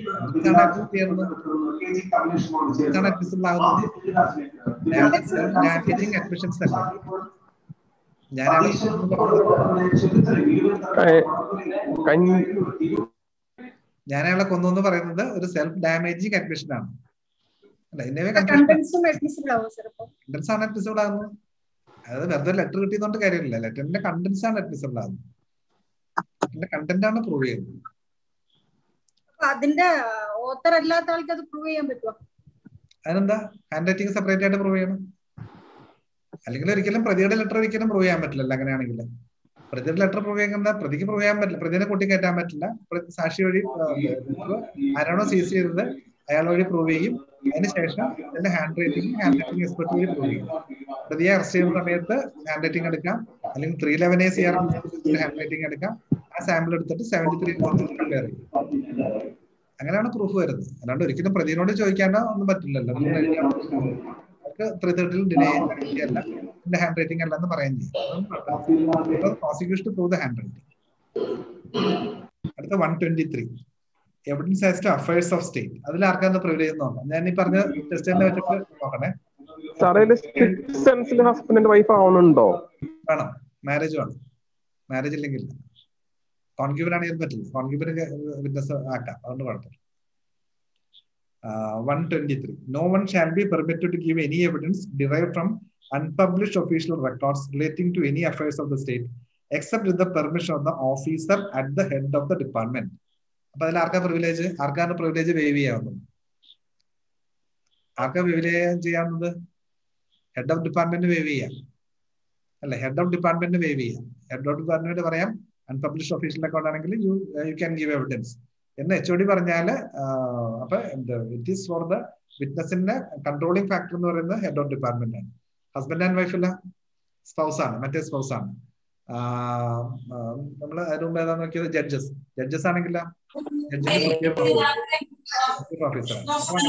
അഡ്മിസിബിൾ ആകുന്നത് ഡാമേജിങ് അഡ്മിഷൻസ് അല്ല. ഞാൻ ഞാനയാളെ കൊന്നു എന്ന് പറയുന്നത് ഒരു സെൽഫ് ഡാമേജിങ് അഡ്മിഷൻ ആണ്. കണ്ടൻസ് ആണ് അഡ്മിസിബിൾ ആകുന്നത്. അതായത് വെറുതെ ലെറ്റർ കിട്ടിയതുകൊണ്ട് കാര്യമില്ല, ലെറ്ററിന്റെ കണ്ടൻസ് ആണ് അഡ്മിസിബിൾ ആകുന്നത്. ലെറ്ററിന്റെ കണ്ടന്റ് ആണ് പ്രൂവ് ചെയ്യുന്നത്. അതിന്റെ ഓത്തർ അല്ലാത്ത ആൾക്ക് അത് പ്രൂവ് ചെയ്യാൻ പറ്റുമോ? അതിനെന്താ ഹാൻഡ് റൈറ്റിംഗ് സെപ്പറേറ്റ് ആയിട്ട് പ്രൂവ് ചെയ്യണം. അല്ലെങ്കിൽ ഒരിക്കലും പ്രതിയുടെ ലെറ്റർ ഒരിക്കലും പ്രൂവ് ചെയ്യാൻ പറ്റില്ല. അങ്ങനെയാണെങ്കിൽ പ്രതിയുടെ ലെറ്റർ പ്രൂവ് ചെയ്യുന്ന പ്രതിക്ക് പ്രൂവ് ചെയ്യാൻ പറ്റില്ല, പ്രതിനെ കൂട്ടി കയറ്റാൻ പറ്റില്ല. സാക്ഷി വഴി ആരാണോ സീസ് ചെയ്തത് അയാൾ വഴി പ്രൂവ് ചെയ്യും. അതിനുശേഷം അതിന്റെ handwriting handwriting expert വഴി പ്രൂവ് ചെയ്യും. പ്രതിയെ അറസ്റ്റ് ചെയ്യുന്ന സമയത്ത് ഹാൻഡ് റൈറ്റിംഗ് എടുക്കാം, അല്ലെങ്കിൽ three eleven A C R handwriting എടുക്കാം. ആ സാമ്പിൾ എടുത്തിട്ട് സെവന്റി ത്രീ കമ്പയർ ചെയ്യും. അങ്ങനെയാണ് പ്രൂഫ് വരുന്നത്. അല്ലാണ്ട് ഒരിക്കലും പ്രതിനോട് ചോദിക്കാനോ ഒന്നും പറ്റില്ലല്ലോ. ത്രീ തേർട്ടിയിൽ ഡിലേ അല്ല, എന്റെ ഹാൻഡ് റൈറ്റിംഗ് അല്ല എന്ന് പറയാൻ ചെയ്യും. Prosecution prove the handwriting. അടുത്ത one twenty three evidence as to affairs of state. അതിൽ ആർക്കാന്ന് പ്രിവിലേജ് നോക്കാം. ഞാൻ ഈ പറഞ്ഞ ടെസ്റ്റിനെ വെച്ചിട്ട് നോക്കണേ. ഹസ്ബൻഡ് വൈഫ് ആവുന്നുണ്ടോ? വേണം, മാരേജ് വേണം. മാരേജ് ഇല്ലെങ്കിൽ കോൺക്യൂബൻ ആണെങ്കിൽ പറ്റില്ല. കോൺക്യൂബൻ വിറ്റ്നസ് ആക്കാം, അതുകൊണ്ട് കുഴപ്പമില്ല. one twenty-three. No one shall be permitted to give any evidence derived from unpublished official records relating to any affairs of the state except with the permission of the officer at the head of the department. അപ്പൊ അതിൽ ആർക്കാ privilege? ആർക്കാണ് privilege waive ചെയ്യാവുന്നത്? ആർക്കാ waive ചെയ്യാവുന്നത്? Head of department waive ചെയ്യാം അല്ലെ? Head of department waive ചെയ്യാം. ഹെഡ് ഓഫ് ഡിപ്പാർട്ട്മെന്റ് പറയാം അൺപബ്ലിഷ്ഡ് ഒഫീഷ്യൽ അക്കൗണ്ട് ആണെങ്കിൽ you you can give evidence എന്ന് എച്ച് ഒ ഡി പറഞ്ഞാല് അപ്പൊ ഇറ്റ് ഈസ് ഫോർ ദ വിറ്റ്നസിന്റെ കൺട്രോളിംഗ് ഫാക്ടർ എന്ന് പറയുന്നത് ഹെഡ് ഓഫ് ഡിപ്പാർട്ട്മെന്റ് ആണ്. ഹസ്ബൻഡ് ആൻഡ് വൈഫ് അല്ല, സ്പൗസ് ആണ്, മറ്റേ സ്പൗസ് ആണ്. നമ്മൾ അതിന് മുമ്പ് ഏതാ നോക്കിയത്? ജഡ്ജസ്. ജഡ്ജസ് ആണെങ്കില ജഡ്ജിന്റെ ഓഫീസറാണ്.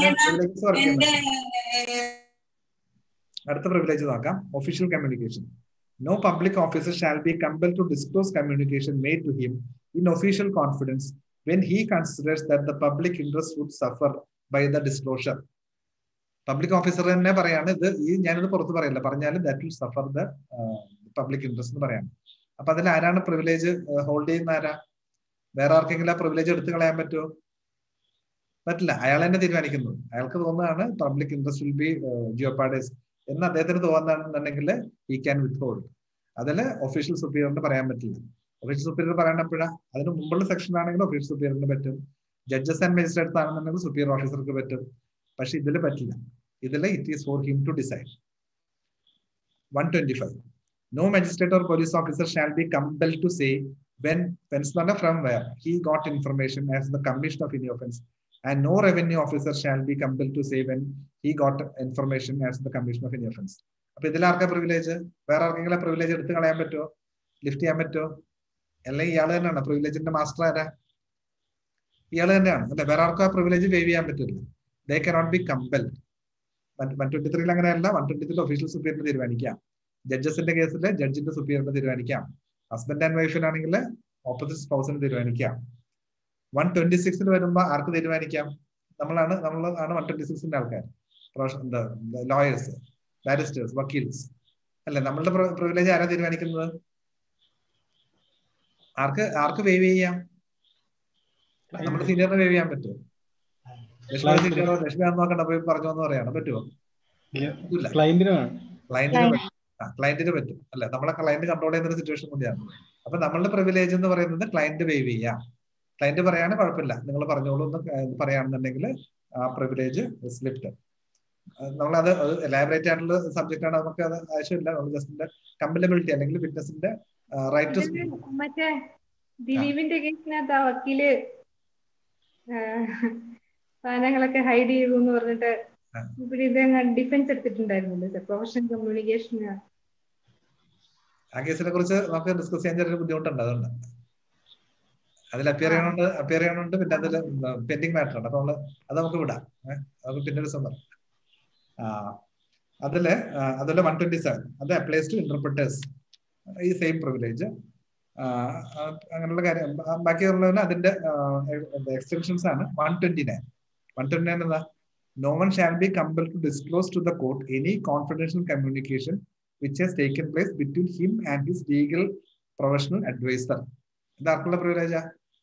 അടുത്ത പ്രിവിലേജ് നോക്കാം. Official communication. No public officer shall be compelled to disclose communication made to him in official confidence when he considers that the public interest would suffer by the disclosure. Public officer തന്നെ പറയാണ് ഇത്, ഈ ഞാനിത് പുറത്ത് പറയില്ല, പറഞ്ഞാലും that will suffer the uh, public interest എന്ന് പറയാണ്. അപ്പൊ അതിൽ ആരാണ് പ്രിവിലേജ് ഹോൾഡ് ചെയ്യുന്ന? ആരാ? വേറെ ആർക്കെങ്കിലും ആ പ്രിവിലേജ് എടുത്തു കളയാൻ പറ്റുമോ? പറ്റില്ല. അയാൾ തന്നെ തീരുമാനിക്കുന്നത്. അയാൾക്ക് തോന്നുന്നതാണ് public interest will be jeopardise എന്ന് അദ്ദേഹത്തിന് തോന്നുന്നുണ്ടെങ്കിൽ he can withhold. അതിൽ ഒഫീഷ്യൽ സുപ്പീരിയറിന് പറയാൻ പറ്റില്ല. ഒഫീഷ്യൽ സുപ്പീരിയർ പറയണപ്പോഴാ അതിന് മുമ്പുള്ള സെക്ഷൻ ആണെങ്കിൽ ഒഫീഷ്യൽ സുപ്പീരിയറിന് പറ്റും. ജഡ്ജസ് ആൻഡ് മജിസ്ട്രേറ്റ്സ് ആണെന്നുണ്ടെങ്കിൽ സുപ്പീരിയർ ഓഫീസർക്ക് പറ്റും. പക്ഷെ ഇതിൽ പറ്റില്ല. ഇതിൽ it is for him to decide. one twenty-five. No magistrate or police officer shall be compelled to say when from where he got information as the commission of any offense, and no revenue officer shall be compelled to say when he got information as the commission of any offense. അപ്പൊ ഇതിൽ ആർക്കാ privilege? വേറെ ആർക്കെങ്കിലും privilege എടുത്ത് കളയാൻ പറ്റുമോ? Lift ചെയ്യാൻ പറ്റുമോ? അല്ലെങ്കിൽ ഇയാൾ തന്നെയാണ് പ്രിവിലേജിന്റെ മാസ്റ്റർ? ആരാ? ഇയാൾ തന്നെയാണ് അല്ലെ? വേറെ ആർക്കും ആ പ്രിവിലേജ് വേവ് ചെയ്യാൻ പറ്റില്ല. They cannot be compelled. One twenty ത്രീയിൽ അങ്ങനെയല്ല. വൺ ട്വന്റി ത്രീ ഒഫീഷ്യൽ സുപ്പീരിയറിന് തീരുമാനിക്കാം. ജഡ്ജസിന്റെ കേസിൽ ജഡ്ജിന്റെ സുപ്പീരിയറിന് തീരുമാനിക്കാം. ഹസ്ബൻഡ് ആൻഡ് വൈഫിനാണെങ്കിൽ ഓപ്പോസിറ്റ് സ്പൗസിന് തീരുമാനിക്കാം. വൺ ട്വന്റി സിക്സിൽ വരുമ്പോ ആർക്ക് തീരുമാനിക്കാം? നമ്മളാണ് നമ്മൾ ആണ് വൺ ട്വന്റി സിക്സിന്റെ ആൾക്കാർ, എന്താ ലോയേഴ്സ്, ബാരിസ്റ്റേഴ്സ്, വക്കീൽസ് അല്ലെ? നമ്മളുടെ പ്രിവിലേജ് ആരാ തീരുമാനിക്കുന്നത്? ആർക്ക് ആർക്ക് വേവ് ചെയ്യാം? നമ്മുടെ സീനിയറിന് വേവ് ചെയ്യാൻ പറ്റുമോ? ലക്ഷ്മി സീനിയറോ ലക്ഷ്മി ആണെന്ന് നോക്കണ്ട പോയി പറഞ്ഞു എന്ന് പറയാണ് പറ്റുമോ? ക്ലയന്റിന് ക്ലയന്റിന് പറ്റും അല്ലെ? നമ്മളെ ക്ലയന്റ് കൺട്രോൾ ചെയ്യുന്ന ഒരു സിറ്റുവേഷൻ കൂടിയാണ്. അപ്പൊ നമ്മളുടെ പ്രിവിലേജ് എന്ന് പറയുന്നത് ക്ലയന്റ് വേവ് ചെയ്യാം. ക്ലയന്റ് പറയാണ് കുഴപ്പമില്ല, നിങ്ങൾ പറഞ്ഞോളൂ എന്ന് പറയുകയാണെന്നുണ്ടെങ്കിൽ ആ പ്രിവിലേജ് സ്ലിപ്ഡ്. നമ്മളത് എലാബറേറ്റ് ആയിട്ടുള്ള സബ്ജക്റ്റ് ആണ്, നമുക്ക് അത് ആവശ്യമില്ല. നമ്മൾ ജസ്റ്റ് കമ്പലബിലിറ്റി അല്ലെങ്കിൽ വിറ്റ്നസിന്റെ റൈറ്റ് ടു സ്പീക്ക്. മറ്റേ ദിലീപിന്റെ കേസിനകത്ത് ആ വക്കീല് സാധനങ്ങളൊക്കെ ഹൈഡ് ചെയ്തു എന്ന് പറഞ്ഞിട്ട് ഇവിടെ ഇത് ഡിഫൻസ് എടുത്തിട്ടുണ്ടായിരുന്നല്ലോ സർ, പ്രൊഫഷണൽ കമ്മ്യൂണിക്കേഷൻ. ആ കേസിനെ കുറിച്ച് നമുക്ക് ഡിസ്കസ് ചെയ്യാൻ ചെറിയ ബുദ്ധിമുട്ടുണ്ട്. അതുകൊണ്ട് അതിൽ അപ്പിയർ ചെയ്യണോണ്ട് അപ്പിയർ ചെയ്യണോണ്ട് പിന്നെ അതിൽ പെൻഡിങ് മാറ്റർ ഉണ്ട്. അപ്പൊ നമ്മള് അത് നമുക്ക് വിടാം. ഏഹ് അത് പിന്നെ ഒരു സംഭവം. ആ അതില് അതുപോലെ വൺ ട്വന്റി സെവൻ അത് അപ്ലൈസ് ടു ഇന്റർപ്രിറ്റേഴ്സ്, ഈ സെയിം പ്രിവിലേജ്. അങ്ങനെയുള്ള കാര്യം ബാക്കിയുള്ളതിന് അതിന്റെ എക്സ്റ്റൻഷൻസ് ആണ്. One twenty nine one twenty nine എന്താ? No one shall be compelled to disclose to the court any confidential communication which has taken place between him and his legal professional advisor. ഇത് ആർക്കുള്ള പ്രിവിലേജാ?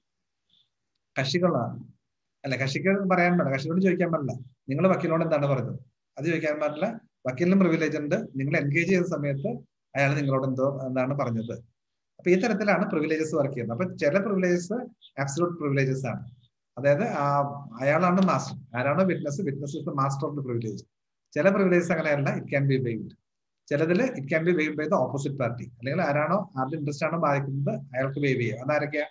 കക്ഷികളാണ് അല്ലെ? കക്ഷിക്ക് പറയാൻ പാടില്ല, കക്ഷിയോട് ചോദിക്കാൻ പാടില്ല നിങ്ങൾ വക്കീലിനോട് എന്താണ് പറഞ്ഞത്, അത് ചോദിക്കാൻ പാടില്ല. വക്കീലിനും പ്രിവിലേജ് ഉണ്ട്. നിങ്ങൾ എൻഗേജ് ചെയ്യുന്ന സമയത്ത് അയാൾ നിങ്ങളോട് എന്തോ എന്താണ് പറഞ്ഞത്. അപ്പൊ ഈ തരത്തിലാണ് പ്രിവിലേജസ് വർക്ക് ചെയ്യുന്നത്. അപ്പൊ ചില പ്രിവിലേജസ് ആബ്സലൂട്ട് പ്രിവിലേജസ് ആണ്. അതായത് അയാളാണ് മാസ്റ്റർ. ആരാണോ witness, witness is the master of the privilege. ചില പ്രിവിലേജസ് അങ്ങനെയല്ല, ഇറ്റ് ക്യാൻ ബി വെയ്ഡ്. ചിലതിൽ it can be waived by the opposite party. അല്ലെങ്കിൽ ആരാണോ ആരുടെ ഇൻട്രസ്റ്റ് ആണോ ബാധിക്കുന്നത് അയാൾക്ക് വെയ്വ് ചെയ്യാം. അതാരൊക്കെയാ?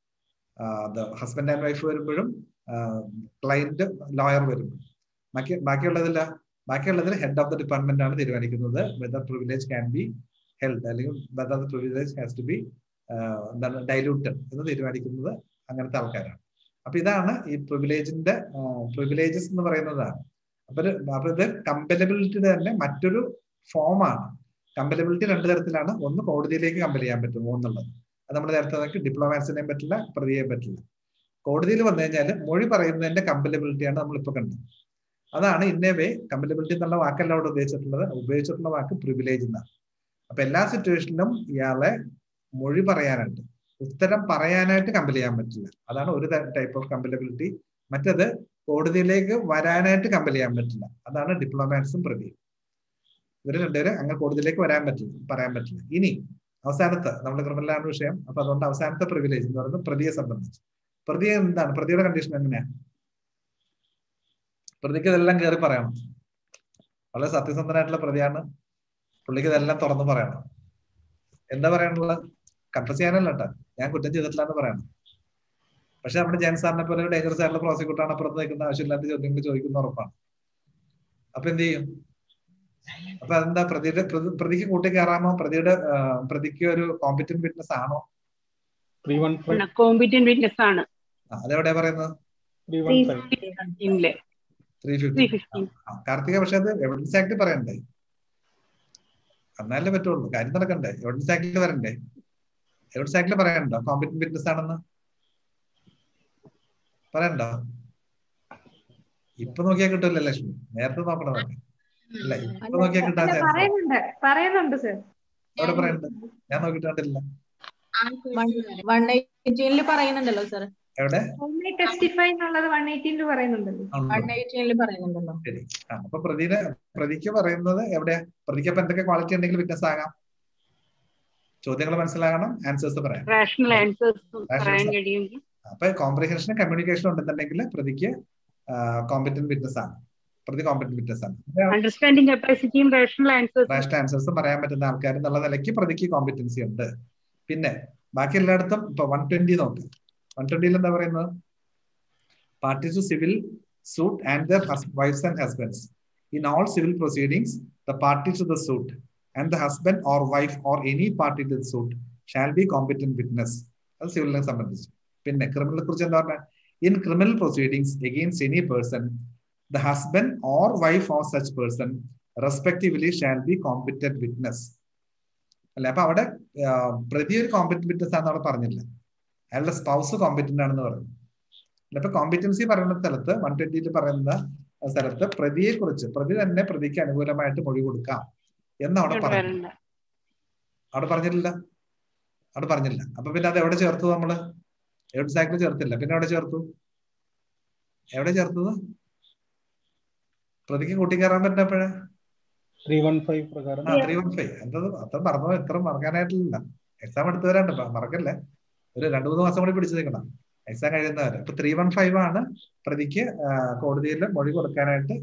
ഹസ്ബൻഡ് ആൻഡ് വൈഫ് വരുമ്പോഴും ക്ലയന്റ് ലോയർ വരുമ്പോഴും. ബാക്കി ബാക്കിയുള്ളതില്ല ബാക്കിയുള്ളതിൽ ഹെഡ് ഓഫ് ദ ഡിപ്പാർട്ട്മെന്റ് ആണ് തീരുമാനിക്കുന്നത് whether privilege can be held അല്ലെങ്കിൽ whether the privilege has to be എന്താണ് ഡൈലൂട്ടഡ് എന്ന് തീരുമാനിക്കുന്നത് അങ്ങനത്തെ ആൾക്കാരാണ്. അപ്പൊ ഇതാണ് ഈ പ്രിവിലേജിന്റെ പ്രിവിലേജസ് എന്ന് പറയുന്നതാണ്. അപ്പൊ അപ്പൊ ഇത് കമ്പലബിലിറ്റിയുടെ തന്നെ മറ്റൊരു ഫോമാണ്. കമ്പലബിലിറ്റി രണ്ടു തരത്തിലാണ്. ഒന്ന് കോടതിയിലേക്ക് കമ്പൽ ചെയ്യാൻ പറ്റുമോ എന്നുള്ളത്. അത് നമ്മൾ നേരത്തെ നോക്കി ഡിപ്ലോമാറ്റ്സിനെയും പറ്റില്ല, പ്രതിയെയും പറ്റില്ല. കോടതിയിൽ വന്നു കഴിഞ്ഞാൽ മൊഴി പറയുന്നതിന്റെ കമ്പലബിലിറ്റിയാണ് നമ്മളിപ്പോ കണ്ടത്. അതാണ് ഇന്നേ വേ കമ്പലബിലിറ്റി എന്നുള്ള വാക്കല്ല അവിടെ ഉപയോഗിച്ചിട്ടുള്ളത്. ഉപയോഗിച്ചിട്ടുള്ള വാക്ക് പ്രിവിലേജ് എന്നാണ്. അപ്പൊ എല്ലാ സിറ്റുവേഷനിലും ഇയാളെ മൊഴി പറയാനായിട്ട്, ഉത്തരം പറയാനായിട്ട് കമ്പൽ ചെയ്യാൻ പറ്റില്ല. അതാണ് ഒരു ടൈപ്പ് ഓഫ് കമ്പലബിലിറ്റി. മറ്റത് കോടതിയിലേക്ക് വരാനായിട്ട് കമ്പൽ ചെയ്യാൻ പറ്റില്ല. അതാണ് ഡിപ്ലോമാറ്റ്സും പ്രതിയും. ഇവര് രണ്ടുപേരും അങ്ങനെ കോടതിയിലേക്ക് വരാൻ പറ്റില്ല, പറയാൻ പറ്റില്ല. ഇനി അവസാനത്തെ നമ്മുടെ ക്രിമിനലാണ് വിഷയം. അപ്പൊ അതുകൊണ്ട് അവസാനത്തെ പ്രിവിലേജ് എന്ന് പറയുന്നത് പ്രതിയെ സംബന്ധിച്ച്. പ്രതി എന്താണ്? പ്രതിയുടെ കണ്ടീഷൻ എങ്ങനെയാണ്? പ്രതിക്ക് ഇതെല്ലാം കയറി പറയണം. വളരെ സത്യസന്ധനായിട്ടുള്ള പ്രതിയാണ്. പുള്ളിക്ക് ഇതെല്ലാം തുറന്ന് പറയണം. എന്താ പറയാനുള്ളത്? കൺഫസ് ചെയ്യാനല്ല കേട്ടോ, ഞാൻ കുറ്റം ചെയ്തിട്ടില്ല എന്ന് പറയണം. പക്ഷെ നമ്മുടെ ജയൻ സാറിനെ പോലെ ഒരു ഡേഞ്ചറസ് ആയിട്ടുള്ള പ്രോസിക്യൂട്ടറാണ് അപ്പുറത്ത് നിൽക്കുന്ന ആവശ്യമില്ലാത്ത ചോദ്യങ്ങൾ ചോദിക്കുന്ന ഉറപ്പാണ്. അപ്പൊ എന്ത് ചെയ്യും? അപ്പൊ അതെന്താ? പ്രതിയുടെ പ്രതിക്ക് കൂട്ടി കയറാമോ? പ്രതിയുടെ പ്രതിക്ക് ഒരു കോമ്പിറ്റന്റ് വിറ്റ്നസ് ആണോ? കോമ്പിറ്റന്റ് വിറ്റ്നസ് ആണ്. അതെവിടെയാ പറയുന്നത്? കാർത്തിക, പക്ഷെ അത് എവിഡൻസ് ആക്ട് പറയണ്ടേ? എന്നാലേ പറ്റുള്ളൂ, കാര്യം നടക്കണ്ടേ? എവിഡൻസ് ആക്ടിൽ വരണ്ടേ? എവിഡൻസ് ആക്ടിൽ പറയണ്ടോ കോമ്പിറ്റന്റ് വിറ്റ്നസ് ആണെന്ന്? പറയണ്ടോ? ഇപ്പൊ നോക്കിയാൽ കിട്ടില്ല ലക്ഷ്മി, നേരത്തെ നോക്കണമൊക്കെ അല്ല. ഇപ്പൊ നോക്കിയാൽ കിട്ടാൻ പറയുന്നുണ്ട് സർ. എവിടെ പറയുന്നുണ്ട്? ഞാൻ നോക്കിട്ട് കണ്ടില്ല. പറയുന്നുണ്ടല്ലോ സാർ. എവിടെ? ശരി. ആ അപ്പൊ പ്രതിനെ പ്രതിക്ക് പറയുന്നത് എവിടെയാ? പ്രതിക്ക് അപ്പൊ എന്തൊക്കെ ക്വാളിറ്റി ഉണ്ടെങ്കിൽ വിറ്റ്നസ് ആകാം? ചോദ്യങ്ങൾ മനസ്സിലാകണം, ആൻസേഴ്സ് പറയാം. അപ്പൊ കോംപ്രിഹെൻഷനും കമ്മ്യൂണിക്കേഷനും ഉണ്ടെന്നുണ്ടെങ്കിൽ പ്രതിക്ക് കോമ്പറ്റന്റ് വിറ്റ്നസ് ആണ്. പ്രതി കോമ്പറ്റന്റ് വിറ്റ്നസ് ആണ്. അണ്ടർസ്റ്റാൻഡിംഗ് കപ്പാസിറ്റിയും റേഷണൽ ആൻസേഴ്സും പറയാൻ പറ്റുന്ന ആൾക്കാർ എന്നുള്ള നിലയ്ക്ക് പ്രതിക്ക് കോമ്പറ്റൻസി ഉണ്ട്. പിന്നെ ബാക്കി എല്ലായിടത്തും ഇപ്പൊ വൺ ട്വന്റി നോക്ക്. വൺ ട്വന്റിയിൽ എന്താ പറയുന്നത്? Parties to civil suit and their wives and husbands. In all civil proceedings, the parties to the suit and the husband or wife or any party to the suit shall be competent witness. അത് സിവിലിനെ സംബന്ധിച്ച്. പിന്നെ ക്രിമിനലിനെ കുറിച്ച് എന്താ പറഞ്ഞാൽ? In criminal proceedings against any person, the husband or wife of such person respectively shall be competent witness. അല്ലെ? അപ്പൊ അവിടെ പ്രതി ഒരു കോമ്പറ്റന്റ് വിറ്റ്നസ് ആണെന്ന് അവിടെ പറഞ്ഞില്ല, അയാളുടെ സ്പൗസ് കോമ്പറ്റന്റ് ആണെന്ന് പറഞ്ഞു. ഇപ്പൊ കോമ്പിറ്റൻസി പറയുന്ന സ്ഥലത്ത് വൺ ട്വന്റിയിൽ പറയുന്ന സ്ഥലത്ത് പ്രതിയെ കുറിച്ച് പ്രതി തന്നെ പ്രതിക്ക് അനുകൂലമായിട്ട് മൊഴി കൊടുക്കാം എന്ന് അവിടെ പറഞ്ഞു. അവിടെ പറഞ്ഞില്ല, അവിടെ പറഞ്ഞില്ല. അപ്പൊ പിന്നെ അത് എവിടെ ചേർത്തു? നമ്മള് എവിഡൻസ് ആക്ടിൽ ചേർത്തില്ല. പിന്നെ എവിടെ ചേർത്തു? എവിടെ ചേർത്തത്? പ്രതിക്ക് കൂട്ടിക്കയറാൻ പറ്റുന്നപ്പോഴാ ത്രീ വൺ ഫൈവ് പ്രകാരം. ആ ത്രീ വൺ ഫൈവ് എന്തത് അത്ര മറന്നോ? എത്ര മറക്കാനായിട്ടില്ല. എക്സാം എടുത്തു വരാണ്ട് മറക്കല്ലേ. ഒരു രണ്ടു മൂന്ന് മാസം കൂടി പിടിച്ചു നിൽക്കണം എക്സാം കഴിയുന്നവരെ. ഇപ്പൊ ത്രീ വൺ ഫൈവ് ആണ് പ്രതിക്ക് കോടതിയിൽ മൊഴി കൊടുക്കാനായിട്ട്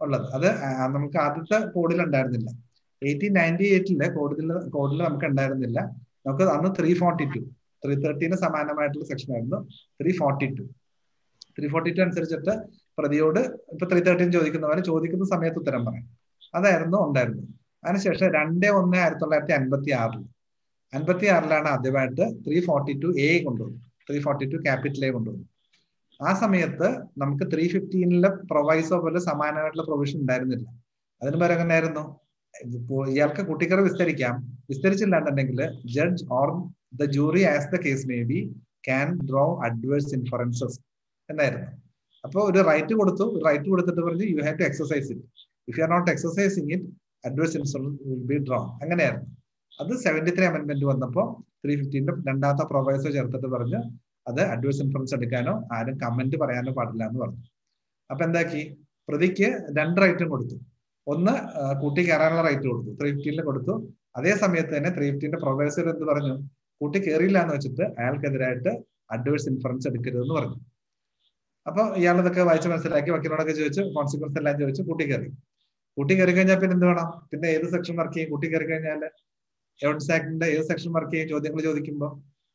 ഉള്ളത്. അത് നമുക്ക് ആദ്യത്തെ കോഡിൽ ഉണ്ടായിരുന്നില്ല. എയ്റ്റീൻ നയൻറ്റി എയ്റ്റിലെ കോഡിൽ കോഡിൽ നമുക്ക് ഉണ്ടായിരുന്നില്ല. നമുക്ക് അന്ന് ത്രീ ഫോർട്ടി ടു ത്രീ തേർട്ടീന് സമാനമായിട്ടുള്ള സെക്ഷൻ ആയിരുന്നു three forty two three forty two അനുസരിച്ചിട്ട് പ്രതിയോട് ഇപ്പൊ ത്രീ തേർട്ടീൻ ചോദിക്കുന്ന പോലെ ചോദിക്കുന്ന സമയത്ത് ഉത്തരം പറയും. അതായിരുന്നു ഉണ്ടായിരുന്നത്. അതിനുശേഷം രണ്ട് ഒന്ന് ആയിരത്തി തൊള്ളായിരത്തി അൻപത്തി ആറിൽ അൻപത്തി ആറിലാണ് ആദ്യമായിട്ട് ത്രീ ഫോർട്ടി ടു എ കൊണ്ടുവന്നു. Three forty two capital A കൊണ്ടുവന്നു. ആ സമയത്ത് നമുക്ക് ത്രീ ഫിഫ്റ്റീനിലെ പ്രൊവൈസോ പോലെ സമാനമായിട്ടുള്ള പ്രൊവിഷൻ ഉണ്ടായിരുന്നില്ല. അതിന് പകരം എങ്ങനെയായിരുന്നു, ഇയാൾക്ക് കുട്ടിക്കറി വിസ്തരിക്കാം, വിസ്തരിച്ചില്ലാന്നുണ്ടെങ്കിൽ judge or the jury as the case may be can draw adverse inferences എന്നായിരുന്നു. അപ്പോൾ ഒരു റൈറ്റ് കൊടുത്തു. റൈറ്റ് കൊടുത്തിട്ട് പറഞ്ഞു you have to exercise it. If you are not exercising it adverse inference will be draw. അങ്ങനെയായിരുന്നു. അത് seventy three amendment വന്നപ്പോൾ three ഫിഫ്റ്റീന്റെ രണ്ടാമത്തെ പ്രൊവൈസോ ചേർത്തിട്ട് പറഞ്ഞു അത് അഡ്വേഴ്സ് ഇൻഫറൻസ് എടുക്കാനോ ആരും കമന്റ് പറയാനോ പാടില്ല എന്ന് പറഞ്ഞു. അപ്പൊ എന്താക്കി, പ്രതിക്ക് രണ്ട് റൈറ്റും കൊടുത്തു. ഒന്ന് കൂട്ടി കയറാനുള്ള റൈറ്റ് കൊടുത്തു, ത്രീ ഫിഫ്റ്റീനിൽ കൊടുത്തു. അതേ സമയത്ത് തന്നെ ത്രീ ഫിഫ്റ്റീന്റെ പ്രൊവൈസർ എന്ത് പറഞ്ഞു, കൂട്ടി കയറിയില്ല എന്ന് വെച്ചിട്ട് അയാൾക്കെതിരായിട്ട് അഡ്വേഴ്സ് ഇൻഫറൻസ് എടുക്കരുതെന്ന് പറഞ്ഞു. അപ്പൊ ഇയാൾ ഇതൊക്കെ വായിച്ച് മനസ്സിലാക്കി വക്കീലിനോടൊക്കെ ചോദിച്ചു, കോൺസിക്വൻസ് എല്ലാം ചോദിച്ചു, കൂട്ടി കയറി. കൂട്ടി കയറി കഴിഞ്ഞാൽ പിന്നെ എന്ത് വേണം, പിന്നെ ഏത് സെക്ഷൻ വർക്ക് ചെയ്യും? കൂട്ടി കയറി കഴിഞ്ഞാൽ എവിഡൻസ് ആക്ടിന്റെ ഏത് സെക്ഷൻ വർക്ക് ചെയ്യും ചോദ്യങ്ങൾ ചോദിക്കുമ്പോ?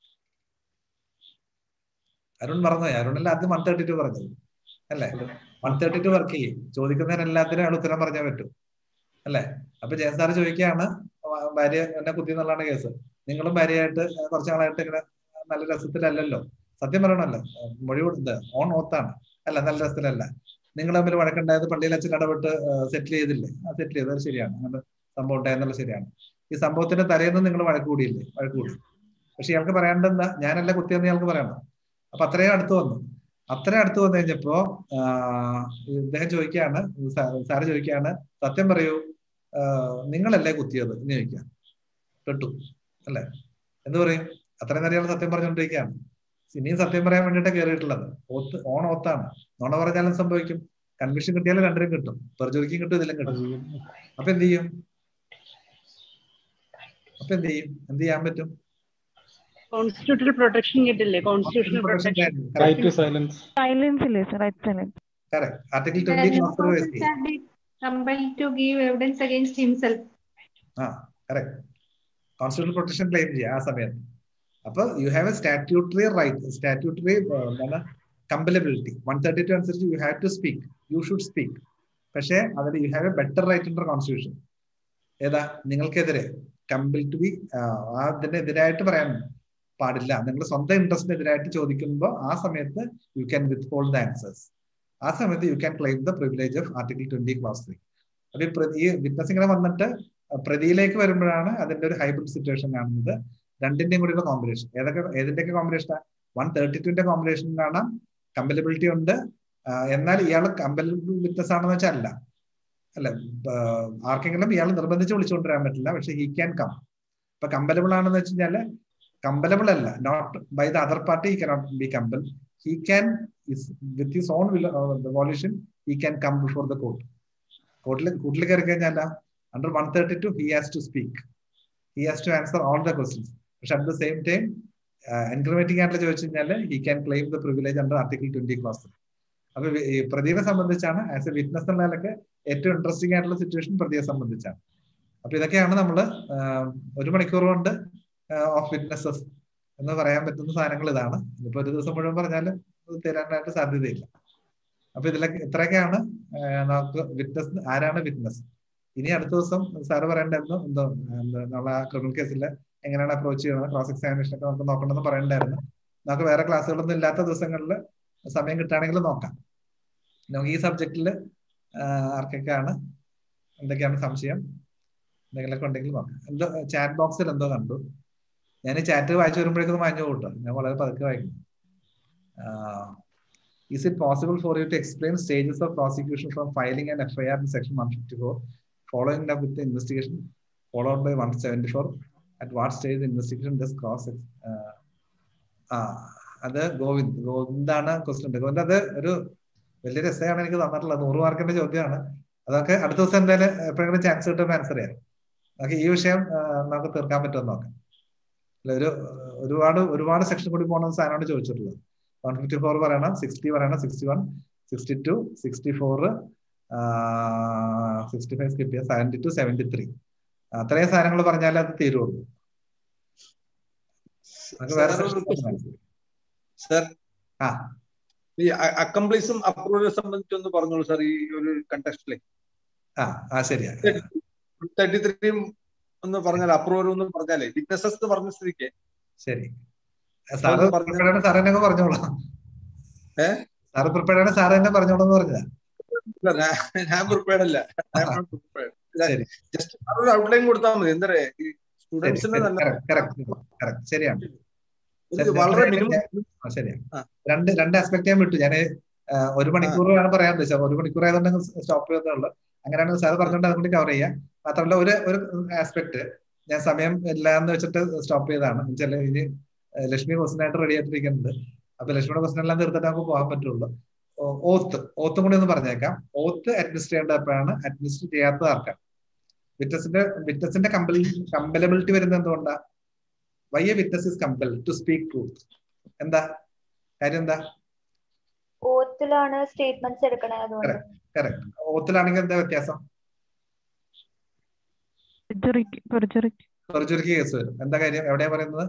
അരുൺ പറഞ്ഞോ? അരുണല്ല ആദ്യം വൺ തേർട്ടി ടു പറഞ്ഞത് അല്ലേ? വൺ തേർട്ടി ടു വർക്ക് ചെയ്യും. ചോദിക്കുന്നതിന് എല്ലാത്തിനും അയാൾ ഉത്തരം പറഞ്ഞാൽ പറ്റും അല്ലെ? അപ്പൊ ജയൻ സാർ ചോദിക്കുകയാണ്, ഭാര്യ എന്നെ കുത്തി എന്നുള്ളതാണ് കേസ്. നിങ്ങളും ഭാര്യയായിട്ട് കുറച്ച് നാളായിട്ട് ഇങ്ങനെ നല്ല രസത്തിലല്ലല്ലോ, സത്യം പറയണല്ലോ, മൊഴി കൊടുത്തത് ഓൺ ഓത്താണ് അല്ല, നല്ല രസത്തിലല്ല. നിങ്ങൾ തമ്മിൽ വഴക്കുണ്ടായത് പള്ളിയിൽ അച്ഛൻ ഇടപെട്ട് സെറ്റിൽ ചെയ്തില്ലേ? ആ സെറ്റിൽ ചെയ്തത് അത് ശരിയാണ്, അങ്ങനെ സംഭവം ഉണ്ടായെന്നുള്ള ശരിയാണ്. ഈ സംഭവത്തിന്റെ തലേന്ന് നിങ്ങൾ വഴക്ക് കൂടിയില്ലേ? വഴക്ക് കൂടി. പക്ഷെ ഇയാൾക്ക് പറയേണ്ടത് എന്താ, ഞാനല്ല കുത്തിയെന്ന് ഇയാൾക്ക് പറയണം. അപ്പൊ അത്രയും അടുത്ത് വന്നു. അത്രയും അടുത്ത് വന്നു കഴിഞ്ഞപ്പോ ഇദ്ദേഹം ചോദിക്കുകയാണ്, സാറ് ചോദിക്കുകയാണ്, സത്യം പറയൂ, നിങ്ങളല്ലേ കുത്തിയത് എന്ന് ചോദിക്കാം. പെട്ടു അല്ലെ? എന്ത് പറയും? അത്രയും നേരം സത്യം പറഞ്ഞുകൊണ്ടിരിക്കുകയാണ്. ഇനിയും സത്യം പറയാൻ വേണ്ടിയിട്ട് കയറിയിട്ടുള്ളത്. ഓത്ത് ഓൺ ഓത്താണ്. നുണ പറഞ്ഞാലും സംഭവിക്കും. കൺവിഷൻ കിട്ടിയാലും രണ്ടിനും കിട്ടും, പെർജുറിക്കും കിട്ടും, ഇതിലും കിട്ടും. അപ്പൊ എന്ത് ചെയ്യും? അപ്പൊ എന്ത് ചെയ്യും? എന്ത് ചെയ്യാൻ പറ്റും? കോൺസ്റ്റിറ്റ്യൂഷണൽ പ്രൊട്ടക്ഷൻ കിട്ടില്ലേ? Constitutional protection, right to silence. Silence ഇല്ലേ sir? Right silence. Correct. Article twenty compelled to give evidence against himself. ആ കറക്റ്റ്. കോൺസ്റ്റിറ്റ്യൂഷണൽ പ്രൊട്ടക്ഷൻ ക്ലെയിം ചെയ്യാം ആ സമയത്ത്. അപ്പൊ you have a statutory right, statutory എന്താണ് കമ്പലബിലിറ്റി. വൺ തേർട്ടി ടു അനുസരിച്ച് you have to speak, you should speak. പക്ഷേ അതിൽ you have a better right in constitution. ഏതാ? നിങ്ങൾക്കെതിരെ കമ്പൽ ടു ബി, അതിനെതിരായിട്ട് പറയാൻ പാടില്ല. നിങ്ങൾ സ്വന്തം ഇൻട്രസ്റ്റിനെതിരായിട്ട് ചോദിക്കുമ്പോൾ ആ സമയത്ത് you can withhold the answers. ആ സമയത്ത് you can claim the privilege of article twenty clause three. അപ്പൊ ഈ വിറ്റ്നസ് ഇങ്ങനെ വന്നിട്ട് പ്രതിയിലേക്ക് വരുമ്പോഴാണ് അതിന്റെ ഒരു ഹൈബ്രിഡ് സിറ്റുവേഷൻ കാണുന്നത്. രണ്ടിന്റെയും കൂടിയുള്ള കോമ്പിനേഷൻ. ഏതൊക്കെ ഏതിന്റെയൊക്കെ കോമ്പിനേഷനാണ്? വൺ തേർട്ടി ടുവിന്റെ കോമ്പിനേഷൻ കാണാം, കമ്പലബിലിറ്റി ഉണ്ട്. എന്നാൽ ഇയാൾ കമ്പലബിൾ വിറ്റ്നസ് ആണെന്ന് വെച്ചാൽ അല്ല അല്ല ആർക്കെങ്കിലും ഇയാൾ നിർബന്ധിച്ച് വിളിച്ചുകൊണ്ടുവരാൻ പറ്റില്ല, പക്ഷെ ഹി ക്യാൻ കം. ഇപ്പൊ കമ്പലബിൾ ആണെന്ന് വെച്ച് കഴിഞ്ഞാല് കമ്പലബിൾ അല്ല, not by the other party he cannot be compel. He can with his own volition he can come before the court. കോർട്ടിൽ കോർട്ടിൽ കയറി കഴിഞ്ഞാൽ under one thirty two he has to speak, he has to answer all the questions. പക്ഷെ at the same time incriminating ആയിട്ടുള്ള ചോദിച്ചു കഴിഞ്ഞാൽ he can claim the privilege under article twenty clause. അപ്പൊ പ്രതിയെ സംബന്ധിച്ചാണ് ആസ് എ വിറ്റ്നസ് എന്നതിലൊക്കെ ഏറ്റവും interesting ആയിട്ടുള്ള situation പ്രതിയെ സംബന്ധിച്ചാണ്. അപ്പൊ ഇതൊക്കെയാണ് നമ്മൾ ഒരു മണിക്കൂർ കൊണ്ട് ഓഫ് വിറ്റ്നസസ് എന്ന് പറയാൻ പറ്റുന്ന സാധനങ്ങൾ ഇതാണ്. ഇതിപ്പോ ഒരു ദിവസം മുഴുവൻ പറഞ്ഞാലും തരാനായിട്ട് സാധ്യതയില്ല. അപ്പൊ ഇതിലൊക്കെ ഇത്രയൊക്കെയാണ് നമുക്ക് വിറ്റ്നസ്, ആരാണ് വിറ്റ്നസ്. ഇനി അടുത്ത ദിവസം സാറ് പറയണ്ടായിരുന്നു എന്തോ നമ്മളെ ക്രിമിനൽ കേസിൽ എങ്ങനെയാണ് അപ്രോച്ച് ചെയ്യുന്നത്, ക്രോസ് എക്സാമിനേഷൻ ഒക്കെ നമുക്ക് നോക്കണമെന്ന് പറയണ്ടായിരുന്നു. നമുക്ക് വേറെ ക്ലാസ്സുകളൊന്നും ഇല്ലാത്ത ദിവസങ്ങളിൽ സമയം കിട്ടുകയാണെങ്കിൽ നോക്കാം. നമുക്ക് ഈ സബ്ജക്റ്റിൽ ആർക്കൊക്കെയാണ് എന്തൊക്കെയാണ് സംശയം എന്തെങ്കിലുമൊക്കെ ഉണ്ടെങ്കിൽ നോക്കാം. എന്തോ ചാറ്റ് ബോക്സിൽ എന്തോ കണ്ടു. ഞാൻ ഈ ചാറ്റ് വായിച്ചു വരുമ്പോഴേക്കും വാങ്ങിച്ചു കൂട്ടാം. ഞാൻ വളരെ പതുക്കെ വായിക്കും. Is it possible for you to explain stages of prosecution from filing an F I R in section one fifty-four, following up with the investigation, followed by one seventy-four? At what stage the investigation does cross? Uh, uh, അത് Govind ഗോവിന്ദാണ് question. Govind അത് ഒരു വലിയ രസമാണ് എനിക്ക് തന്നിട്ടുള്ളത്. നൂറ് മാർക്കിന്റെ ചോദ്യമാണ്. അതൊക്കെ അടുത്ത ദിവസം എന്തായാലും എപ്പോഴെങ്കിലും ചാൻസ് കിട്ടുമ്പോൾ ആൻസർ ചെയ്യാം. നമുക്ക് ഈ വിഷയം നമുക്ക് തീർക്കാൻ പറ്റുമെന്ന് നോക്കാം. അല്ല ഒരു ഒരുപാട് ഒരുപാട് സെക്ഷൻ കൂടി പോകുന്ന സാധനമാണ് ചോദിച്ചിട്ടുള്ളത്. വൺ ഫിഫ്റ്റി ഫോർ പറയണം, സിക്സ്റ്റി പറയണം, sixty one, sixty two, sixty four, sixty five skip ചെയ്യാം, സെവന്റി ടു സെവന്റി ത്രീ അത്രയും സാധനങ്ങൾ പറഞ്ഞാലേ അത് തീരുള്ളൂ. സർ ആ ഈ അക്കംപ്ലീസും അപ്രൂവലും സംബന്ധിച്ചൊന്ന് പറഞ്ഞോളൂ സാർ ഈ ഒരു കണ്ടക്സ്റ്റിലെ. ആ ആ ശരിയാ. തേർട്ടി ത്രീയും ഒന്ന് പറഞ്ഞാൽ അപ്രൂവലും ഒന്ന് പറഞ്ഞാലേ വിറ്റ്നസസ് പറഞ്ഞ സ്ഥിതിക്ക് ശരി. സാറ് പ്രിപ്പയർഡ് സാർ തന്നെ പറഞ്ഞോളാം. ഏഹ് സാറ് പ്രിപ്പയർഡ് സാർ തന്നെ പറഞ്ഞോളാം പറഞ്ഞ. ഞാൻ പ്രിപ്പയർഡ് അല്ല, ജസ്റ്റ് ഒരു ഔട്ട്ലൈൻ കൊടുത്താൽ മതി. എന്താ പറയാ ഈ സ്റ്റുഡൻസിന് ശരിയാണ്. വളരെ മിനിമം ശരിയാണ്. രണ്ട് രണ്ട് ആസ്പെക്ട് ഞാൻ വിട്ടു. ഞാൻ ഒരു മണിക്കൂറാണ് പറയാൻ ഉദ്ദേശിച്ചത്. ഒരു മണിക്കൂർ ആയതുകൊണ്ട് സ്റ്റോപ്പ് ചെയ്യുന്നുള്ളൂ. അങ്ങനെയാണ് സാർ പറഞ്ഞുകൊണ്ട് അതുകൊണ്ട് കവർ ചെയ്യാം. മാത്രമല്ല ഒരു ഒരു ആസ്പെക്ട് ഞാൻ സമയം ഇല്ല എന്ന് വെച്ചിട്ട് സ്റ്റോപ്പ് ചെയ്തതാണ്. ചില ഇനി ലക്ഷ്മി ക്വസ്റ്റനായിട്ട് റെഡി ആയിട്ടിരിക്കുന്നുണ്ട്. അപ്പൊ ലക്ഷ്മിയുടെ ക്വസ്റ്റൻ എല്ലാം തീർത്തിട്ട് നമുക്ക് പോകാൻ പറ്റുള്ളൂ. ഓത്ത് ഓത്തും കൂടി ഒന്ന് പറഞ്ഞേക്കാം. ഓത്ത് അഡ്മിനിസ്റ്റർ ചെയ്യേണ്ട എപ്പോഴാണ്, അഡ്മിനിസ്റ്റർ ചെയ്യാത്തത് ആർക്കാണ്? വിറ്റ്നസിന്റെ വിറ്റ്നസിന്റെ കമ്പൽ കമ്പലബിലിറ്റി വരുന്നത് എന്തുകൊണ്ടാ? Why a witness is compel to speak truth. എന്താ കാര്യം? എന്താ? ഓത്തിലാണ് സ്റ്റേറ്റ്മെന്റ്സ് എടുക്കണത്. കറക്റ്റ്. ഓത്തിലാണെങ്കിൽ എന്താ വ്യത്യാസം? പെർജുറിക്ക് കേസ് വരും. എന്താ കാര്യം? എവിടെയാ പറയുന്നത്?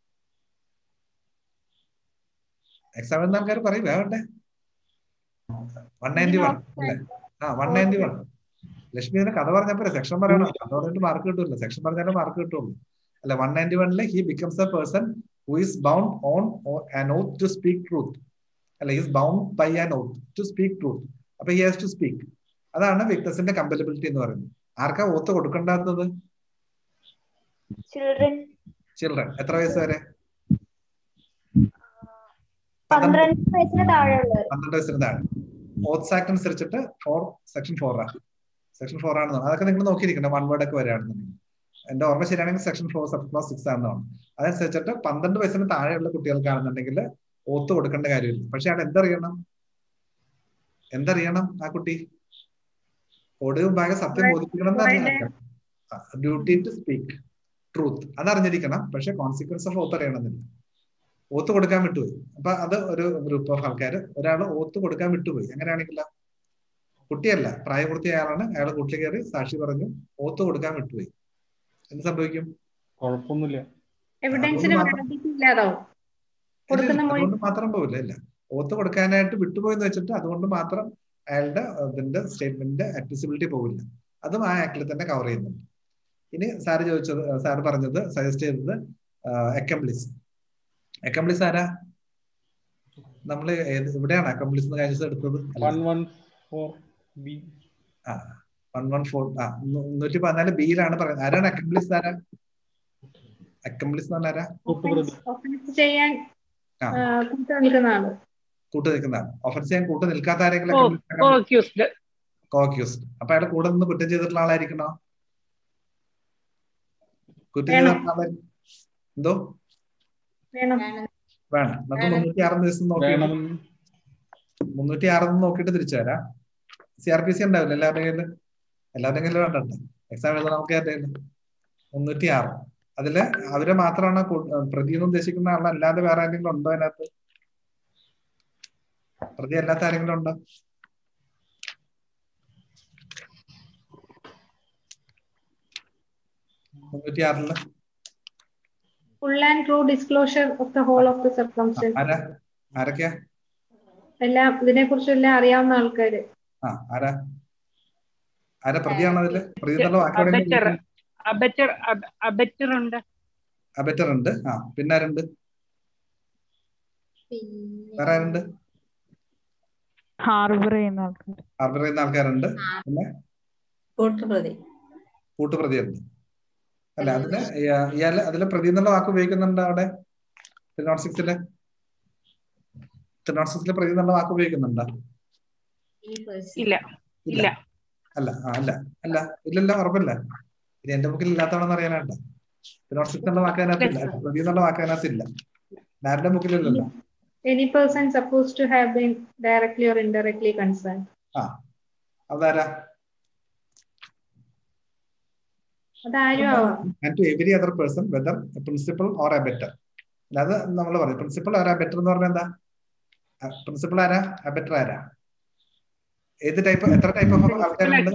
എക്സാം എഴുതുന്ന ആൾക്കാർ പറയും വേണ്ടേ? വൺ നയൻറ്റി വൺ അല്ലേ? ആ വൺ നയൻറ്റി വൺ. ലക്ഷ്മി ഇതിന് കഥ പറഞ്ഞപ്പോ സെക്ഷൻ പറയണം. കഥ പറഞ്ഞിട്ട് മാർക്ക് കിട്ടൂല, സെക്ഷൻ പറഞ്ഞാലും മാർക്ക് കിട്ടുള്ളൂ. അല്ല, വൺ നയൻറ്റി വണ്ണില് he becomes a person who is bound on an oath to speak truth. അല്ല, is bound by an oath to speak truth. അപ്പൊ ഹി ഹാസ് ടു സ്പീക്ക്. അതാണ് വിറ്റ്നസിന്റെ കമ്പലബിലിറ്റി എന്ന് പറയുന്നത്. ആർക്കാ ഓത്ത് കൊടുക്കേണ്ടാത്തത്? ചിൽഡ്രൻ. ചിൽഡ്രൻ. എത്ര വയസ്സ് വരെ? പന്ത്രണ്ട് വയസ്സിന് താഴെയുള്ളവർ. പന്ത്രണ്ട് വയസ്സിന് താഴെ. ഓത്ത്സ് ആക്ട് അനുസരിച്ചിട്ട് ഫോർ സെക്ഷൻ ഫോർ ആണ്. സെക്ഷൻ ഫോർ ആണെന്ന് അതൊക്കെ നിങ്ങൾ നോക്കിയിരിക്കണം. വൺ വേർഡ് ഒക്കെ വരികയാണെന്നുണ്ടെങ്കിൽ. എന്റെ ഓർമ്മ ശരിയാണെങ്കിൽ section four sub clause six ആണെന്നാണ്. അതനുസരിച്ചിട്ട് പന്ത്രണ്ട് വയസ്സിന് താഴെയുള്ള കുട്ടികൾക്കാണെന്നുണ്ടെങ്കിൽ ഓത്ത് കൊടുക്കേണ്ട കാര്യമില്ല. പക്ഷെ അവിടെ എന്തറിയണം? എന്തറിയണം ആ കുട്ടി? കോടതി മുമ്പാകെ സത്യം ബോധിപ്പിക്കണം എന്ന് അറിയണം. ഡ്യൂട്ടി ടു സ്പീക്ക് ട്രൂത്ത് അതറിഞ്ഞിരിക്കണം. പക്ഷെ കോൺസിക്വൻസ് ഓഫ് ഓത്ത് അറിയണമെന്നില്ല. ഓത്ത് കൊടുക്കാൻ വിട്ടുപോയി. അപ്പൊ അത് ഒരു ഗ്രൂപ്പ് ഓഫ് ആൾക്കാർ ഒരാൾ ഓത്ത് കൊടുക്കാൻ വിട്ടുപോയി. അങ്ങനെയാണെങ്കില കുട്ടിയല്ല, പ്രായപൂർത്തിയായാണ്, അയാൾ കൂട്ടിൽ കയറി സാക്ഷി പറഞ്ഞു ഓത്ത് കൊടുക്കാൻ വിട്ടുപോയി. എന്ത് സംഭവിക്കും? കുഴപ്പമൊന്നുമില്ല. അതുകൊണ്ട് മാത്രം പോവില്ല. ഇല്ല, ഓത്ത് കൊടുക്കാനായിട്ട് വിട്ടുപോയെന്ന് വെച്ചിട്ട് അതുകൊണ്ട് മാത്രം അയാളുടെ ഇതിന്റെ സ്റ്റേറ്റ്മെന്റിന്റെ അഡ്മിസിബിലിറ്റി പോവില്ല. അതും ആ ആക്ടിൽ തന്നെ കവർ ചെയ്യുന്നുണ്ട്. ഇനി സാറ് ചോദിച്ചത്, സാറ് പറഞ്ഞത്, സജസ്റ്റ് ചെയ്തത് അക്കംപ്ലിസ്. അക്കംപ്ലിസ് ആരാ? നമ്മള് എവിടെയാണ് അക്കംപ്ലിസ് കഴിഞ്ഞ ദിവസം എടുത്തത്? ആ വൺ വൺ ഫോർ ആ നൂറ്റി പതിനാല് ബിയിലാണ് പറയുന്നത്. ആരാണ് അക്കംപ്ലിസ്? ആരാ അക്കംപ്ലിസ് എന്ന് പറഞ്ഞാൽ? കൂട്ടു നിൽക്കുന്ന ആൾ. ഒഫൻസ് ചെയ്യാൻ കൂട്ടു നിൽക്കാത്ത ആരെങ്കിലും കോക്യൂസ്ഡ്. അപ്പൊ അയാൾ കൂടെ നിന്ന് കുറ്റം ചെയ്തിട്ടുള്ള ആളായിരിക്കണോ? കുറ്റം ചെയ്തിട്ടുള്ള ആളെ എന്തോ വേണം. നമുക്ക് മുന്നൂറ്റി അറുപത് ദിവസം നോക്കി മുന്നൂറ്റി അറുപത് നോക്കിയിട്ട് തിരിച്ചു വരാം. സി ആർ പി സി ഉണ്ടാവില്ല എല്ലാവരുടെ കയ്യില്. എല്ലാവരുടെ കയ്യിലും വേണ്ട. എക്സാം എഴുതാൻ നമുക്ക് ആരുടെ മുന്നൂറ്റി ആറ്. അതില് അവരെ മാത്രമാണ് പ്രതി എന്ന് ഉദ്ദേശിക്കുന്ന ആൾ. അല്ലാതെ വേറെ ആരെങ്കിലും ഉണ്ടോ അതിനകത്ത്? പ്രതി അല്ലാത്ത ആരെങ്കിലും ഉണ്ടോ? മുന്നൂറ്റി ആറില് full and true disclosure of the whole of the circumstances. ആരാ ആരൊക്കെയാ? എല്ലാം ഇതിനെ കുറിച്ചെല്ലാം അറിയാവുന്ന ആൾക്കാര്. ആ ആരാ ആരാ പ്രതിയാണ് അതില്? പ്രതി എന്നുള്ള വാക്കോടെ അബറ്റർ ഉണ്ട്. ആ പിന്നെ ആരുണ്ട്? വേറെ ആരുണ്ട്? ഹാർബർ ചെയ്യുന്ന ആൾക്കാർ ഹാർബർ ചെയ്യുന്ന ആൾക്കാരുണ്ട്. പിന്നെ കൂട്ടുപ്രതി കൂട്ടുപ്രതിയുണ്ട്. അല്ല അതില് ഇയാള് അതില് പ്രതി എന്നുള്ള വാക്ക് ഉപയോഗിക്കുന്നുണ്ട് അവിടെ? ത്രീ നോട്ട് സിക്സില് ത്രീ നോട്ട് സിക്സില് പ്രതി എന്നുള്ള വാക്ക് ഉപയോഗിക്കുന്നുണ്ടോ? ഇല്ല ഇല്ല അല്ല അല്ല അല്ല ഇല്ലല്ല ഉറപ്പല്ല. ഇനി എന്റെ ബുക്കിൽ ഇല്ലാത്തതാണെന്ന് അറിയാനായിട്ട് ത്രീ നോട്ട് സിക്സ് എന്നുള്ള വാക്ക് അതിനകത്തില്ല. പ്രതി എന്നുള്ള വാക്ക് അതിനകത്തില്ല. ആരുടെ ബുക്കിലില്ലല്ലോ. Any person supposed to have been directly or indirectly concerned. ആ അതാരാ? And to every other person, whether a principal or a abettor. അത് നമ്മൾ പറയും പ്രിൻസിപ്പൽ ആരാ, അബെറ്റർ എന്ന് പറഞ്ഞാൽ എന്താ? പ്രിൻസിപ്പൽ ആരാ, അബെറ്റർ ആരാ? ഏത് ടൈപ്പ് എത്ര ടൈപ്പ് ഓഫ് ആൾക്കാരുണ്ട്?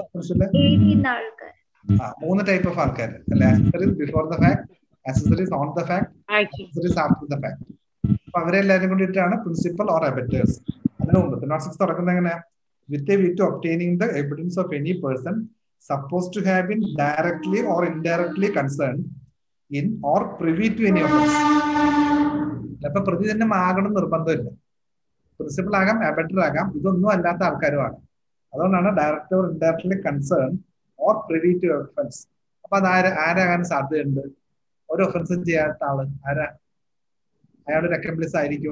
ആ മൂന്ന് ടൈപ്പ് ഓഫ് ആൾക്കാർ അല്ലെ. Accessories before the fact, accessories on the fact, accessories after the fact. അപ്പൊ അവരെല്ലാരും കൂടിയിട്ടാണ് പ്രിൻസിപ്പൽ ഓർ അബറ്റേഴ്സ്. അതിന് മുമ്പ് നോട്ട് സിക്സ് തുടങ്ങുന്നത് എങ്ങനെയാ? With a view to obtaining the evidence of any person supposed to have been directly or indirectly concerned in or privy to any offense. അപ്പൊ പ്രതി തന്നെ ആകണം നിർബന്ധമില്ല. പ്രിൻസിപ്പൽ ആകാം, അബറ്റർ ആകാം, ഇതൊന്നും അല്ലാത്ത ആൾക്കാരും ആകാം. അതുകൊണ്ടാണ് direct or indirectly concern or privy to offence. അപ്പൊ അത് ആര് ആരാകാൻ സാധ്യതയുണ്ട്? ഒരു ഒഫൻസും ചെയ്യാത്ത ആള് ആരാ? അയാളൊരു അക്കംപ്ലിസ് ആയിരിക്കും.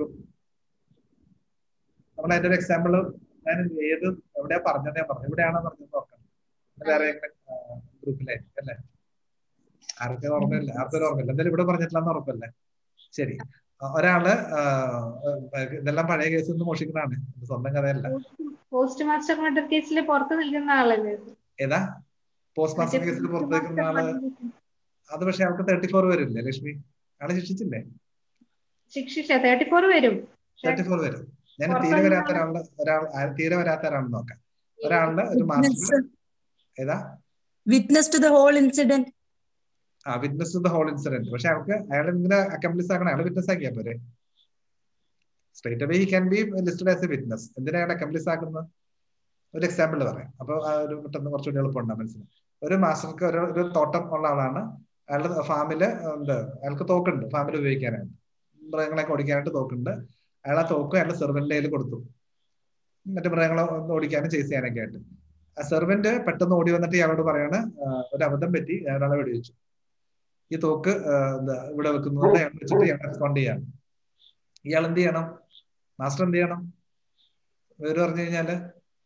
നമ്മൾ അതിന്റെ ഒരു എക്സാമ്പിൾ ഞാൻ ഏത് എവിടെയാ പറഞ്ഞത് ഞാൻ പറഞ്ഞു എവിടെയാണോ പറഞ്ഞത് നോക്കണം. വേറെ ഗ്രൂപ്പിലായിരിക്കും അല്ലെ? ആർക്കും ഓർമ്മയില്ല, ആർക്കും ഓർമ്മയില്ല. എന്തായാലും ഇവിടെ പറഞ്ഞിട്ടില്ലെന്ന് ഉറപ്പല്ലേ? ശരി. ഒരാള് ഇതെല്ലാം പഴയ കേസിൽ നിന്ന് മോഷിക്കുന്നതാണ്, സ്വന്തം കഥയല്ല. പോസ്റ്റ് മാസ്റ്റർ മർഡർ കേസിൽ പുറത്ത് നിൽക്കുന്ന ആളല്ലേ? ഏതാ പോസ്റ്റ് മാസ്റ്റർ കേസിൽ പുറത്ത് നിൽക്കുന്ന ആള്? അത് പക്ഷെ ആൾക്ക് തേർട്ടി ഫോർ വരില്ലേ ലക്ഷ്മി? ആളെ ശിക്ഷിച്ചില്ലേ? ശിക്ഷിച്ച തേർട്ടി ഫോർ വരും. തേർട്ടി ഫോർ വരും. ഞാൻ തീരെ വരാത്ത ഒരാളുടെ ഒരാൾ തീരെ വരാത്ത ഒരാളെന്ന് നോക്കാം. ഒരാളുടെ ഒരു മാസ്റ്റർ ഏതാ? Witness to the whole incident. ആ witness to the whole incident. പക്ഷെ അയാൾക്ക് അയാൾ എന്തിനാ അക്കംപ്ലിസ് ആക്കണം? അയാൾ വിറ്റ്നസ് ആക്കിയാ പോരെ? Straight away he can be listed as a witness. എന്തിനാ അയാൾ അക്കംപ്ലിസ് ആക്കുന്നത്? ഒരു എക്സാമ്പിൾ പറയാം. അപ്പൊ ഒരു പെട്ടെന്ന് കുറച്ചുകൂടി എളുപ്പമുണ്ടാകും മനസ്സിലായി. ഒരു മാസ്റ്റർക്ക് ഒരു ഒരു തോട്ടം ഉള്ള ആളാണ്. അയാളുടെ ഫാമില് എന്താ അയാൾക്ക് തോക്കുണ്ട്, ഫാമിൽ ഉപയോഗിക്കാനായിട്ട്, മൃഗങ്ങളൊക്കെ ഓടിക്കാനായിട്ട് തോക്കുണ്ട്. അയാൾ ആ തോക്ക് അയാളുടെ സെർവന്റിന്റെ കയ്യിൽ കൊടുത്തു, മറ്റു മൃഗങ്ങളെ ഓടിക്കാനും ചേസ് ചെയ്യാനൊക്കെ ആയിട്ട്. ആ സെർവന്റ് പെട്ടെന്ന് ഓടി വന്നിട്ട് ഇയാളോട് പറയാണ് ഒരു അബദ്ധം പറ്റി, അയാളെ വെടിവെച്ചു, ഈ തോക്ക് എന്താ ഇവിടെ വെക്കുന്നത് അയാൾ വെച്ചിട്ട് ഇയാൾ റെസ്പോണ്ട് ചെയ്യാണ്. ഇയാൾ എന്ത് ചെയ്യണം? മാസ്റ്റർ എന്ത് ചെയ്യണം? വേറെ പറഞ്ഞു കഴിഞ്ഞാല്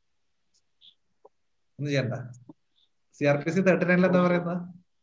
ഒന്നും ചെയ്യണ്ട. C R P C thirty നയനിൽ എന്താ പറയുന്നത്?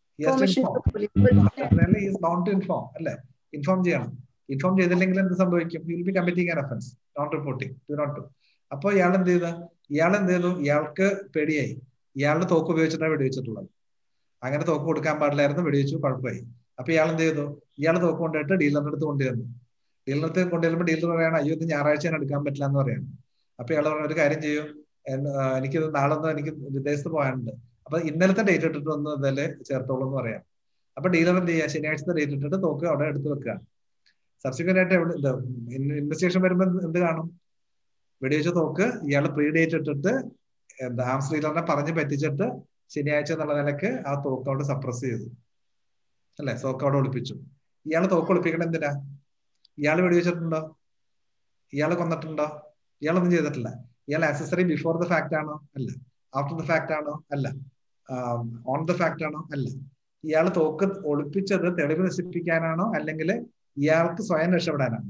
ഇൻഫോം അല്ലെ? ഇൻഫോം ചെയ്യണം. ഇൻഫോം ചെയ്തില്ലെങ്കിൽ എന്ത് സംഭവിക്കും? You will be committing an offence, not reporting, do not do. അപ്പൊ ഇയാൾ എന്ത് ചെയ്ത? ഇയാൾ എന്ത് ചെയ്തു? ഇയാൾക്ക് പേടിയായി. ഇയാളുടെ തോക്ക് ഉപയോഗിച്ചിട്ടാണ് വെടിവെച്ചിട്ടുള്ളത്. അങ്ങനെ തോക്ക് കൊടുക്കാൻ പാടില്ലായിരുന്നു, വെടിവെച്ചു, കുഴപ്പമായി. അപ്പൊ ഇയാൾ എന്ത് ചെയ്തു? ഇയാൾ തോക്ക് കൊണ്ടുപോയിട്ട് ഡീലറിന്റെ അടുത്ത് കൊണ്ടുവന്നു. ഡീലറിന്റെ അടുത്ത് കൊണ്ടുവരുമ്പോൾ ഡീലർ പറയണം, അയ്യോ ഇത് ഞായറാഴ്ച എടുക്കാൻ പറ്റില്ല എന്ന് പറയണം. അപ്പൊ ഇയാൾ പറഞ്ഞ ഒരു കാര്യം ചെയ്യും, എനിക്ക് നാളെ ഒന്ന് എനിക്ക് വിദേശത്ത് പോകാനുണ്ട്, അപ്പൊ ഇന്നലത്തെ ഡേറ്റ് ഇട്ടിട്ട് ഒന്ന് ഇതിൽ ചേർത്തോളൂ എന്ന് പറയാം. അപ്പൊ ഡീലർ എന്ത് ചെയ്യുക? ശനിയാഴ്ചത്തെ ഡേറ്റ് ഇട്ടിട്ട് തോക്ക് അവിടെ എടുത്ത് വെക്കുക. സബ്സിക്വന്റ് ആയിട്ട് എവിടെ ഇൻവെസ്റ്റിഗേഷൻ വരുമ്പോൾ എന്ത് കാണും? വെടിവെച്ച തോക്ക് ഇയാൾ പ്രീ ഡേറ്റ് ഇട്ടിട്ട് എന്താ ആംസ് ഡീലറിനെ പറഞ്ഞ് പറ്റിച്ചിട്ട് ശനിയാഴ്ച എന്നുള്ള നിലക്ക് ആ തോക്ക് അവിടെ സപ്രസ് ചെയ്തു അല്ലെ? തോക്ക് അവിടെ ഒളിപ്പിച്ചു. ഇയാൾ തോക്ക് ഒളിപ്പിക്കണം എന്തിനാ? ഇയാൾ വെടിവെച്ചിട്ടുണ്ടോ? ഇയാൾ കൊന്നിട്ടുണ്ടോ? ഇയാളൊന്നും ചെയ്തിട്ടില്ല. ഇയാൾ ആക്സസറി ബിഫോർ ദ ഫാക്ട് ആണോ? അല്ല. ആഫ്റ്റർ ദ ഫാക്ട് ആണോ? അല്ല. ഓൺ ദ ഫാക്ട് ആണോ? അല്ല. ഇയാൾ തോക്ക് ഒളിപ്പിച്ചത് തെളിവ് നശിപ്പിക്കാനാണോ അല്ലെങ്കിൽ ഇയാൾക്ക് സ്വയം രക്ഷപ്പെടാനാണോ?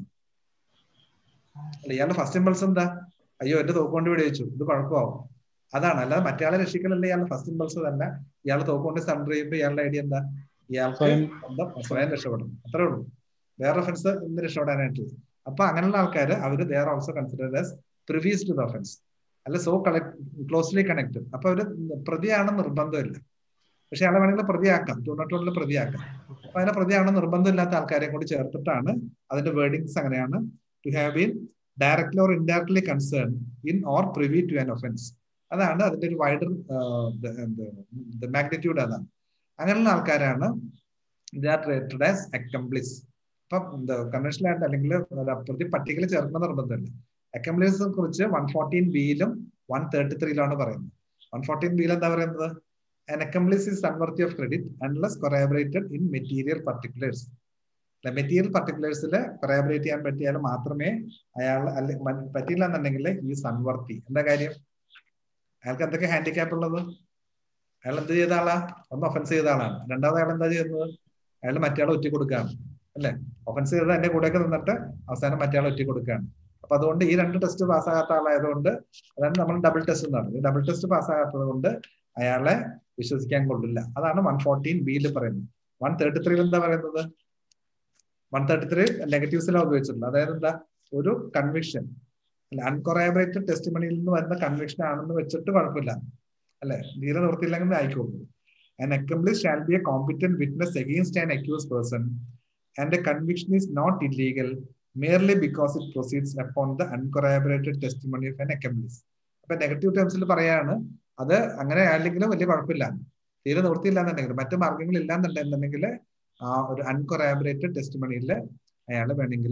അല്ല. ഇയാളുടെ ഫസ്റ്റ് ഇമ്പൾസ് എന്താ? അയ്യോ എന്റെ തോക്ക് കൊണ്ട് വെടിവെച്ചു, ഇത് കുഴപ്പമാവും, അതാണ്. അല്ലാതെ മറ്റയാളെ രക്ഷിക്കലല്ല ഇയാളുടെ ഫസ്റ്റ് ഇമ്പൾസ് തന്നെ. ഇയാൾ തോക്ക് കൊണ്ട് സറണ്ടർ ചെയ്യുമ്പോൾ ഇയാളുടെ ഐഡിയ എന്താ? ഇയാൾക്ക് സ്വയം രക്ഷപ്പെടണം, അത്രേ ഉള്ളൂ. വേറെ ഒഫൻസ് ഇന്ന് രക്ഷപ്പെടാനായിട്ട്. അപ്പൊ അങ്ങനെയുള്ള ആൾക്കാർ അവര് they are also considered as privy to the offence, അല്ല സോ ക്ലോസ്ലി കണക്റ്റഡ്. അപ്പൊ അവര് പ്രതിയാണെന്ന് നിർബന്ധമില്ല, പക്ഷെ അയാളെ വേണമെങ്കിൽ പ്രതിയാക്കാം, ടൂണട്ടോണിൽ പ്രതിയാക്കാം. അപ്പൊ അതിനെ പ്രതിയാണെന്ന് നിർബന്ധമില്ലാത്ത ആൾക്കാരെ കൂടി ചേർത്തിട്ടാണ് അതിന്റെ വേർഡിങ്സ് അങ്ങനെയാണ്. To have been directly or indirectly concern in or privy to an offence. അതാണ് അതിന്റെ ഒരു വൈഡർ മാഗ്നിറ്റ്യൂഡ്. അതാണ് അങ്ങനെയുള്ള ആൾക്കാരാണ് ട്രീറ്റഡ് ആസ് അക്കംപ്ലിസ്. ഇപ്പം കൺവെൻഷനൽ ആയിട്ട് അല്ലെങ്കിൽ പ്രതി പട്ടികയിൽ ചേർക്കുന്ന നിർബന്ധമില്ല. അക്കംപ്ലിസിനെ കുറിച്ച് വൺ ഫോർട്ടീൻ ബിയിലും വൺ തേർട്ടി ത്രീയിലാണ് പറയുന്നത്. വൺ ഫോർട്ടീൻ ബിയിൽ എന്താ പറയുന്നത്? An accomplice is unworthy of credit unless corroborated in material particulars. Material പർട്ടിക്കുലേഴ്സിൽ കൊറാബറേറ്റ് ചെയ്യാൻ പറ്റിയാൽ മാത്രമേ അയാൾ അല്ലെ പറ്റില്ല എന്നുണ്ടെങ്കിൽ ഈസ് അൺവർത്തി. എന്താ കാര്യം? അയാൾക്ക് എന്തൊക്കെ ഹാൻഡിക്യാപ്പ് ഉള്ളത്? അയാൾ എന്ത് ചെയ്ത ആളാ? ഒന്ന് ഒഫൻസ് ചെയ്ത ആളാണ്. രണ്ടാമത് അയാൾ എന്താ ചെയ്യുന്നത്? അയാൾ മറ്റയാളെ ഒറ്റ കൊടുക്കുകയാണ് അല്ലെ? ഒഫൻസ് ചെയ്തത് എന്റെ കൂടെയൊക്കെ നിന്നിട്ട് അവസാനം മറ്റയാളെ ഒറ്റ കൊടുക്കുകയാണ്. അപ്പൊ അതുകൊണ്ട് ഈ രണ്ട് ടെസ്റ്റ് പാസ്സാകാത്ത ആളായതുകൊണ്ട്, അതാണ് നമ്മൾ ഡബിൾ ടെസ്റ്റ് എന്നാണ്. ഈ ഡബിൾ ടെസ്റ്റ് പാസ്സാകാത്തത് കൊണ്ട് അയാളെ വിശ്വസിക്കാൻ കൊള്ളില്ല. അതാണ് വൺ ഫോർട്ടീൻ ബിയിൽ പറയുന്നത്. വൺ തേർട്ടി ത്രീയിൽ എന്താ പറയുന്നത്? വൺ തേർട്ടി ത്രീ നെഗറ്റീവ്സിലാണ് ഉപയോഗിച്ചിട്ടുള്ളത്. അതായത് എന്താ? ഒരു കൺവിക്ഷൻ അല്ലെ, അൺകൊറാബറേറ്റഡ് ടെസ്റ്റിമണിയിൽ നിന്ന് വരുന്ന കൺവിക്ഷൻ ആണെന്ന് വെച്ചിട്ട് കുഴപ്പമില്ല അല്ലെ, തീരെ നിർത്തിയില്ലെങ്കിൽ ആയിക്കോളൂ. An accomplice shall be a competent witness against an accused person and a conviction is not illegal merely because it proceeds upon the uncorroborated testimony of an accomplice. അപ്പൊ നെഗറ്റീവ് ടേംസിൽ പറയാണ് അത് അങ്ങനെ ആയില്ലെങ്കിലും വലിയ കുഴപ്പമില്ല, തീരെ നിവൃത്തിയില്ല എന്നുണ്ടെങ്കിൽ, മറ്റു മാർഗങ്ങൾ ഇല്ലാന്നുണ്ടെന്നുണ്ടെങ്കിൽ ആ ഒരു അൺകൊറാബറേറ്റഡ് ടെസ്റ്റ് മണിയിൽ അയാൾ വേണമെങ്കിൽ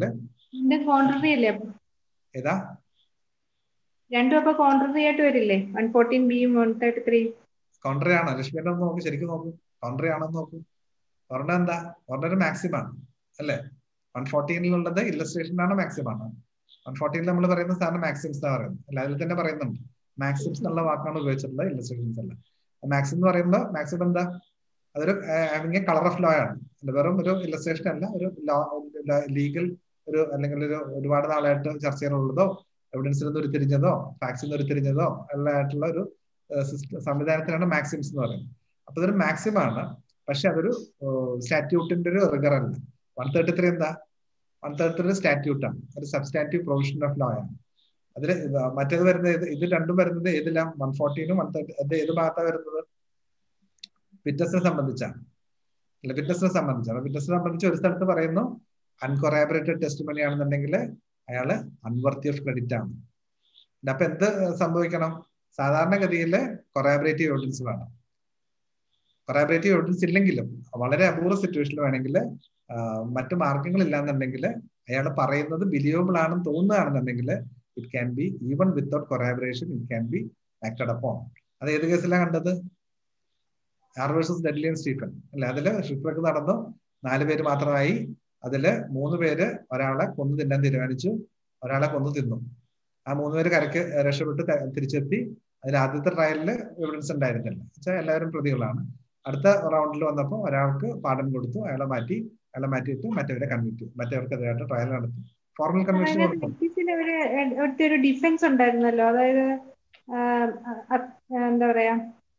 ഏതാ രണ്ടും അപ്പൊ കോൺട്രറി ആയിട്ട് വരില്ലേ? വൺ ഫോർട്ടീൻ ബിയും വൺ തേർട്ടി ത്രീ കോൺട്രറി ആണോ? ലക്ഷ്മിയുടെ ഒന്ന് നോക്ക്, ശരിക്കും നോക്കൂ, കോൺട്രറി ആണെന്ന് നോക്കൂ. ഒരെണ്ണം എന്താ? ഒരെണ്ണം ഒരു മാക്സിമം ആണ് അല്ലേ? വൺ ഫോർട്ടീനിലുള്ളത് ഇല്ലസ്ട്രേഷൻ ആണ്, മാക്സിമം ആണ്. വൺ ഫോർട്ടീനിൽ നമ്മൾ പറയുന്ന സാറിന് മാക്സിംസ് എന്നാ പറയുന്നത് അല്ല, അതിൽ തന്നെ പറയുന്നുണ്ട് മാക്സിംസ് എന്നുള്ള വാക്കാണ് ഉപയോഗിച്ചിട്ടുള്ളത്, ഇല്ലസ്ട്രേഷൻസ് അല്ല. മാക്സിം എന്ന് പറയുമ്പോൾ മാക്സിമം എന്താ? അതൊരു കളർ ഓഫ് ലോ ആണ്, വെറും ഒരു ഇല്ലസ്ട്രേഷൻ അല്ല, ഒരു ലീഗൽ ഒരു അല്ലെങ്കിൽ ഒരു ഒരുപാട് നാളായിട്ട് ചർച്ച ചെയ്യാനുള്ളതോ എവിഡൻസിൽ നിന്ന് ഉരുത്തിരിഞ്ഞതോ ഫാക്സിൽ നിന്ന് ഉരുത്തിരിഞ്ഞതോ എല്ലാം ആയിട്ടുള്ള ഒരു സംവിധാനത്തിനാണ് മാക്സിംസ് എന്ന് പറയുന്നത്. അപ്പൊ ഇതൊരു മാക്സിമം ആണ്, പക്ഷെ അതൊരു സ്റ്റാറ്റ്യൂട്ടിന്റെ ഒരു റിഗർ അല്ല. വൺ തേർട്ടി ത്രീ എന്താ? വൺ തേർട്ടി ത്രീ സ്റ്റാറ്റ്യൂട്ടാണ്, ഒരു സബ്സ്റ്റാറ്റ്യൂവ് പ്രൊവിഷൻ ഓഫ് ലോ ആണ്. അതിൽ മറ്റേത് വരുന്നത്, ഇത് രണ്ടും വരുന്നത് ഏതിലാണ്? വൺ ഫോർട്ടീനും വൺ തേർട്ടി അത് ഏത് ഭാഗത്താണ് വരുന്നത്? വിറ്റ്നസിനെ സംബന്ധിച്ചാണ് അല്ല, വിറ്റ്നസിനെ സംബന്ധിച്ചാണ്. വിറ്റ്നസിനെ സംബന്ധിച്ച് ഒരു സ്ഥലത്ത് പറയുന്നു അൺകൊറാബറേറ്റഡ് ടെസ്റ്റ് മണി ആണെന്നുണ്ടെങ്കിൽ അയാള് അൺവർത്തി ഓഫ് ക്രെഡിറ്റ് ആണ്. അപ്പൊ എന്ത് സംഭവിക്കണം? സാധാരണഗതിയിൽ കൊറാബറേറ്റീവ് എവിഡൻസ് വേണം. കൊറാബറേറ്റീവ് എവിഡൻസ് ഇല്ലെങ്കിലും വളരെ അപൂർവ സിറ്റുവേഷനിൽ വേണമെങ്കിൽ മറ്റു മാർഗങ്ങൾ ഇല്ലാന്നുണ്ടെങ്കിൽ അയാൾ പറയുന്നത് ബിലീവബിൾ ആണെന്ന് തോന്നുകയാണെന്നുണ്ടെങ്കിൽ it can be even without corroboration it can be acted upon. അത് ഏത് കേസിലാണ് കണ്ടത്? R versus Dedley and Stephen അല്ലെ? അതില് ഷിപ്രക്ക് നടന്നു, നാല് പേര് മാത്രമായി. അതില് മൂന്ന് പേര് ഒരാളെ കൊന്നു തിന്നാൻ തീരുമാനിച്ചു, ഒരാളെ കൊന്നു തിന്നു. ആ മൂന്ന് പേര് കരക്ക് രക്ഷപ്പെട്ട് തിരിച്ചെത്തി. അതിൽ ആദ്യത്തെ ട്രയലില് എവിഡൻസ് ഉണ്ടായിരുന്നില്ല, വെച്ചാൽ എല്ലാവരും പ്രതികളാണ്. അടുത്ത റൗണ്ടിൽ വന്നപ്പോൾ ഒരാൾക്ക് പാഠം കൊടുത്തു, അയാളെ മാറ്റി അയാളെ മാറ്റിയിട്ട് മറ്റവരെ കൺവിക്ട്, മറ്റവർക്കെതിരായിട്ട് ട്രയൽ നടത്തി, ഫോർമൽ കൺവിക്ഷൻ കൊടുക്കും. ഒരു ഡിഫൻസ് ഉണ്ടായിരുന്നല്ലോ, അതായത് എന്താ പറയാ,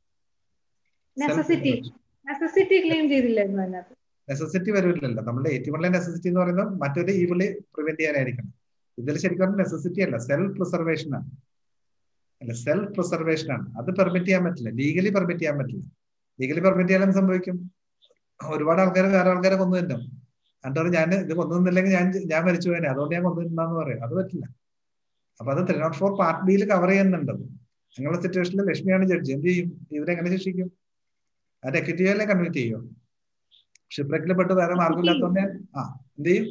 നെസസിറ്റി നെസസിറ്റി ക്ലെയിം ചെയ്തില്ലായിരുന്നു അതിനകത്ത്. നെസസിറ്റി വരില്ലല്ലോ. നമ്മുടെ എയ്റ്റി വണ്ണിലെ നെസസിറ്റി എന്ന് പറയുന്നത് മറ്റൊരു ഈവിളി പ്രിവെന്റ് ചെയ്യാനായിരിക്കണം. ഇതിൽ ശരിക്കും നെസസിറ്റി അല്ല, സെൽഫ് പ്രിസർവേഷൻ ആണ് അല്ല, സെൽഫ് പ്രിസർവേഷൻ ആണ്. അത് പെർമിറ്റ് ചെയ്യാൻ പറ്റില്ല, ലീഗലി പെർമിറ്റ് ചെയ്യാൻ പറ്റില്ല. ലീഗലി പെർമിറ്റ് ചെയ്യാൻ സംഭവിക്കും, ഒരുപാട് ആൾക്കാർ വേറെ ആൾക്കാരെ കൊന്നു തിന്നും. എന്നിട്ട് ഞാൻ ഇത് കൊന്നു തിന്നില്ലെങ്കിൽ ഞാൻ ഞാൻ മരിച്ചു പോയനെ, അതുകൊണ്ട് ഞാൻ കൊന്നു തിന്നാന്ന് പറയും. അത് പറ്റില്ല. അപ്പൊ അത് ത്രീ നോട്ട് ഫോർ പാർട്ട് ബിയിൽ കവർ ചെയ്യുന്നുണ്ട്. അങ്ങനെയുള്ള സിറ്റുവേഷനിൽ ലക്ഷ്മിയാണ് ജഡ്ജി, എന്ത് ചെയ്യും? ഇവരെങ്ങനെ ശിക്ഷിക്കും? അത് എക്വിറ്റിയല്ലേ കൺവിറ്റ് ചെയ്യും? ഷിപ്രക്കിൽ പെട്ട് വേറെ മാർഗമില്ലാത്തോണ്ട് ആ എന്ത് ചെയ്യും?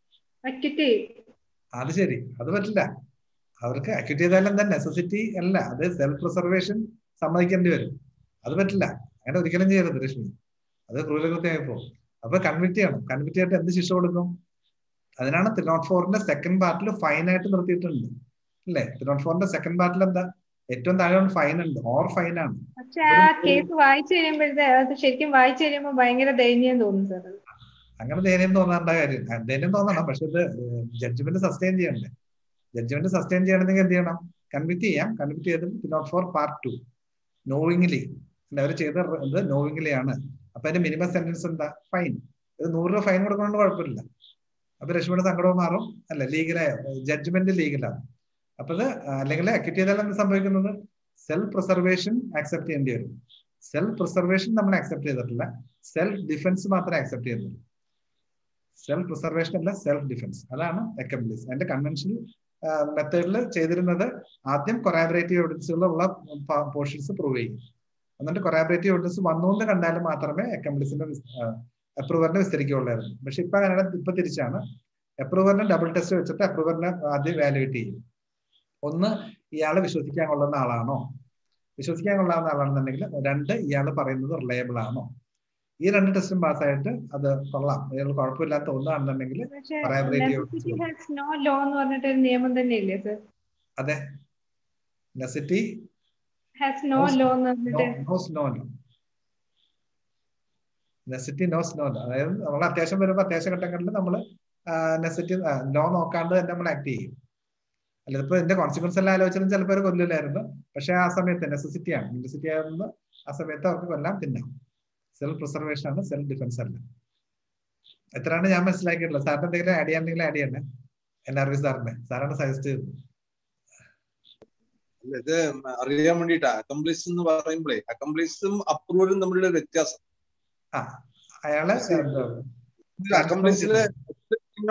അത് ശരി, അത് പറ്റില്ല. അവർക്ക് അക്യൂറ്റ് ചെയ്താലും എന്താ നെസസിറ്റി അല്ല, അത് സെൽഫ് പ്രിസർവേഷൻ സമ്മതിക്കേണ്ടി വരും. അത് പറ്റില്ല, അങ്ങനെ ഒരിക്കലും ചെയ്യരുത് ലക്ഷ്മി, അത് ക്രൂരകൃത്യമായിപ്പോ. അപ്പൊ കൺവിക്ട് ചെയ്യണം. കൺവിക്ട് ചെയ്തിട്ട് എന്ത് ശിക്ഷ കൊടുക്കും? അതിനാണ് ത്രീ നോട്ട് ഫോറിന്റെ സെക്കൻഡ് പാർട്ടിൽ ഫൈൻ ആയിട്ട് നിർത്തിയിട്ടുണ്ട് അല്ലേ? ത്രീ നോട്ട് ഫോറിന്റെ സെക്കൻഡ് പാർട്ടിൽ എന്താ? ഏറ്റവും താഴെ ഫൈൻ ഉണ്ട്, ഓർ ഫൈൻ ആണ്. പക്ഷെ ആ കേസ് വായിച്ചു കഴിയുമ്പോഴത്തെ അത് ശരിക്കും വായിച്ചു കഴിയുമ്പോ ഭയങ്കര ദയനീയം തോന്നും സാർ. അങ്ങനെ ദയനീയം തോന്നേണ്ട കാര്യം, ദയനീയം തോന്നണം, പക്ഷെ ഇത് ജഡ്ജ്മെന്റ് സസ്റ്റെയിൻ ചെയ്യണ്ടേ? ജഡ്ജ്മെന്റ് സസ്റ്റെയിൻ ചെയ്യണമെങ്കിൽ എന്ത് ചെയ്യണം? കൺവിക്ട് ചെയ്യാം. കൺവിക്ട് ചെയ്ത് three not four part two knowingly അവർ ചെയ്തത് നോവിംഗ്ലി ആണ്. അപ്പൊ അതിന്റെ മിനിമം സെന്റൻസ് എന്താ? ഫൈൻ. ഇത് നൂറ് രൂപ ഫൈൻ കൊടുക്കണമെന്ന് കുഴപ്പമില്ല. അപ്പൊ രക്ഷയുടെ സങ്കടവും മാറും അല്ല, ലീഗലായ ജഡ്ജ്മെന്റ് ലീഗലാണ്. അപ്പൊ ഇത് അല്ലെങ്കിൽ അക്യൂറ്റ് ചെയ്താൽ എന്ത് സംഭവിക്കുന്നത്? സെൽഫ് പ്രിസർവേഷൻ ആക്സെപ്റ്റ് ചെയ്യേണ്ടി വരും. സെൽഫ് പ്രിസർവേഷൻ നമ്മൾ ആക്സെപ്റ്റ് ചെയ്തിട്ടില്ല, സെൽഫ് ഡിഫൻസ് മാത്രമേ ആക്സെപ്റ്റ് ചെയ്യുന്നുള്ളൂ. സെൽഫ് പ്രിസർവേഷൻ അല്ല, സെൽഫ് ഡിഫൻസ്. അതാണ് അക്കംപ്ലിസ്. അതിന്റെ കൺവെൻഷണൽ മെത്തേഡിൽ ചെയ്തിരുന്നത് ആദ്യം കൊറാബറേറ്റീവ് എവിഡൻസുകളുള്ള പോർഷൻസ് പ്രൂവ് ചെയ്യും, എന്നിട്ട് കൊറാബറേറ്റീവ് എവിഡൻസ് വന്നുകൊണ്ട് കണ്ടാലും മാത്രമേ അക്കംപ്ലിസിന്റെ അപ്രൂവറിനെ വിസ്തരിക്കുകയുള്ളായിരുന്നു. പക്ഷെ ഇപ്പൊ അങ്ങനെ ഇപ്പൊ തിരിച്ചാണ്. അപ്രൂവറിനെ ഡബിൾ ടെസ്റ്റ് വെച്ചിട്ട് അപ്രൂവറിനെ ആദ്യം വാലുവേറ്റ് ചെയ്യും. ഒന്ന്, ഇയാളെ വിശ്വസിക്കാൻ കൊള്ളുന്ന ആളാണോ? വിശ്വസിക്കാൻ കൊള്ളാവുന്ന ആളാണെന്നുണ്ടെങ്കിൽ രണ്ട്, ഇയാൾ പറയുന്നത് റിലയബിൾ ആണോ? ഈ രണ്ട് ടെസ്റ്റും പാസ്സായിട്ട് അത് കൊള്ളാം, ഇയാൾ കുഴപ്പമില്ലാത്ത ഒന്നാണെന്നുണ്ടെങ്കിൽ നിയമം തന്നെയല്ലേ സർ? അതെ, നെസസിറ്റി നെസസിറ്റി നോസ് നോ. അതായത് നമ്മൾ അത്യാവശ്യം വരുമ്പോൾ അത്യാവശ്യ ഘട്ടങ്ങളിൽ നമ്മൾ നെസസിറ്റി ലോ നോക്കാണ്ട് തന്നെ നമ്മൾ ആക്ട് ചെയ്യും. അല്ല, ഇപ്പൊ ഇതിന്റെ കോൺസിക്വൻസ് എല്ലാം ആലോചിച്ചാലും ചിലപ്പോൾ കൊല്ലില്ലായിരുന്നു, പക്ഷെ ആ സമയത്ത് നെസസിറ്റി ആണ്, നെസസിറ്റി ആകുന്ന ആ സമയത്ത് അവർക്ക് കൊല്ലാം തിന്നാം. സെൽഫ് പ്രിസർവേഷൻ ആണ്, സെൽഫ് ഡിഫൻസ് അല്ല. എത്രയാണ് ഞാൻ മനസ്സിലാക്കിയിട്ടുള്ളത്? സാറിന് എന്തെങ്കിലും ആഡ് ചെയ്യാണ്ടെങ്കിൽ ആഡ് ചെയ്യണേ. എൻ ആർ വി സാറിനെ സാറാണ് സജസ്റ്റ് ചെയ്തത്. ഇത് അറിയാൻ വേണ്ടിട്ടാ. അക്കംപ്ലിസ് എന്ന് പറയുമ്പോഴേ അക്കംപ്ലിസും അപ്രൂവലും തമ്മിലുള്ള വ്യത്യാസം. ആ അയാള് അക്കംപ്ലിസില്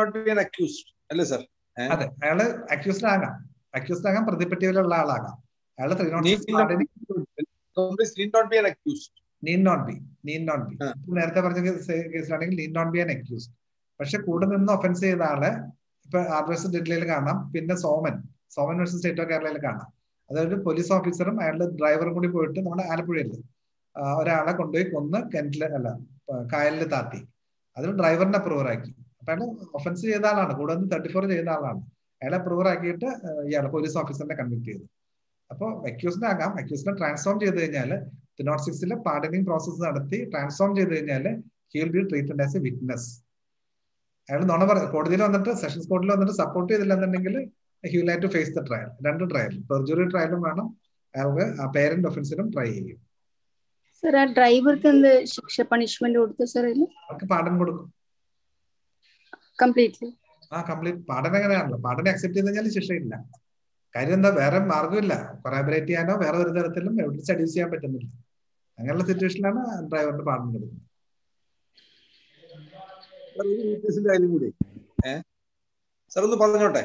അക്യൂസ്ഡ് അല്ലേ സാർ? അതെ, അയാള് അക്യൂസ്ഡ് ആകാം, അക്യൂസ്ഡ് ആകാം, പ്രതിപട്ടികയിലുള്ള ആളാകാം. അയാൾ three not six need not be an accused. Need not be. Need not be. നേരത്തെ പറഞ്ഞ കേസിലാണെങ്കിൽ need not be an accused. പക്ഷെ കൂടെ നിന്ന് ഒഫൻസ് ചെയ്ത ആളെ ഇപ്പൊ ആർ വേഴ്സസ് ഡെഡ്ലിയിൽ കാണാം, പിന്നെ Soman Soman versus state of കേരളയിൽ കാണാം. അതായത് പോലീസ് ഓഫീസറും അയാളുടെ ഡ്രൈവറും കൂടി പോയിട്ട് നമ്മുടെ ആലപ്പുഴയിൽ ഒരാളെ കൊണ്ടുപോയി കൊന്ന് കിണറ്റില് അല്ല കായലിൽ താത്തി. അതിൽ ഡ്രൈവറിനെ അപ്രൂവർ ആക്കി. അപ്പൊ അയാൾ ഒഫൻസ് ചെയ്ത ആളാണ്, കൂടെ നിന്ന് തേർട്ടി ഫോർ ചെയ്ത ആളാണ്. അയാളെ അപ്രൂവർ ആക്കിയിട്ട് ഇയാളെ പോലീസ് ഓഫീസറിനെ കൺവിക്ട് ചെയ്തു. അപ്പോൾ അക്യൂസ്ഡ് ആകാം. അക്യൂസ്ഡിനെ ട്രാൻസ്ഫോം ചെയ്ത് കഴിഞ്ഞാൽ ത്രീ നോട്ട് സിക്സിലെ പാർഡനിങ് പ്രോസസ് നടത്തി ട്രാൻസ്ഫോം ചെയ്ത് കഴിഞ്ഞാൽ he will be treated as a witness. അയാൾ നുണ പറ കോടതിയിൽ വന്നിട്ട് സെഷൻസ് കോടതിയിൽ വന്നിട്ട് സപ്പോർട്ട് ചെയ്തില്ല എന്നുണ്ടെങ്കിൽ he will have to face the trial. രണ്ട് ട്രയൽ, പെർജുറി ട്രയലും വേണം, അയാൾക്ക് ആ പേരന്റ് ഒഫൻസിനും ട്രൈ ചെയ്യും. സർ ആ ഡ്രൈവർക്ക് എന്ത് ശിക്ഷ പണിഷ്മെന്റ് കൊടുത്തു സർ? അവർക്ക് പാർഡൻ കൊടുക്കും കംപ്ലീറ്റ്ലി. ആ കംപ്ലീറ്റ് പാർഡൻ എങ്ങനെയാണല്ലോ, പാർഡൻ അക്സെപ്റ്റ് ചെയ്ത് കഴിഞ്ഞാൽ ശിക്ഷയില്ല. കാര്യം എന്താ, വേറെ മാർഗമില്ല, കൊറാബറേറ്റ് ചെയ്യാനോ വേറെ ഒരു തരത്തിലും എവിഡൻസ് അഡ്യൂസ് ചെയ്യാൻ പറ്റുന്നില്ല. അങ്ങനെയുള്ള സിറ്റുവേഷനിലാണ് ഡ്രൈവറിന്റെ പാർഡൻ കൊടുക്കുന്നത്. കാര്യം കൂടി സാർ ഒന്ന് പറഞ്ഞോട്ടെ.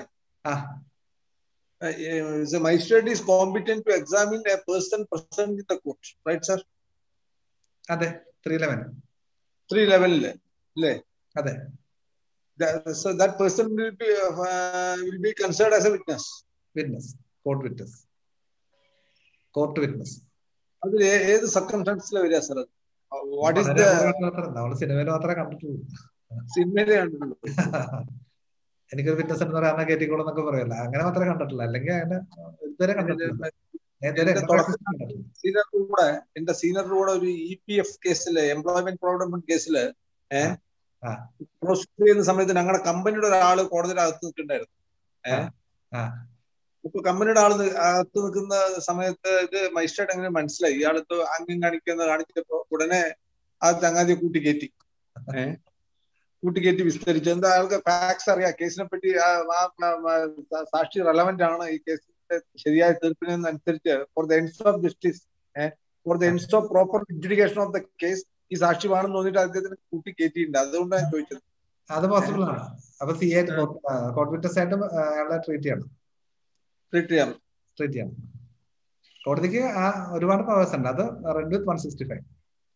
Magistrate is competent to examine a person present in the court, right sir? അതെ, ത്രീ ലെവൻ ത്രീ ലെവലില് അല്ലേ? അതെ. So that person will be uh, will be considered as a witness. Witness, court witness, court witness. അതിൽ ഏത് സർക്കംസ്റ്റാൻസിലെ വരിക sir? What is the നമ്മൾ സിനിമയിൽ മാത്രമേ കണ്ടിട്ടുള്ളൂ. സിനിമയിലെ കണ്ടിട്ടുള്ളൂ. എനിക്കൊരു വിറ്റ്നസ് എന്ന് പറയാൻ കയറ്റിക്കോളൂ എന്നൊക്കെ പറയല്ല, അങ്ങനെ മാത്രമേ കണ്ടിട്ടില്ല. അല്ലെങ്കിൽ അങ്ങനെ ഇതുവരെ കണ്ടിട്ടില്ല. സീനിയർ കൂടെ എന്റെ സീനിയർ കൂടെ ഒരു ഇ പി എഫ് കേസില്, എംപ്ലോയ്മെന്റ് പ്രോവിഡന്റ് കേസില് ഏഹ് പ്രോസിക്യൂട്ട് ചെയ്യുന്ന സമയത്ത് ഞങ്ങളുടെ കമ്പനിയുടെ ഒരാള് കോടതിയുടെ അകത്ത് നിൽക്കണ്ടായിരുന്നു. ഏഹ് ഇപ്പൊ കമ്പനിയുടെ ആള് അകത്ത് നിൽക്കുന്ന സമയത്ത് ഇത് മജിസ്ട്രേറ്റ് എങ്ങനെ മനസ്സിലായി ഇയാളത്ത് അംഗം കാണിക്കുന്ന കാണിച്ചപ്പോ ഉടനെ ആ ചങ്ങാതിയെ കൂട്ടിക്കയറ്റി ഏഹ് കൂട്ടിക്കയറ്റി വിസ്തരിച്ചു. എന്താ അയാൾക്ക് ഫാക്ട്സ് അറിയാം, കേസിനെ പറ്റി സാക്ഷി റെലവന്റ് ആണ് ഈ കേസിന്റെ ശരിയായ തീർപ്പിനനുസരിച്ച് for the ends of justice uh for the ends of proper adjudication of the case ഈ സാക്ഷി വേണമെന്ന് തോന്നിയിട്ട് അദ്ദേഹത്തിന് കൂട്ടി കയറ്റിയിട്ടുണ്ട്. അതുകൊണ്ടാണ് ഞാൻ ചോദിച്ചത്. അത് പോസിബിൾ ആണ്. അപ്പൊ സി ആയിട്ട് കോർട്ട് വിറ്റ്നസ് ആയിട്ട് അയാളെ ട്രീറ്റ് ചെയ്യണം ട്രീറ്റ് ചെയ്യാം ട്രീറ്റ് ചെയ്യണം കോടതിക്ക് ആ ഒരുപാട് പവേഴ്സ് ഉണ്ട്. അത് read with one sixty five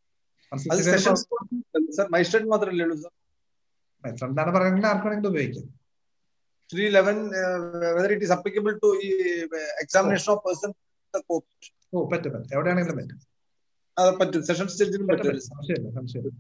magistrate മാത്രമല്ലേ ഉള്ളൂ സർ? മജിസ്ട്രേറ്റ് പറയുന്നത് ആർക്ക് വേണമെങ്കിലും ഉപയോഗിക്കാം. Three eleven whether it is applicable to ഈ എക്സാമിനേഷൻ ഓഫ് പേഴ്സൺ കോർട്ട്. ഓ പറ്റും പറ്റും, എവിടെയാണെങ്കിലും പറ്റും. അത് പറ്റും, സെഷൻസ് ജഡ്ജിനും പറ്റും. സംശയമില്ല സംശയമില്ല.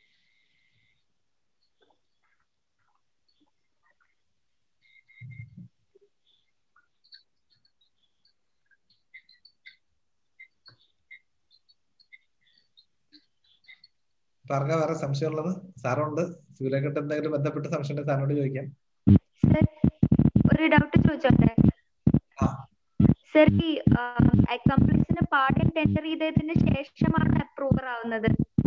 പറഞ്ഞ വേറെ സംശയമുള്ളത് സാറുണ്ട്, സിവിലേക്കിട്ട് എന്തെങ്കിലും ബന്ധപ്പെട്ട് സംശയം സാറിനോട് ചോദിക്കാം. ഒരു ഡൗട്ട് ചോദിച്ചോട്ടെ സർ? ഈ അക്കംപ്ലിസിന് പാർഡൻ ടെൻഡർ ചെയ്തതിന് ശേഷമാണ് അപ്രൂവർ ആവുന്നത്?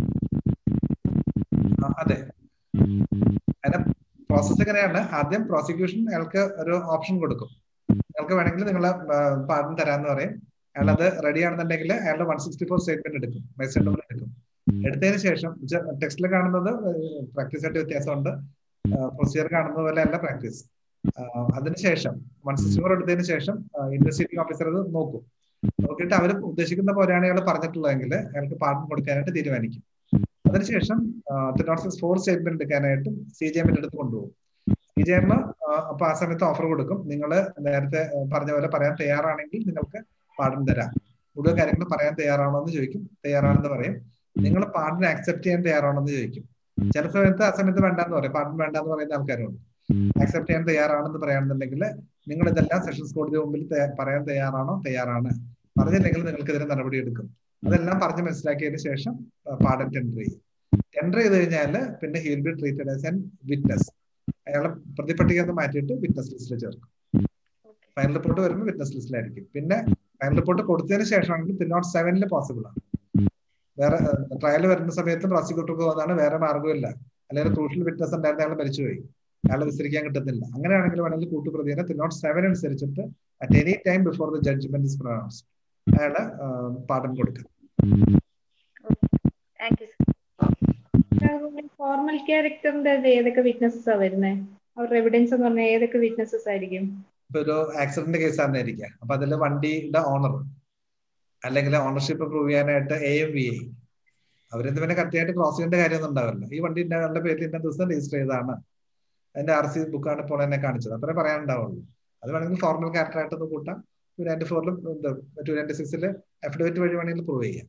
അതെ, അതിന്റെ പ്രോസസ് എങ്ങനെയാണ്? ആദ്യം പ്രോസിക്യൂഷൻ അയാൾക്ക് ഒരു ഓപ്ഷൻ കൊടുക്കും, അയാൾക്ക് വേണമെങ്കിൽ നിങ്ങളെ പാർഡൻ തരാന്ന് പറയും. അയാൾ അത് റെഡി ആണെന്നുണ്ടെങ്കിൽ അയാളുടെ വൺ സിക്സ്റ്റി ഫോർ സ്റ്റേറ്റ്മെന്റ് എടുക്കും, മജിസ്ട്രേറ്റ് എടുക്കും. എടുത്തതിന് ശേഷം ടെക്സ്റ്റിൽ കാണുന്നത് പ്രാക്ടീസ് ആയിട്ട് വ്യത്യാസമുണ്ട്, പ്രൊസീജിയർ കാണുന്നത് പോലെ അല്ല പ്രാക്ടീസ്. അതിനുശേഷം വൺ സിക്സ്റ്റി ഫോർ എടുത്തതിന് ശേഷം ഇൻവെസ്റ്റിഗേറ്റിംഗ് ഓഫീസർ അത് നോക്കും. നോക്കിയിട്ട് അവർ ഉദ്ദേശിക്കുന്ന പോലെയാണ് അയാൾ പറഞ്ഞിട്ടുള്ളതെങ്കിൽ അയാൾക്ക് പാർഡൻ കൊടുക്കാനായിട്ട് തീരുമാനിക്കും. അതിനുശേഷം three not six four statement എടുക്കാനായിട്ട് സി ജി എമ്മിന്റെ അടുത്ത് കൊണ്ടുപോകും. സി ജി എം അപ്പൊ ആ സമയത്ത് ഓഫർ കൊടുക്കും, നിങ്ങൾ നേരത്തെ പറഞ്ഞ പോലെ പറയാൻ തയ്യാറാണെങ്കിൽ നിങ്ങൾക്ക് പാർഡൻ തരാം, മുഴുവൻ കാര്യങ്ങൾ പറയാൻ തയ്യാറാണോ എന്ന് ചോദിക്കും. തയ്യാറാണെന്ന് പറയും. നിങ്ങൾ പാർഡൻ ആക്സെപ്റ്റ് ചെയ്യാൻ തയ്യാറാണോ എന്ന് ചോദിക്കും. ചില സമയത്ത് ആ സമയത്ത് വേണ്ടാന്ന് പറയും, പാർഡൻ വേണ്ടാന്ന് പറയുന്ന ആൾക്കാരുണ്ട്. ആക്സെപ്റ്റ് ചെയ്യാൻ തയ്യാറാണെന്ന് പറയാണെന്നുണ്ടെങ്കിൽ നിങ്ങൾ ഇതെല്ലാം സെഷൻസ് കോടതി മുമ്പിൽ പറയാൻ തയ്യാറാണോ? തയ്യാറാണ്. പറഞ്ഞില്ലെങ്കിൽ നിങ്ങൾക്കെതിരെ നടപടി എടുക്കും. അതെല്ലാം പറഞ്ഞ് മനസ്സിലാക്കിയതിന് ശേഷം പാർഡൻ ടെൻഡർ ചെയ്യും. ടെൻഡർ ചെയ്ത് കഴിഞ്ഞാൽ പിന്നെ he will be treated as an witness. അയാളെ പ്രതിപട്ടിക എന്ന് മാറ്റിയിട്ട് വിറ്റ്നസ് ലിസ്റ്റിൽ ചേർക്കും. ഫൈനൽ റിപ്പോർട്ട് വരുമ്പോൾ വിറ്റ്നസ് ലിസ്റ്റിലായിരിക്കും. പിന്നെ ഫൈനൽ റിപ്പോർട്ട് കൊടുത്തതിന് ശേഷമാണെങ്കിൽ ത്രീ നോട്ട് സെവനിൽ പോസിബിൾ ആണ്. വേറെ ട്രയൽ വരുന്ന സമയത്തും പ്രോസിക്യൂട്ടർക്ക് പോകുന്നതാണ്, വേറെ മാർഗ്ഗമില്ല. അല്ലെങ്കിൽ ക്രൂഷ്യൽ വിറ്റ്നസ് ഉണ്ടായിരുന്ന അയാൾ മരിച്ചുപോയി, അയാളെ വിസ്തരിക്കാൻ കിട്ടുന്നില്ല. അങ്ങനെയാണെങ്കിൽ വേണമെങ്കിൽ കൂട്ടുപ്രതിയെ ത്രീ നോട്ട് സെവൻ അനുസരിച്ചിട്ട് at any time before the judgment is pronounced അയാളെ പാർഡൻ കൊടുക്കാം. ഫോർമൽ ക്യാരക്ടറിന്റെ ഏതൊക്കെ വിറ്റ്നസസ് ആ വരുന്നത്? അവരുടെ എവിഡൻസ് എന്ന് പറഞ്ഞാൽ ഏതൊക്കെ വിറ്റ്നസസ് ആയിരിക്കും? ഇപ്പൊ ഒരു ആക്സിഡന്റ് കേസ് ആണെന്നിരിക്കുക. അപ്പൊ അതിൽ വണ്ടിയുടെ ഓണർ അല്ലെങ്കിൽ ഓണർഷിപ്പ് പ്രൂവ് ചെയ്യാനായിട്ട് എ എം വി ഐ അവരെന്ത് പിന്നെ കറക്റ്റായിട്ട് ക്രോസ് ചെയ്യേണ്ട കാര്യമൊന്നും ഉണ്ടാവില്ല. ഈ വണ്ടി ഇന്ന പേരിൽ ഇന്ന ദിവസം രജിസ്റ്റർ ചെയ്തതാണ്, അതിന്റെ ആർ സി ബുക്കാണ് ഇപ്പോൾ എന്നെ കാണിച്ചത്, അത്രേ പറയാനുണ്ടാവുള്ളൂ. അത് വേണമെങ്കിൽ ഫോർമൽ ക്യാരക്ടറായിട്ടൊന്ന് കൂട്ടാം. ടു നയൻറ്റി ഫോറിലും ടു നയൻറ്റി സിക്സില് അഫിഡവിറ്റ് വഴി വേണമെങ്കിൽ പ്രൂവ് ചെയ്യാം.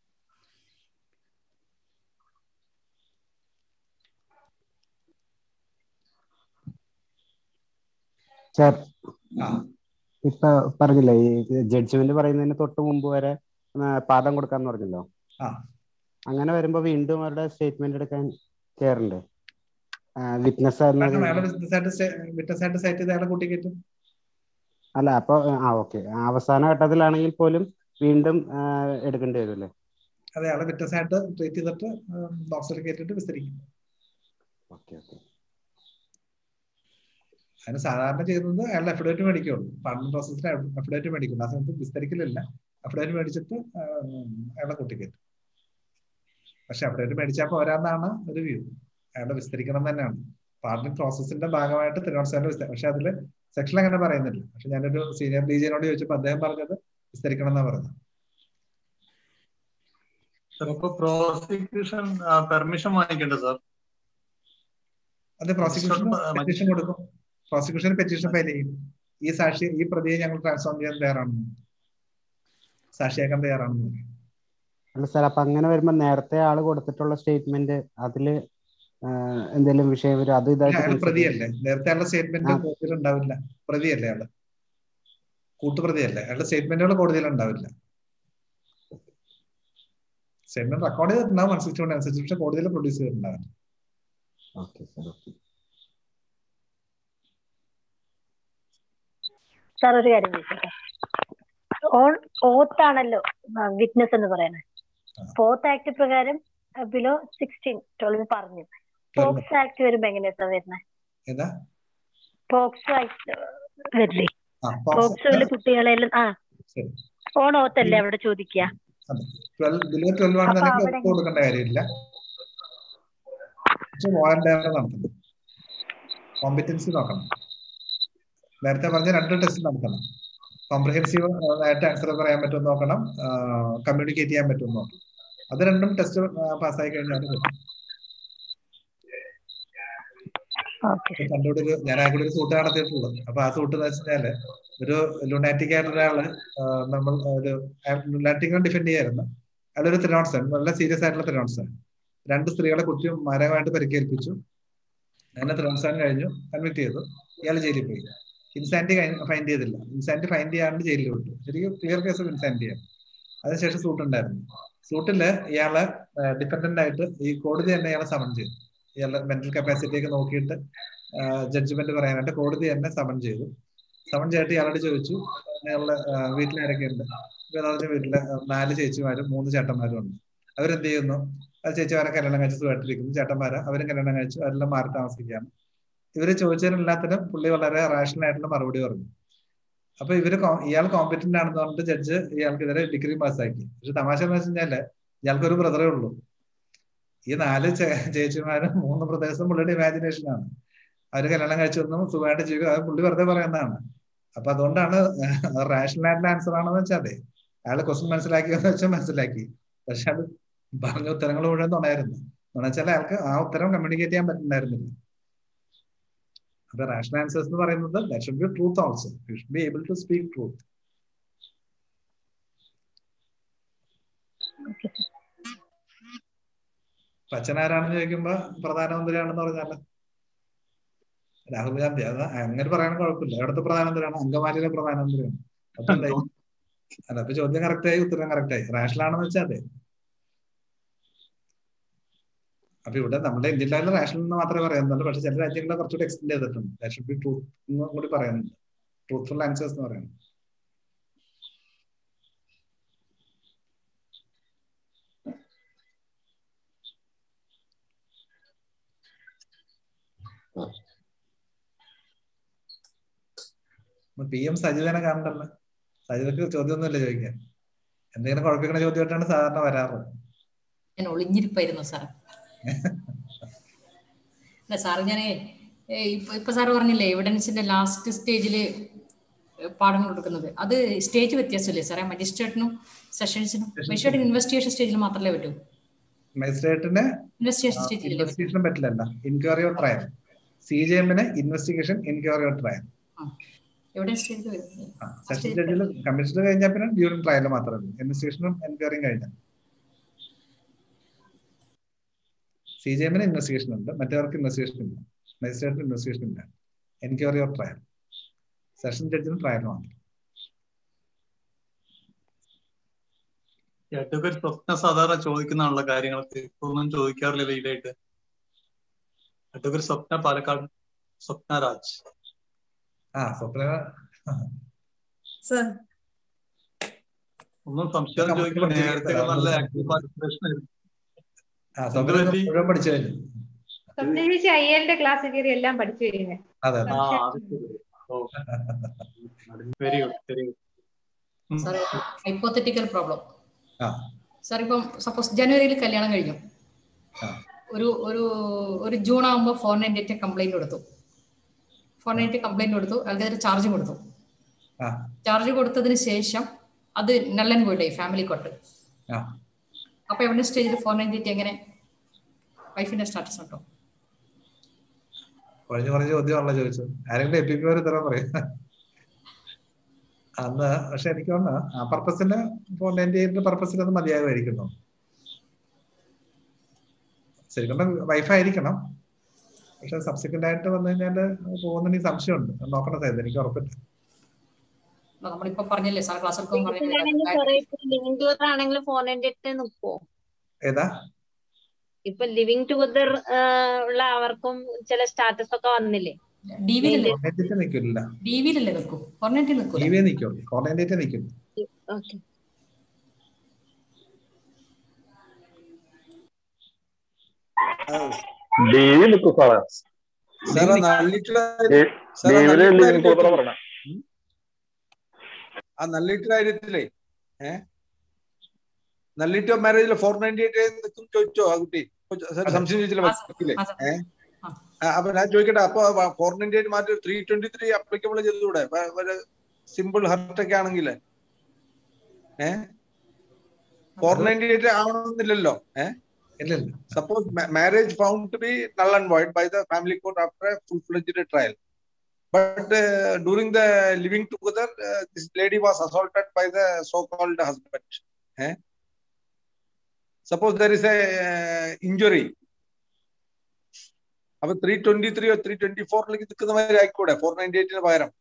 സാർ ഇപ്പൊ പറഞ്ഞില്ലേ ഈ ജഡ്ജ്മെന്റ് പറയുന്നതിന് തൊട്ട് മുമ്പ് വരെ പാഠം കൊടുക്കാന്ന് പറഞ്ഞല്ലോ. അങ്ങനെ വരുമ്പോ വീണ്ടും അവരുടെ സ്റ്റേറ്റ്മെന്റ് എടുക്കാൻ കയറണ്ടേ? വിറ്റ്നസ് അല്ല അപ്പൊ ആ ഓക്കെ, അവസാന ഘട്ടത്തിലാണെങ്കിൽ പോലും വീണ്ടും എടുക്കേണ്ടി വരും അല്ലേ? അതെ, അയാളെ വിറ്റ്നസ് ആയിട്ട് ട്രീറ്റ് ചെയ്തിട്ട് ബോക്സിൽ കയറ്റിട്ട് വിസ്തരിക്കും. Okay okay. അതിന് സാധാരണ ചെയ്യുന്നത് അയാളുടെ അഫിഡവിറ്റ് മേടിക്കുള്ളൂ. പാർട്ട്ണർ പ്രോസസ്സിന് അഫിഡവിറ്റ് മേടിക്കുള്ളൂ. ആ സമയത്ത് വിസ്തരിക്കലില്ല. അഫിഡവിറ്റ് മേടിച്ചിട്ട് അയാളെ കൂട്ടിക്കയറ്റും. പക്ഷെ അഫിഡവിറ്റ് മേടിച്ചാൽ പോരാന്നാണ് ഒരു വ്യൂ. അയാളെ വിസ്തരിക്കണം തന്നെയാണ് പാർട്ട്ണർ പ്രോസസ്സിന്റെ ഭാഗമായിട്ട് തിരുവനന്തപുരം വിസ്തരിക്കും. പക്ഷെ അതില് സെക്ഷൻ അങ്ങനെ പറയുന്നില്ല. പക്ഷെ ഞാനൊരു സീനിയർ ഡി ജിനോട് ചോദിച്ചപ്പോൾ അദ്ദേഹം പറഞ്ഞത് വിസ്തരിക്കണം എന്നാ പറഞ്ഞത്. പ്രോസിക്യൂഷൻ പെർമിഷൻ വാങ്ങിക്കണ്ടേ സാർ? അതെ, പ്രോസിക്യൂഷൻ പെറ്റീഷൻ കൊടുക്കും. പ്രോസിക്യൂഷൻ പെറ്റീഷൻ ഫയൽ ചെയ്യും. ഈ സാക്ഷി ഈ പ്രതിയെ ഞങ്ങൾ ട്രാൻസ്ഫോം ചെയ്യാൻ തയ്യാറാണെന്ന്, സാക്ഷിയാക്കാൻ തയ്യാറാണെന്ന് പറയും. അല്ല സാർ, അപ്പൊ അങ്ങനെ വരുമ്പോ നേരത്തെ ആള് കൊടുത്തിട്ടുള്ള സ്റ്റേറ്റ്മെന്റ് അതില് എന്തെങ്കിലും വിഷയം വരും? അത് അയാൾ പ്രതിയല്ലേ? നേരത്തെ ആളുടെ സ്റ്റേറ്റ്മെന്റ് കോടതിയിൽ ഉണ്ടാവില്ല. പ്രതിയല്ലേ അയാള്? കൂട്ടുപ്രതിയല്ലേ? അയാളുടെ സ്റ്റേറ്റ്മെന്റുകൾ കോടതിയിൽ ഉണ്ടാവില്ല. സ്റ്റേറ്റ്മെന്റ് റെക്കോർഡ് ചെയ്തിട്ടുണ്ടാവും അനുസരിച്ചുകൊണ്ട് അനുസരിച്ച്, പക്ഷെ കോടതിയിൽ പ്രൊഡ്യൂസ് ചെയ്തിട്ടുണ്ടാവില്ല. സാർ ഒരു കാര്യം ചോദിച്ചോട്ടെ? ഓൺ ഓത്താണല്ലോ വിറ്റ്നസ് എന്ന് പറയുന്നത്. ഫോർത്ത് ആക്ട് പ്രകാരം ബിലോ സിക്സ്റ്റീൻ ട്വൽവ് പറഞ്ഞു. പോക്സോ ആക്ട് വരുമ്പോ എങ്ങനെയാ സാർ വരുന്നത്? പോക്സോ ആക്ട് വരില്ലേ? പോക്സോയില് കുട്ടികളെല്ലാം ആ ഓൺ ഓത്തല്ലേ അവിടെ ചോദിക്കുക. കൊടുക്കേണ്ട കാര്യമില്ല. കോമ്പറ്റൻസി നോക്കണം. നേരത്തെ പറഞ്ഞ രണ്ട് ടെസ്റ്റ് നടത്തണം. കോംപ്രിഹെൻസീവ് ആയിട്ട് ആൻസർ പറയാൻ പറ്റുമെന്ന് നോക്കണം, കമ്മ്യൂണിക്കേറ്റ് ചെയ്യാൻ പറ്റുമെന്ന് നോക്കണം. അത് രണ്ടും ടെസ്റ്റ് പാസ്സായി കഴിഞ്ഞാൽ പറ്റും. കണ്ടുകൂടി ഒരു ഞാൻ ആ കൂടി ഒരു സൂട്ട് നടത്തിയിട്ടുള്ളത്. അപ്പൊ ആ സൂട്ട് എന്ന് വെച്ചാല് ഒരു ലുനാറ്റിക് ആയിട്ട് ഒരാള് നമ്മൾ ഒരു ലുനാറ്റിക്കിനെ ഡിഫെൻഡ് ചെയ്യായിരുന്നു. അതൊരു ത്രിനോട്സൺ, നല്ല സീരിയസ് ആയിട്ടുള്ള ത്രിനോട്സൺ. രണ്ട് സ്ത്രീകളെ കുത്തി മാരകമായിട്ട് പരിക്കേൽപ്പിച്ചു. അങ്ങനെ ത്രിനോട്സൺ കഴിഞ്ഞു, കൺവിക്ട് ചെയ്തു. ഇയാൾ ജയിലിൽ പോയി. ഇൻസാനിറ്റി ഫൈൻഡ് ചെയ്തില്ല. ഇൻസാനിറ്റി ഫൈൻഡ് ചെയ്യാണ്ട് ജയിലിൽ വിട്ടു. ശരിക്കും ക്ലിയർ കേസ് ഓഫ് ഇൻസാനിറ്റിയാണ്. അതിനുശേഷം സൂട്ട് ഉണ്ടായിരുന്നു. സൂട്ടില് ഇയാളെ ഡിഫൻഡന്റ് ആയിട്ട് ഈ കോടതി തന്നെ ഇയാളെ സമൺ ചെയ്തു. ഇയാളുടെ മെന്റൽ കപ്പാസിറ്റി ഒക്കെ നോക്കിയിട്ട് ജഡ്ജ്മെന്റ് പറയാനായിട്ട് കോടതി തന്നെ സമൺ ചെയ്തു. സമൺ ചെയ്തിട്ട് ഇയാളോട് ചോദിച്ചു, ഇയാളുടെ വീട്ടിലാരൊക്കെയുണ്ട്? അതിന്റെ വീട്ടില് നാല് ചേച്ചിമാരും മൂന്ന് ചേട്ടന്മാരും ഉണ്ട്. അവരെന്ത് ചെയ്യുന്നു? ചേച്ചിമാരെ കല്യാണം കഴിച്ച് സുഖമായിട്ടിരിക്കുന്നു. ചേട്ടന്മാരെ അവരും കല്യാണം കഴിച്ചു, അവരെല്ലാം മാറി താമസിക്കുകയാണ്. ഇവര് ചോദിച്ചതിനെല്ലാത്തിനും പുള്ളി വളരെ റാഷണൽ ആയിട്ടുള്ള മറുപടി പറഞ്ഞു. അപ്പൊ ഇവര് ഇയാൾ കോമ്പറ്റന്റ് ആണെന്ന് പറഞ്ഞിട്ട് ജഡ്ജ് ഇയാൾക്കെതിരെ ഡിഗ്രി പാസ്സാക്കി. പക്ഷെ തമാശ എന്ന് വെച്ച് കഴിഞ്ഞാല് ഇയാൾക്കൊരു ബ്രദറേ ഉള്ളൂ. ഈ നാല് ചേച്ചിമാരും മൂന്ന് ബ്രദേഴ്സും പുള്ളിയുടെ ഇമാജിനേഷൻ ആണ്. അവര് കല്യാണം കഴിച്ചൊന്നും സുഖമായിട്ട് ജീവിക്കുക, അത് പുള്ളി വെറുതെ പറയുന്നതാണ്. അപ്പൊ അതുകൊണ്ടാണ് റാഷണൽ ആയിട്ടുള്ള ആൻസർ ആണെന്ന് വെച്ചാൽ അതെ അയാൾ ക്വസ്റ്റ്യൻ മനസ്സിലാക്കിയെന്ന് വെച്ചാൽ മനസ്സിലാക്കി. പക്ഷെ അത് പറഞ്ഞ ഉത്തരങ്ങൾ മുഴുവൻ തുണയായിരുന്നു. എന്ന് വെച്ചാൽ അയാൾക്ക് ആ ഉത്തരം കമ്മ്യൂണിക്കേറ്റ് ചെയ്യാൻ പറ്റുന്നുണ്ടായിരുന്നില്ല. അപ്പൊ റാഷണൽ ആൻസേഴ്സ് എന്ന് പറയുന്നത് that should be truth also. You should be able to speak truth. അച്ഛനാരാണെന്ന് ചോദിക്കുമ്പോ പ്രധാനമന്ത്രിയാണെന്ന് പറഞ്ഞാല് രാഹുൽ ഗാന്ധി. അത് അങ്ങനെ പറയാൻ കുഴപ്പമില്ല. എവിടുത്തെ പ്രധാനമന്ത്രിയാണ്? അങ്കമാലിയിലെ പ്രധാനമന്ത്രിയാണ്. അപ്പൊ എന്തായി? അല്ല, അപ്പൊ ചോദ്യം കറക്റ്റായി, ഉത്തരം കറക്റ്റായി. റാഷണൽ ആണെന്ന് വെച്ചാൽ അതെ. അപ്പൊ ഇവിടെ നമ്മുടെ ഇന്ത്യയിലായാലും റാഷണൽ എന്ന് മാത്രമേ പറയുന്നുള്ളൂ. പക്ഷെ ചില രാജ്യങ്ങളെ കുറച്ചുകൂടി എക്സ്റ്റെൻഡ് ചെയ്തിട്ടുണ്ട്. ദാറ്റ് ഷുഡ് ബി ട്രൂത്ത് എന്ന് കൂടി പറയുന്നുണ്ട്. ട്രൂത്ത്ഫുൾ ആൻസേഴ്സ് എന്ന് പറയുന്നത്. P M സജിതനെ കാണണ്ടല്ലോ. സജിതക്ക് ചോദ്യമൊന്നുമില്ല ചോദിക്കാൻ. എന്തെങ്കിലും കുഴപ്പിക്കുന്ന ചോദ്യമായിട്ടാണ് സാധാരണ വരാറ്. ഞാൻ ഒളിഞ്ഞിരിപ്പായിരുന്നു സാർ. അല്ല സാറ് ഞാനേ ഇപ്പൊ ഇപ്പൊ സാറ് പറഞ്ഞില്ലേ എവിഡൻസിന്റെ ലാസ്റ്റ് സ്റ്റേജില് പാഠങ്ങൾ കൊടുക്കുന്നത് അത് സ്റ്റേജ് വ്യത്യാസമല്ലേ സാറേ? മജിസ്ട്രേറ്റിനും സെഷൻസിനും മജിസ്ട്രേറ്റിന് ഇൻവെസ്റ്റിഗേഷൻ സ്റ്റേജിൽ മാത്രമല്ലേ പറ്റൂ? മജിസ്ട്രേറ്റിന് ഇൻവെസ്റ്റിഗേഷൻ സ്റ്റേജിൽ ഇൻവെസ്റ്റിഗേഷൻ പറ്റില്ല. Inquiry or trial. C J എമ്മിന് investigation, inquiry or trial. Session ജഡ്ജിൽ കമ്മീഷണർ കഴിഞ്ഞാൽ പിന്നെ ഡ്യൂറിംഗ് ട്രയൽ മാത്രമേ ഉള്ളൂ. ഇൻവെസ്റ്റിഗേഷനും എൻക്വയറിയും കഴിഞ്ഞാൽ. സി ജെ എമ്മിന് ഇൻവെസ്റ്റിഗേഷൻ ഉണ്ട്, മറ്റവർക്ക് ഇൻവെസ്റ്റിഗേഷൻ ഇല്ല. മജിസ്ട്രേറ്റിന് ഇൻവെസ്റ്റിഗേഷൻ ഇല്ല. Enquiry or trial. സെഷൻ ജഡ്ജിന് ട്രയൽ മാത്രം. അഡ്വക്കേറ്റ് സ്വപ്ന സാധാരണ ചോദിക്കുന്നതാണുള്ള കാര്യങ്ങളൊക്കെ ഇപ്പൊന്നും ചോദിക്കാറില്ല ലീഡായിട്ട്. അഡ്വക്കേറ്റ് സ്വപ്ന, പാലക്കാട്. സ്വപ്ന രാജ്. ആ സ്വപ്ന ഒന്നും സംശയം ചോദിക്കില്ല. നേരത്തെ നല്ല ആക്റ്റീവ് പാർട്ടിസിപ്പേഷൻ ആയിരുന്നു. പഠിച്ചു കഴിഞ്ഞു. അയ്യലിന്റെ ക്ലാസ് കയറി എല്ലാം പഠിച്ചു കഴിഞ്ഞു. Very good, very good. സാറേ ഹൈപ്പോത്തറ്റിക്കൽ പ്രോബ്ലം. സാർ ഇപ്പം സപ്പോസ് ജനുവരിയിൽ കല്യാണം കഴിഞ്ഞു, ഒരു ഒരു ഒരു ജൂൺ ആകുമ്പോൾ ഫോർ നയൻറ്റി എയ്റ്റ് കംപ്ലൈന്റ് കൊടുത്തു. ഫോർ നയൻറ്റി കംപ്ലൈന്റ് കൊടുത്തു, അയാൾക്ക് ചാർജ് കൊടുത്തു. ചാർജ് കൊടുത്തതിന് ശേഷം അത് നല്ലൻ പോയിട്ടായി ഫാമിലി കോർട്ട്. അപ്പൊ എവിടെ സ്റ്റേജിൽ ഫോർ നയൻറ്റി എയ്റ്റ് എങ്ങനെ വൈഫിന്റെ സ്റ്റാറ്റസ് ഉണ്ടോ? കുറഞ്ഞു കുറഞ്ഞ ചോദ്യമാണല്ലോ ചോദിച്ചത്. ആരെങ്കിലും എ പി പി ഒരു തരം പറയും അന്ന്. പക്ഷെ എനിക്ക് തോന്നുന്നു ആ പർപ്പസിന് ഫോർ നയൻറ്റി എയ്റ്റിന്റെ പർപ്പസിന് അത് മതിയാകുമായിരിക്കുന്നു. ശരിക്കും വൈഫായിരിക്കണം. പക്ഷെ സബ്സിക്വന്റ് ആയിട്ട് വന്നു കഴിഞ്ഞാല് പോകുന്ന എനിക്ക് സംശയമുണ്ട്. നോക്കണം സാർ, എനിക്ക് ഉറപ്പില്ല. നമ്മളിപ്പോ പറഞ്ഞില്ലേ സാർ ക്ലാസ് ഏതാ ഇപ്പൊ ലിവിങ് ടുഗദർ ഉള്ള അവർക്കും ചില സ്റ്റാറ്റസ് ഒക്കെ വന്നില്ലേ? ആ നല്ലിട്ട് കാര്യത്തിലേ ഏഹ് നല്ലിട്ട് മാരേജിലെ ഫോർ നയൻറ്റി എയ്റ്റ് ചോദിച്ചോ ആ കുട്ടി? സംശയം ചോദിച്ചില്ല വക്കീലേ? ഏഹ് അപ്പൊ ഞാൻ ചോദിക്കട്ടെ, അപ്പൊ ഫോർ നയൻറ്റി എയ്റ്റ് മാറ്റി ത്രീ ട്വന്റി ത്രീ അപ്ലിക്കബിൾ ചെയ്തുകൂടെ? സിമ്പിൾ ഹർട്ട് ഒക്കെ ആണെങ്കിൽ ഏഹ് ഫോർ നയൻറ്റി എയ്റ്റ് ആവണമെന്നില്ലല്ലോ. Uh suppose marriage found to be null and void by the family court after a full-fledged trial. But uh, during the living together, uh, this lady was assaulted by the so-called husband. Eh? Suppose there is a uh, injury. Now, three twenty-three or three twenty-four like four ninety-eight പകരം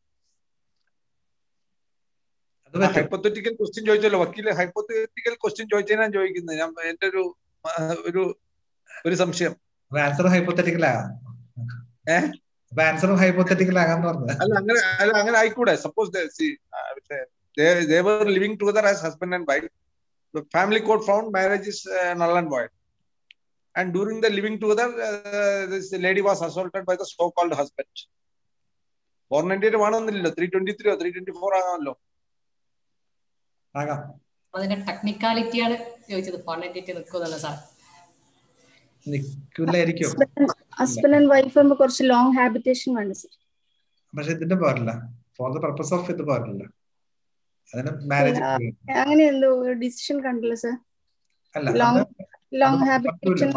hypothetical question ചോദിച്ചല്ലോ വക്കീല്. Hypothetical question ചോദിച്ചാൽ ഞാൻ ചോദിക്കുന്നത്, ഞാൻ എന്റെ ഒരു ഒരു ഒരു സംശയം. ആൻസർ ഹൈപ്പോത്തറ്റിക്കൽ ആകാം. ഏഹ് ആൻസർ ഹൈപ്പോത്തറ്റിക്കൽ ആകാന്ന് പറഞ്ഞു. അല്ല അങ്ങനെ അല്ല അങ്ങനെ ആയിക്കൂടെ? Suppose they were living together as husband and wife. The family court found marriage is uh, null and void. And during the living together, uh, this lady was assaulted by the so-called husband. four ninety-eight വേണമെന്നില്ലല്ലോ, three twenty three three twenty four ആകാമല്ലോ. ആകാം. അതിന്റെ ടെക്നിക്കാലിറ്റിയാണ് ചോദിച്ചത്. Four ninety eight നിൽക്കുമല്ലോ sir? നിൽക്കില്ലായിരിക്കും. Husband and wife ആകുമ്പോൾ കുറച്ച് ലോങ് ഹാബിറ്റേഷൻ വേണ്ട സർ. പക്ഷെ ഇതിന്റെ പാടില്ല. ഫോർ ദ പർപ്പസ് ഓഫ് ഇത് പാടില്ല. അതിന് മാരേജ് അങ്ങനെ എന്തോ ഡിസിഷൻ കണ്ടില്ല സർ. അല്ല, ലോങ് ലോങ് ഹാബിറ്റേഷൻ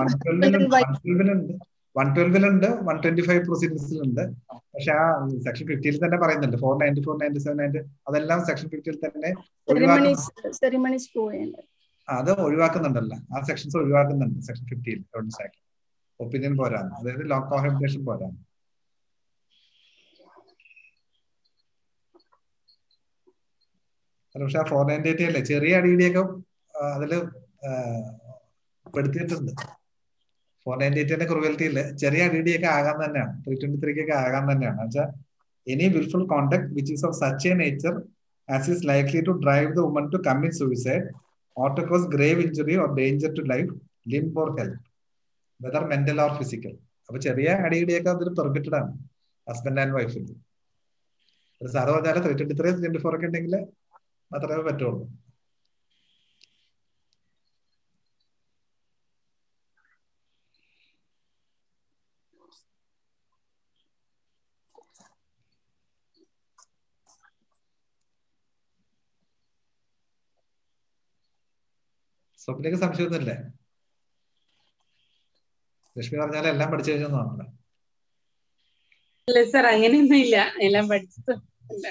വൺ ട്വൽവിലുണ്ട്, വൺ ട്വന്റി ഫൈവ് പ്രൊസീഡിംഗ്സിലുണ്ട്. പക്ഷെ ആ സെക്ഷൻ ഫിഫ്റ്റിയിൽ തന്നെ പറയുന്നുണ്ട് four ninety four ninety seven ninety അതെല്ലാം സെക്ഷൻ ഫിഫ്റ്റിയിൽ തന്നെ സെറിമണീസ് പോയുണ്ട്. അത് ഒഴിവാക്കുന്നുണ്ടല്ലോ, ആ സെക്ഷൻസ് ഒഴിവാക്കുന്നുണ്ട് സെക്ഷൻ ഫിഫ്റ്റിയിൽ. ഒപ്പീനിയൻ പോരാന്ന്, അതായത് ലോ കോഹാബിറ്റേഷൻ പോരാന്ന്. പക്ഷെ ആ ഫോർ നയൻറ്റി എയ്റ്റ് അല്ലേ ചെറിയ അടിയിടിയൊക്കെ അതില് പെടുത്തിയിട്ടുണ്ട്. ഫോർ നയൻറ്റി എയ്റ്റിന്റെ ക്രൂവൽറ്റിയില് ചെറിയ അടിയിടിയൊക്കെ ആകാൻ തന്നെയാണ്, ത്രീ ട്വന്റി ത്രീക്കൊക്കെ ആകാൻ തന്നെയാണ്. വെച്ചാൽ any wilful conduct which is of such a nature as is likely to drive the woman to commit suicide or to cause grave injury or danger to life, limb or health, whether mental or physical. അപ്പൊ ചെറിയ അടിയിടിയൊക്കെ അതിൽ permitted ആണ് husband and വൈഫിൽ. Sir പറഞ്ഞാൽ three twenty three twenty four ഒക്കെ ഉണ്ടെങ്കിൽ മാത്രമേ പറ്റുള്ളൂ. സ്വപ്നയ്ക്ക് സംശയമൊന്നുമില്ലേ? ലക്ഷ്മി പറഞ്ഞാൽ എല്ലാം പഠിച്ചു കഴിഞ്ഞു തോന്നുന്നു. ഇല്ല സാർ, അങ്ങനെയൊന്നും ഇല്ല, എല്ലാം പഠിച്ചത് അല്ല.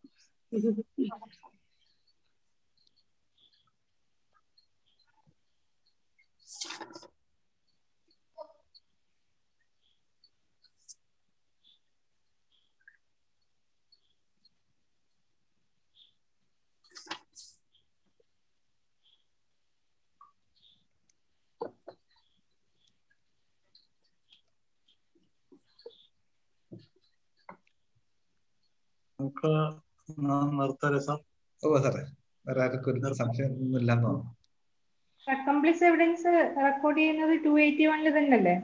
നമുക്ക് നിർത്താലേ സാർ? ഓ സാറേ, വേറെ ആർക്കും ഒരു സംശയമൊന്നും ഇല്ലെന്ന് തോന്നുന്നു. അക്കംപ്ലിസ് എവിഡൻസ് റെക്കോർഡ് ചെയ്യുന്നത് ടു എയ്റ്റി വണ്ണിൽ തന്നെയല്ലേ?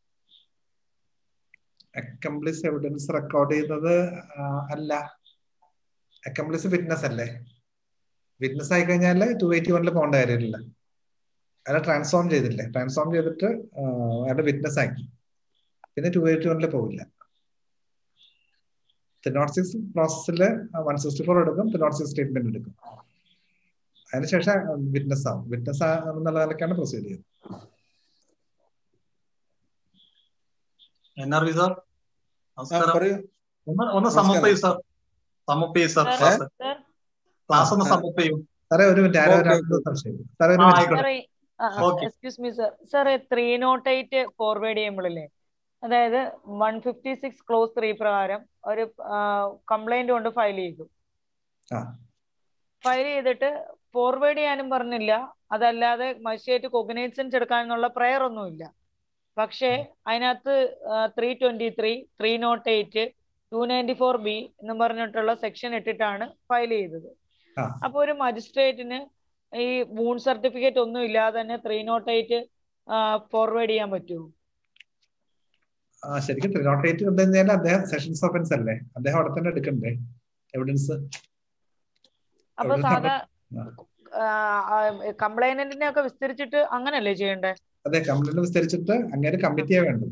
അക്കംപ്ലിസ് എവിഡൻസ് റെക്കോർഡ് ചെയ്യുന്നത് അല്ല, അക്കംപ്ലിസ് വിറ്റ്നസ് അല്ലേ. വിറ്റ്നസ് ആയി കഴിഞ്ഞാൽ ടു എയ്റ്റി വണ്ണിൽ പോകേണ്ട കാര്യമില്ല. അയാളെ ട്രാൻസ്ഫോം ചെയ്തില്ലേ, ട്രാൻസ്ഫോം ചെയ്തിട്ട് അയാളുടെ വിറ്റ്നസ് ആക്കി, പിന്നെ ടു എയ്റ്റി വണ്ണിൽ പോകില്ല. ത്രീ സിക്സ് പ്രോസസ്സിൽ വൺ സിക്സ്റ്റി ഫോർ എടുക്കും, ത്രീ സിക്സ് സ്റ്റേറ്റ്മെന്റ് എടുക്കും. അതിനുശേഷം വിറ്റ്നസ് ആവും. വിറ്റ്നസ് എന്നുള്ള നിലയ്ക്കാണ് പ്രൊസീഡ് ചെയ്യുന്നത്. എൻ ആർ വി സാർ നമസ്കാരം. ഒന്ന് ഒന്ന് സമ്മപ്പ് ചെയ്യൂ സാർ, സമ്മപ്പ് ചെയ്യൂ സാർ, ക്ലാസ് ക്ലാസ് ഒന്ന് സമ്മപ്പ് ചെയ്യൂ സാറേ. ഒരു മിനിറ്റ്, സംശയം സാറേ, ഒരു minute. Excuse me sir. Sir three not eight forward ചെയ്യുമ്പോഴല്ലേ, അതായത് one fifty six clause three പ്രകാരം ഒരു കംപ്ലൈന്റ് കൊണ്ട് ഫയൽ ചെയ്തു. ഫയൽ ചെയ്തിട്ട് ഫോർവേഡ് ചെയ്യാനും പറഞ്ഞില്ല, അതല്ലാതെ മജിസ്ട്രേറ്റ് കൊഗ്നൈസൻസ് എടുക്കാനുള്ള പ്രയർ ഒന്നുമില്ല. പക്ഷേ അതിനകത്ത് three twenty three three not eight two ninety four B എന്ന് പറഞ്ഞിട്ടുള്ള സെക്ഷൻ ഇട്ടിട്ടാണ് ഫയൽ ചെയ്തത്. അപ്പൊ ഒരു മജിസ്ട്രേറ്റിന് ഈ വൂണ്ട് സർട്ടിഫിക്കറ്റ് ഒന്നും ഇല്ലാതെ തന്നെ ത്രീ നോട്ട് എയ്റ്റ് ഫോർവേഡ് ചെയ്യാൻ പറ്റുമോ? ശരിക്കും ത്രീ നോട്ട് എയ്റ്റ് കണ്ടു കഴിഞ്ഞാൽ അദ്ദേഹം സെഷൻസ് ഓഫൻസ് അല്ലേ, അദ്ദേഹം അവിടെ തന്നെ എടുക്കണ്ടേ എവിഡൻസ്? അപ്പൊ സാധാ കംപ്ലൈനന്റിനെ ഒക്കെ വിസ്തരിച്ചിട്ട് അങ്ങനല്ലേ ചെയ്യണ്ടേ? അതെ, കംപ്ലൈന്റ് വിസ്തരിച്ചിട്ട് അങ്ങനെ കമ്മിറ്റിയാ വേണ്ടത്.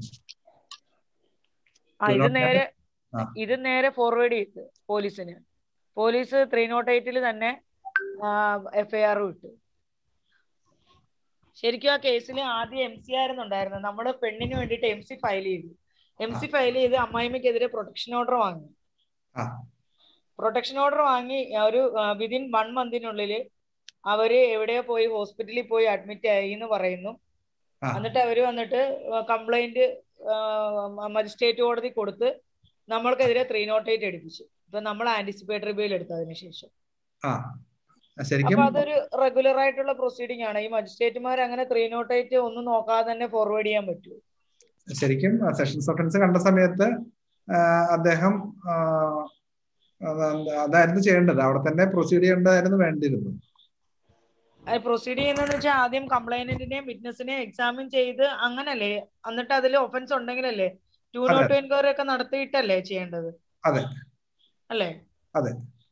ആ ഇത് നേരെ ഇത് നേരെ ഫോർവേഡ് ചെയ്ത് പോലീസിന്. പോലീസ് ത്രീ നോട്ട് എയ്റ്റിൽ തന്നെ എഫ് ഐ ആർ വിട്ടു. ശരിക്കും ആ കേസിൽ ആദ്യം എം സി ആയിരുന്നു ഉണ്ടായിരുന്നത്. നമ്മള് പെണ്ണിന് വേണ്ടിയിട്ട് എം സി ഫയൽ ചെയ്തു. എം സി ഫയൽ ചെയ്ത് അമ്മായിമ്മക്കെതിരെ പ്രൊട്ടക്ഷൻ ഓർഡർ വാങ്ങി. പ്രൊട്ടക്ഷൻ ഓർഡർ വാങ്ങി ഒരു വിതിൻ വൺ മന്തിനുള്ളിൽ അവര് എവിടെയോ പോയി ഹോസ്പിറ്റലിൽ പോയി അഡ്മിറ്റ് ആയി എന്ന് പറയുന്നു. എന്നിട്ട് അവര് വന്നിട്ട് കംപ്ലൈന്റ് മജിസ്ട്രേറ്റ് കോടതി കൊടുത്ത് നമ്മൾക്കെതിരെ ത്രീ നോട്ട് എയ്റ്റ് എടുപ്പിച്ചു. ഇപ്പൊ നമ്മൾ ആന്റിസിപ്പേറ്ററി ബെയിൽ എടുത്തതിന് ശേഷം. അപ്പൊ അതൊരു റെഗുലർ ആയിട്ടുള്ള പ്രൊസീഡിംഗ് ആണ്. ഈ മജിസ്ട്രേറ്റുമാർ അങ്ങനെ ത്രീ നോട്ട് എയ്റ്റ് ഒന്നും നോക്കാതെ തന്നെ ഫോർവേഡ് ചെയ്യാൻ പറ്റുമോ? ശരിക്കും സെഷൻസ് ഓഫൻസ് കണ്ട സമയത്ത് അദ്ദേഹം അതായിരുന്നു ചെയ്യേണ്ടത്, അവിടെ തന്നെ പ്രൊസീഡ് ചെയ്യേണ്ടതായിരുന്നു വേണ്ടിയിരുന്നു. പ്രൊസീഡ് ചെയ്യുന്നതെന്ന് വെച്ചാൽ ആദ്യം കംപ്ലൈനന്റിനെയും വിറ്റ്നസിനെയും എക്സാമിൻ ചെയ്ത് അങ്ങനല്ലേ, എന്നിട്ട് അതിൽ ഒഫൻസ് ഉണ്ടെങ്കിലല്ലേ ടു നോട്ട് ടു എൻക്വയറി ഒക്കെ നടത്തിയിട്ടല്ലേ ചെയ്യേണ്ടത്? അതെ അല്ലേ? അതെ.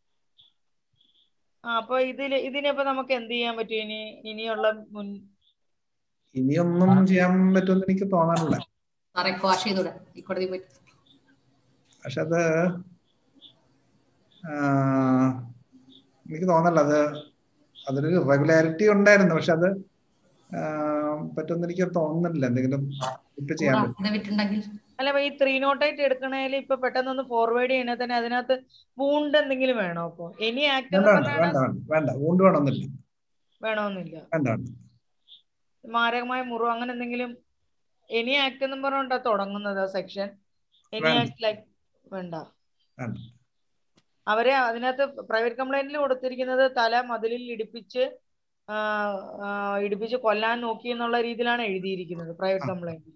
ആ അപ്പൊ ഇതില് ഇതിനിപ്പോ നമുക്ക് എന്ത് ചെയ്യാൻ പറ്റും ഇനി? ഇനിയുള്ള മുൻ ഇനിയൊന്നും ചെയ്യാൻ പറ്റുമെന്ന് എനിക്ക് തോന്നാറില്ല. പക്ഷെ അത് എനിക്ക് തോന്നല്ല, അത് അതിനൊരു റെഗുലാരിറ്റി ഉണ്ടായിരുന്നു. പക്ഷെ അത് പറ്റുമെന്ന് എനിക്ക് തോന്നുന്നില്ല. എന്തെങ്കിലും ഇപ്പൊ ചെയ്യാൻ പറ്റും. അല്ല, ഈ ത്രീ നോട്ട് എയ്റ്റ് എടുക്കണേല് ഇപ്പൊ പെട്ടെന്നൊന്ന് ഫോർവേഡ് ചെയ്യണേ തന്നെ അതിനകത്ത് വൂണ്ട് എന്തെങ്കിലും വേണോ? അപ്പൊ എനി ആക്ട് വേണ്ട, വൂണ്ട് വേണമെന്നില്ല. വേണമെന്നില്ല. വേണ്ട, മാരകമായ മുറിവ് അങ്ങനെ എന്തെങ്കിലും എനി ആക്ട് എന്നും പറഞ്ഞോണ്ടാ തുടങ്ങുന്നത് സെക്ഷൻ. എനി ആക്ട് ലൈക്ക് വേണ്ട. അവരെ അതിനകത്ത് പ്രൈവറ്റ് കംപ്ലൈന്റിൽ കൊടുത്തിരിക്കുന്നത് തല മതിലിൽ ഇടിപ്പിച്ച് ഇടിപ്പിച്ച് കൊല്ലാൻ നോക്കി എന്നുള്ള രീതിയിലാണ് എഴുതിയിരിക്കുന്നത് പ്രൈവറ്റ് കംപ്ലൈന്റിൽ.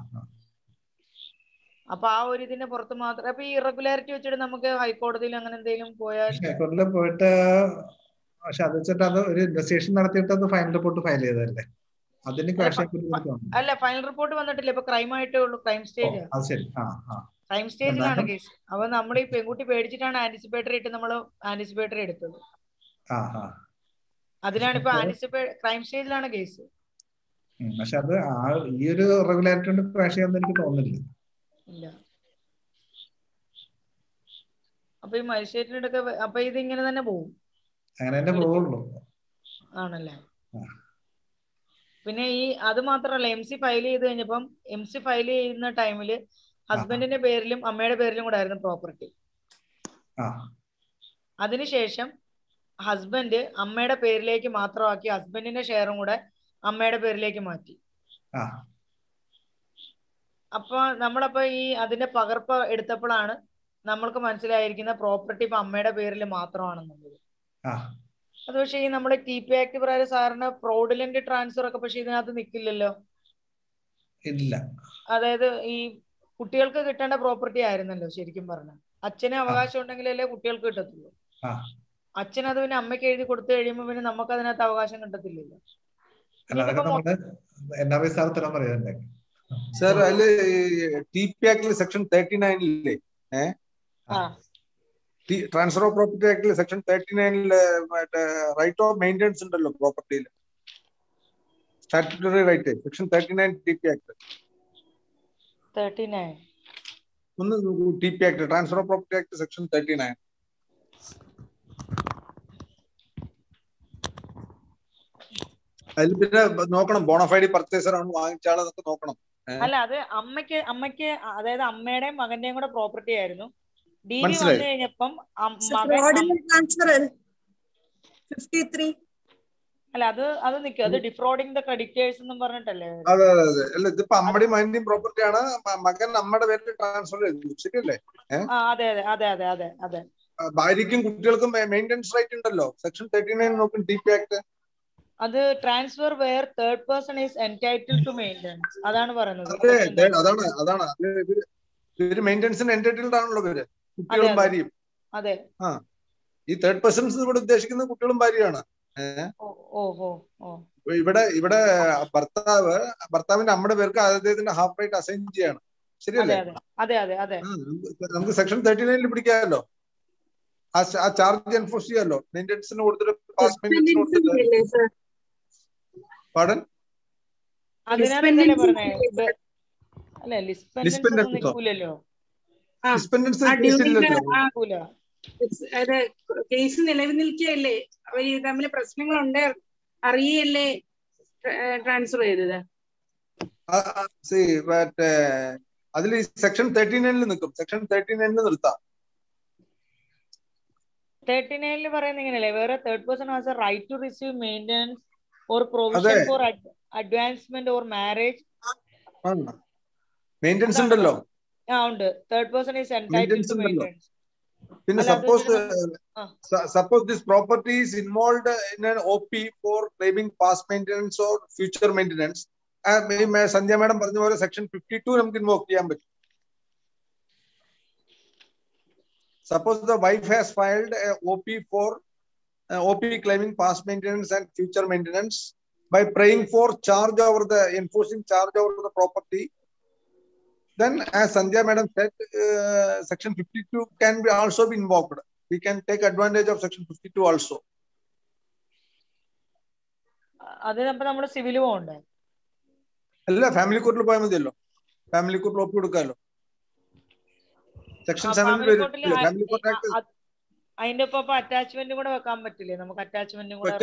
അപ്പൊ ആ ഒരു ഇതിന്റെ പുറത്ത് മാത്രം അപ്പൊ ഈ ഇറഗുലാരിറ്റി വെച്ചിട്ട് നമുക്ക് ഹൈക്കോടതിയിൽ അങ്ങനെ എന്തെങ്കിലും പോയാൽ ഹൈക്കോടതിയിൽ പോയിട്ട് പക്ഷെ അത് വെച്ചിട്ട് അത് ഒരു ഇൻവെസ്റ്റിഗേഷൻ നടത്തിയിട്ട് അത് ഫൈനൽ റിപ്പോർട്ട് ഫയൽ ചെയ്തതല്ലേ? അതിന് അല്ല, ഫൈനൽ റിപ്പോർട്ട് വന്നിട്ടില്ല. ഇപ്പൊ ക്രൈം ആയിട്ടേ ഉള്ളൂ. ക്രൈം സ്റ്റേജ് ക്രൈം സ്റ്റേജിലാണ് കേസ്. അപ്പൊ നമ്മൾ ഈ പെൺകുട്ടി പേടിച്ചിട്ടാണ് ആന്റിസിപ്പേറ്ററി ഇട്ട് നമ്മൾ ആന്റിസിപ്പേറ്ററി എടുത്തത്. അതിലാണ് ഇപ്പൊ ആന്റിസിപ്പേ ക്രൈം സ്റ്റേജിലാണ് കേസ്. പക്ഷെ അത് ഈ ഒരു റെഗുലാരിറ്റി കൊണ്ട് ക്രാഷ് ചെയ്യാന്ന് എനിക്ക് തോന്നുന്നില്ല. ഇല്ല. അപ്പൊ ഈ മജിസ്ട്രേറ്റിനൊക്കെ അപ്പൊ ഇത് ഇങ്ങനെ തന്നെ പോകും. അങ്ങനെ തന്നെ പോവുള്ളൂ. ആണല്ലേ? പിന്നെ ഈ അത് മാത്രമല്ല എം സി ഫയൽ ചെയ്ത് കഴിഞ്ഞപ്പം എം സി ഫയൽ ചെയ്യുന്ന ടൈമില് ഹസ്ബൻഡിന്റെ പേരിലും അമ്മയുടെ പേരിലും കൂടെ ആയിരുന്നു പ്രോപ്പർട്ടി. അതിനുശേഷം ഹസ്ബൻഡ് അമ്മയുടെ പേരിലേക്ക് മാത്രമാക്കി ഹസ്ബൻഡിന്റെ ഷെയറും കൂടെ അമ്മയുടെ പേരിലേക്ക് മാറ്റി. അപ്പൊ നമ്മളപ്പോ ഈ അതിന്റെ പകർപ്പ് എടുത്തപ്പോഴാണ് നമ്മൾക്ക് മനസ്സിലായിരിക്കുന്ന പ്രോപ്പർട്ടി ഇപ്പൊ അമ്മയുടെ പേരിൽ മാത്രമാണെന്നുള്ളത്. അത് പക്ഷേ ഈ നമ്മുടെ ടി പി ആക്ട് പ്രകാരം സാറിന് ഫ്രോഡുലന്റ് ട്രാൻസ്ഫർ ഒക്കെ പക്ഷെ ഇതിനകത്ത് നിൽക്കില്ലല്ലോ. ഇല്ല. അതായത് ഈ കുട്ടികൾക്ക് കിട്ടേണ്ട പ്രോപ്പർട്ടി ആയിരുന്നല്ലോ ശരിക്കും പറഞ്ഞാൽ. അച്ഛന് അവകാശം ഉണ്ടെങ്കിലല്ലേ കുട്ടികൾക്ക് കിട്ടത്തുള്ളൂ. അച്ഛൻ അത് പിന്നെ അമ്മയ്ക്ക് എഴുതി കൊടുത്തു കഴിയുമ്പോ പിന്നെ നമുക്ക് അതിനകത്ത് അവകാശം കിട്ടത്തില്ലല്ലോ. സാർ അതില് ടി പി ആക്ടിൽ സെക്ഷൻ തേർട്ടി നയനിലെ ട്രാൻസ്ഫർ ഓഫ് പ്രോപ്പർട്ടി ആക്ടിൽ സെക്ഷൻ തേർട്ടി നയനില് മറ്റേ റൈറ്റ് ഓഫ് മെയിൻ്റെനൻസ് ഉണ്ടല്ലോ പ്രോപ്പർട്ടിയിൽ. Statutory right section thirty nine T P act. ഒന്ന് T P act transfer of property act section thirty nine. അതിൽ പിന്നെ നോക്കണം ബോണഫൈഡ് പർച്ചേസർ ആണ് വാങ്ങിച്ചാളെന്നൊക്കെ നോക്കണം. അല്ല അത് അമ്മയ്ക്ക് അമ്മയ്ക്ക് അതായത് അമ്മയുടെയും മകന്റെയും കൂടെ പ്രോപ്പർട്ടി ആയിരുന്നു. ഡി വി വന്നു കഴിഞ്ഞപ്പം അല്ല അത് അത് നിൽക്കും. അത് ഡിഫ്രോഡിംഗ് ദ ക്രെഡിറ്റേഴ്സ് എന്നും പറഞ്ഞിട്ടല്ലേ. അതെ അതെ അതെ. അല്ല ഇതിപ്പോ അമ്മയുടെയും മകന്റെയും പ്രോപ്പർട്ടി ആണ്. മകൻ നമ്മുടെ പേരിൽ ട്രാൻസ്ഫർ ചെയ്തു. ശരിയല്ലേ? അതെ അതെ അതെ അതെ അതെ അതെ. ഭാര്യയ്ക്കും കുട്ടികൾക്കും മെയിൻ്റെനൻസ് റൈറ്റ് ഉണ്ടല്ലോ. സെക്ഷൻ തേർട്ടി നയൻ നോക്കും ടി പി ആക്ട്. അത് transfer where third person is entitled to maintenance അതാണ് പറയുന്നത്. അതാണ് അതാണ് ഇവര് മെയിൻ്റെനൻസിന് എൻടൈറ്റിൽഡ് ആണല്ലോ ഇവര് കുട്ടികളും ഭാര്യയും. അതെ. ആ ഈ തേർഡ് പേഴ്സൺസ് ഇവിടെ ഉദ്ദേശിക്കുന്നത് കുട്ടികളും ഭാര്യയാണ്. ഇവിടെ ഇവിടെ ഭർത്താവ് ഭർത്താവിന്റെ അമ്മയുടെ പേർക്ക് അദ്ദേഹത്തിന്റെ ഹാഫ് റൈറ്റ് അസൈൻ ചെയ്യാണ്. ശരിയല്ലേ? നമുക്ക് സെക്ഷൻ തേർട്ടി നയനിൽ പിടിക്കാമല്ലോ. ആ ചാർജ് എൻഫോഴ്സ് ചെയ്യാമല്ലോ. മെയിൻ്റെനൻസിന് കൊടുത്തിട്ട് പാസ് മെയിൻ്റെനൻസിന് കൊടുത്തിട്ട്. പാടൻ കേസ് നിലവിൽ നിൽക്കുകയല്ലേ, അവര് തമ്മിൽ പ്രശ്നങ്ങളുണ്ട് അറിയല്ലേ ട്രാൻസ്ഫർ ചെയ്തത്. അതിൽ സെക്ഷൻ തേർട്ടി നയനിൽ നിൽക്കും. സെക്ഷൻ തേർട്ടി നയനിൽ നിർത്താം. തേർട്ടി നയനിൽ പറയുന്നത് ഇങ്ങനെയല്ലേ, വേറെ third person has a right to receive maintenance or provision for advancement or marriage. Maintenance ഉണ്ടല്ലോ. ആ ഉണ്ട്. Third person is entitled to maintenance. പിന്നെ suppose suppose this property is involved in an O P for claiming past maintenance or future maintenance. Sandhya madam പറഞ്ഞ പോലെ section fifty two നമുക്ക് invoke ചെയ്യാൻ പറ്റും. Suppose the wife has filed a O P for uh, O P claiming past maintenance and future maintenance by praying for charge over the enforcing charge over the property, then as Sandhya madam said, uh, section fifty-two can be also be invoked. We can take advantage of section fifty-two also. അതിനപ്പോ നമ്മുടെ civil പോകണ്ടേ? അല്ല, family കോർട്ടിൽ പോയാൽ മതിയല്ലോ. Family കോർട്ടിൽ ഒപ്പ് കൊടുക്കാമല്ലോ. Section അതിന്റെ ഒപ്പം അറ്റാച്ച്മെന്റ് കൂടെ വെക്കാൻ പറ്റില്ലേ നമുക്ക്? അറ്റാച്ച്മെന്റും കൂടെ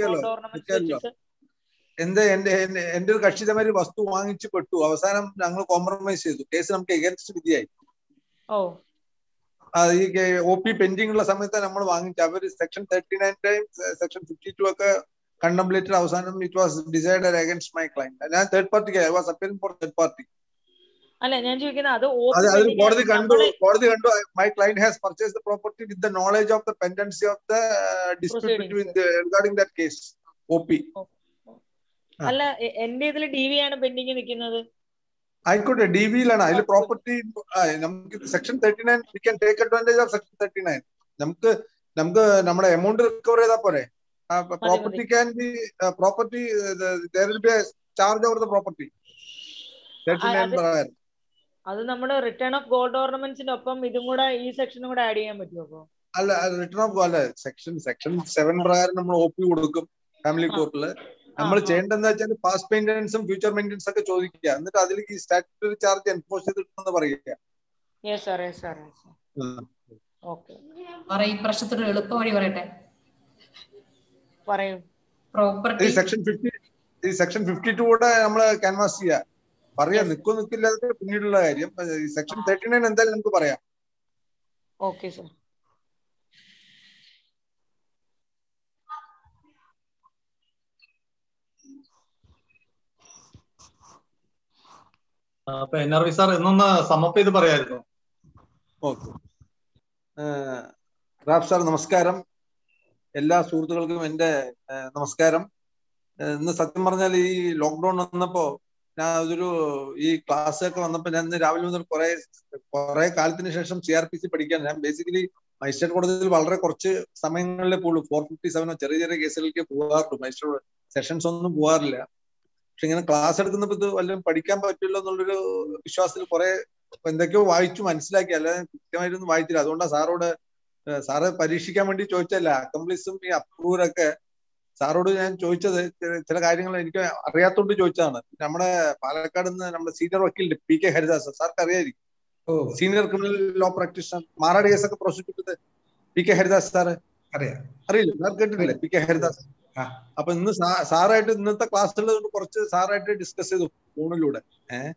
എന്താ എന്റെ എന്റെ ഒരു കക്ഷിതമാര് വസ്തു വാങ്ങിച്ചു പെട്ടു, അവസാനം ഞങ്ങൾ കോംപ്രമൈസ് ചെയ്തു, കേസ് നമുക്ക് എഗൻസ്റ്റ് വിധിയായി. ഓ ഈ ഒ പി പെൻഡിങ് ഉള്ള സമയത്ത് നമ്മൾ വാങ്ങിച്ചു. അവര് section thirty nine time section fifty two ഒക്കെ കണ്ടംപ്ലേറ്റഡ്. അവസാനം it was decided against my client. ഞാൻ തേർഡ് പാർട്ടിക്ക് I was appealing for third party. അല്ല ഞാൻ ചോദിക്കുന്നത് അത് കോടതി കണ്ടു കോടതി കണ്ടു my client has purchased the property with the knowledge of the pendency of the dispute between regarding that case O P. അല്ല എന്റെ ഇതിൽ ഡി വി ആണ് പെൻഡിങ് നിൽക്കുന്നത്. ആയിക്കോട്ടെ, ഡി വിയിലാണ്. അതിൽ പ്രോപ്പർട്ടി നമുക്ക് section thirty nine we can take advantage of section thirty nine. നമുക്ക് നമുക്ക് നമ്മുടെ എമൗണ്ട് റിക്കവർ ചെയ്താൽ പോരെ. Property can be property there will be a charge over the property. Thirty nine പ്രകാരം അത് നമ്മുടെ റിട്ടേൺ ഓഫ് ഗോൾഡ് ഓർണമെന്റ്സിന്റെ ഒപ്പം ഇതും കൂടെ ഈ സെക്ഷനും കൂടെ ആഡ് ചെയ്യാൻ പറ്റുമോ? അപ്പൊ അല്ല, റിട്ടേൺ ഓഫ് അല്ല, സെക്ഷൻ സെക്ഷൻ സെവൻ പ്രകാരം നമ്മൾ ഒ പി കൊടുക്കും ഫാമിലി കോർട്ടില്. നമ്മൾ ചെയ്യേണ്ടതെന്ന് വെച്ചാൽ പാസ്റ്റ് മെയിൻ്റെനൻസും ഫ്യൂച്ചർ മെയിൻ്റെനൻസ് ഒക്കെ ചോദിക്കുക, എന്നിട്ട് അതിലേക്ക് ഈ സ്റ്റാറ്റ്യൂട്ടറി ചാർജ് എൻഫോഴ്സ് ചെയ്തിട്ടുണ്ടെന്ന് പറയുക. ഈ പ്രശ്നത്തിന് എളുപ്പ വഴി പറയട്ടെ. പറയൂ. പ്രോപ്പർട്ടി സെക്ഷൻ ഫിഫ്റ്റി ഈ സെക്ഷൻ ഫിഫ്റ്റി ടു കൂടെ നമ്മൾ ക്യാൻവാസ് ചെയ്യാം, പറയാം. നിൽക്കോ നിൽക്കില്ലാതെ പിന്നീടുള്ള കാര്യം. സെക്ഷൻ തേർട്ടി നയൻ എന്തായാലും നമുക്ക് പറയാം. Okay sir. അപ്പൊ എൻ ആർ വി സാർ എന്നൊന്ന് സമപ്പ് ചെയ്ത് പറയായിരുന്നു. ഓക്കെ. റാഫ് സാർ നമസ്കാരം. എല്ലാ സുഹൃത്തുക്കൾക്കും എൻ്റെ നമസ്കാരം. ഇന്ന് സത്യം പറഞ്ഞാൽ ഈ ലോക്ക്ഡൌൺ വന്നപ്പോ ഞാൻ അതൊരു ഈ ക്ലാസ് ഒക്കെ വന്നപ്പോ ഞാൻ ഇന്ന് രാവിലെ മുതൽ കുറെ കുറെ കാലത്തിന് ശേഷം സി ആർ പി സി പഠിക്കാൻ ഞാൻ ബേസിക്കലി മജിസ്ട്രേറ്റ് കോടതിയിൽ വളരെ കുറച്ച് സമയങ്ങളിലേ പോകുള്ളൂ. ഫോർ ഫിഫ്റ്റി സെവനോ ചെറിയ ചെറിയ കേസുകളിലേക്ക് പോകാറുള്ളൂ. മജിസ്ട്രേറ്റ് സെഷൻസ് ഒന്നും പോകാറില്ല. പക്ഷെ ഇങ്ങനെ ക്ലാസ് എടുക്കുന്നപ്പോ ഇത് വല്ലതും പഠിക്കാൻ പറ്റില്ല എന്നുള്ളൊരു വിശ്വാസത്തിൽ കുറെ എന്തൊക്കെയോ വായിച്ചു മനസ്സിലാക്കി, അല്ലാതെ കൃത്യമായിട്ടൊന്നും വായിച്ചില്ല. അതുകൊണ്ടാണ് സാറോട് സാറ് പരീക്ഷിക്കാൻ വേണ്ടി ചോദിച്ചല്ല. അക്കംപ്ലീസും ഈ അപ്രൂവറൊക്കെ സാറോട് ഞാൻ ചോദിച്ചത് ചില കാര്യങ്ങൾ എനിക്ക് അറിയാത്തോണ്ട് ചോദിച്ചതാണ്. നമ്മുടെ പാലക്കാട് നിന്ന് നമ്മുടെ സീനിയർ വക്കീൽ പി കെ ഹരിദാസ് സാർക്ക് അറിയായിരിക്കും, senior criminal law practitioner, Marad കേസൊക്കെ പ്രോസിക്യൂട്ട് ചെയ്ത് പി കെ ഹരിദാസ് സാറ് അറിയില്ല? സാർ കേട്ടിട്ടില്ലേ പി കെ ഹരിദാസ്? അപ്പൊ ഇന്ന് സാറായിട്ട് ഇന്നത്തെ ക്ലാസ്സുകൾ കുറച്ച് സാറായിട്ട് ഡിസ്കസ് ചെയ്തു ഫോണിലൂടെ. ഏഹ്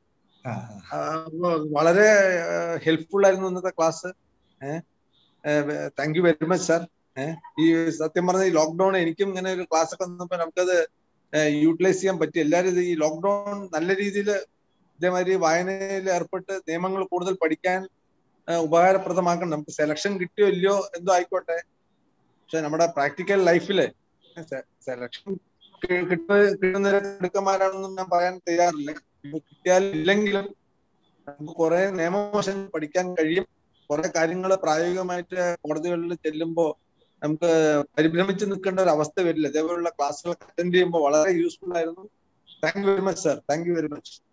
വളരെ ഹെൽപ്ഫുൾ ആയിരുന്നു ഇന്നത്തെ ക്ലാസ്. ഏഹ് thank you very much sir. ഏഹ് ഈ സത്യം പറഞ്ഞ ഈ ലോക്ക്ഡൌൺ എനിക്കും ഇങ്ങനെ ഒരു ക്ലാസ് ഒക്കെ വന്നപ്പോ നമുക്കത് യൂട്ടിലൈസ് ചെയ്യാൻ പറ്റി. എല്ലാവരും ഈ ലോക്ക്ഡൌൺ നല്ല രീതിയിൽ ഇതേമാതിരി വായനയിൽ ഏർപ്പെട്ട് നിയമങ്ങൾ കൂടുതൽ പഠിക്കാൻ ഉപകാരപ്രദമാക്കണം. നമുക്ക് സെലക്ഷൻ കിട്ടിയോ ഇല്ലയോ എന്തോ ആയിക്കോട്ടെ, പക്ഷെ നമ്മുടെ പ്രാക്ടിക്കൽ ലൈഫില് സെലക്ഷൻ കിട്ടുന്ന എടുക്കന്മാരാണെന്നും ഞാൻ പറയാൻ തയ്യാറില്ല. കിട്ടിയാലും ഇല്ലെങ്കിലും നമുക്ക് കുറെ നിയമവശം പഠിക്കാൻ കഴിയും. കുറെ കാര്യങ്ങൾ പ്രായോഗികമായിട്ട് കോടതികളിൽ ചെല്ലുമ്പോൾ നമുക്ക് പരിഭ്രമിച്ച് നിൽക്കേണ്ട ഒരു അവസ്ഥ വരില്ല. ഇതേപോലുള്ള ക്ലാസ്സുകൾ അറ്റൻഡ് ചെയ്യുമ്പോൾ വളരെ യൂസ്ഫുൾ ആയിരുന്നു. Thank you very much sir. Thank you very much.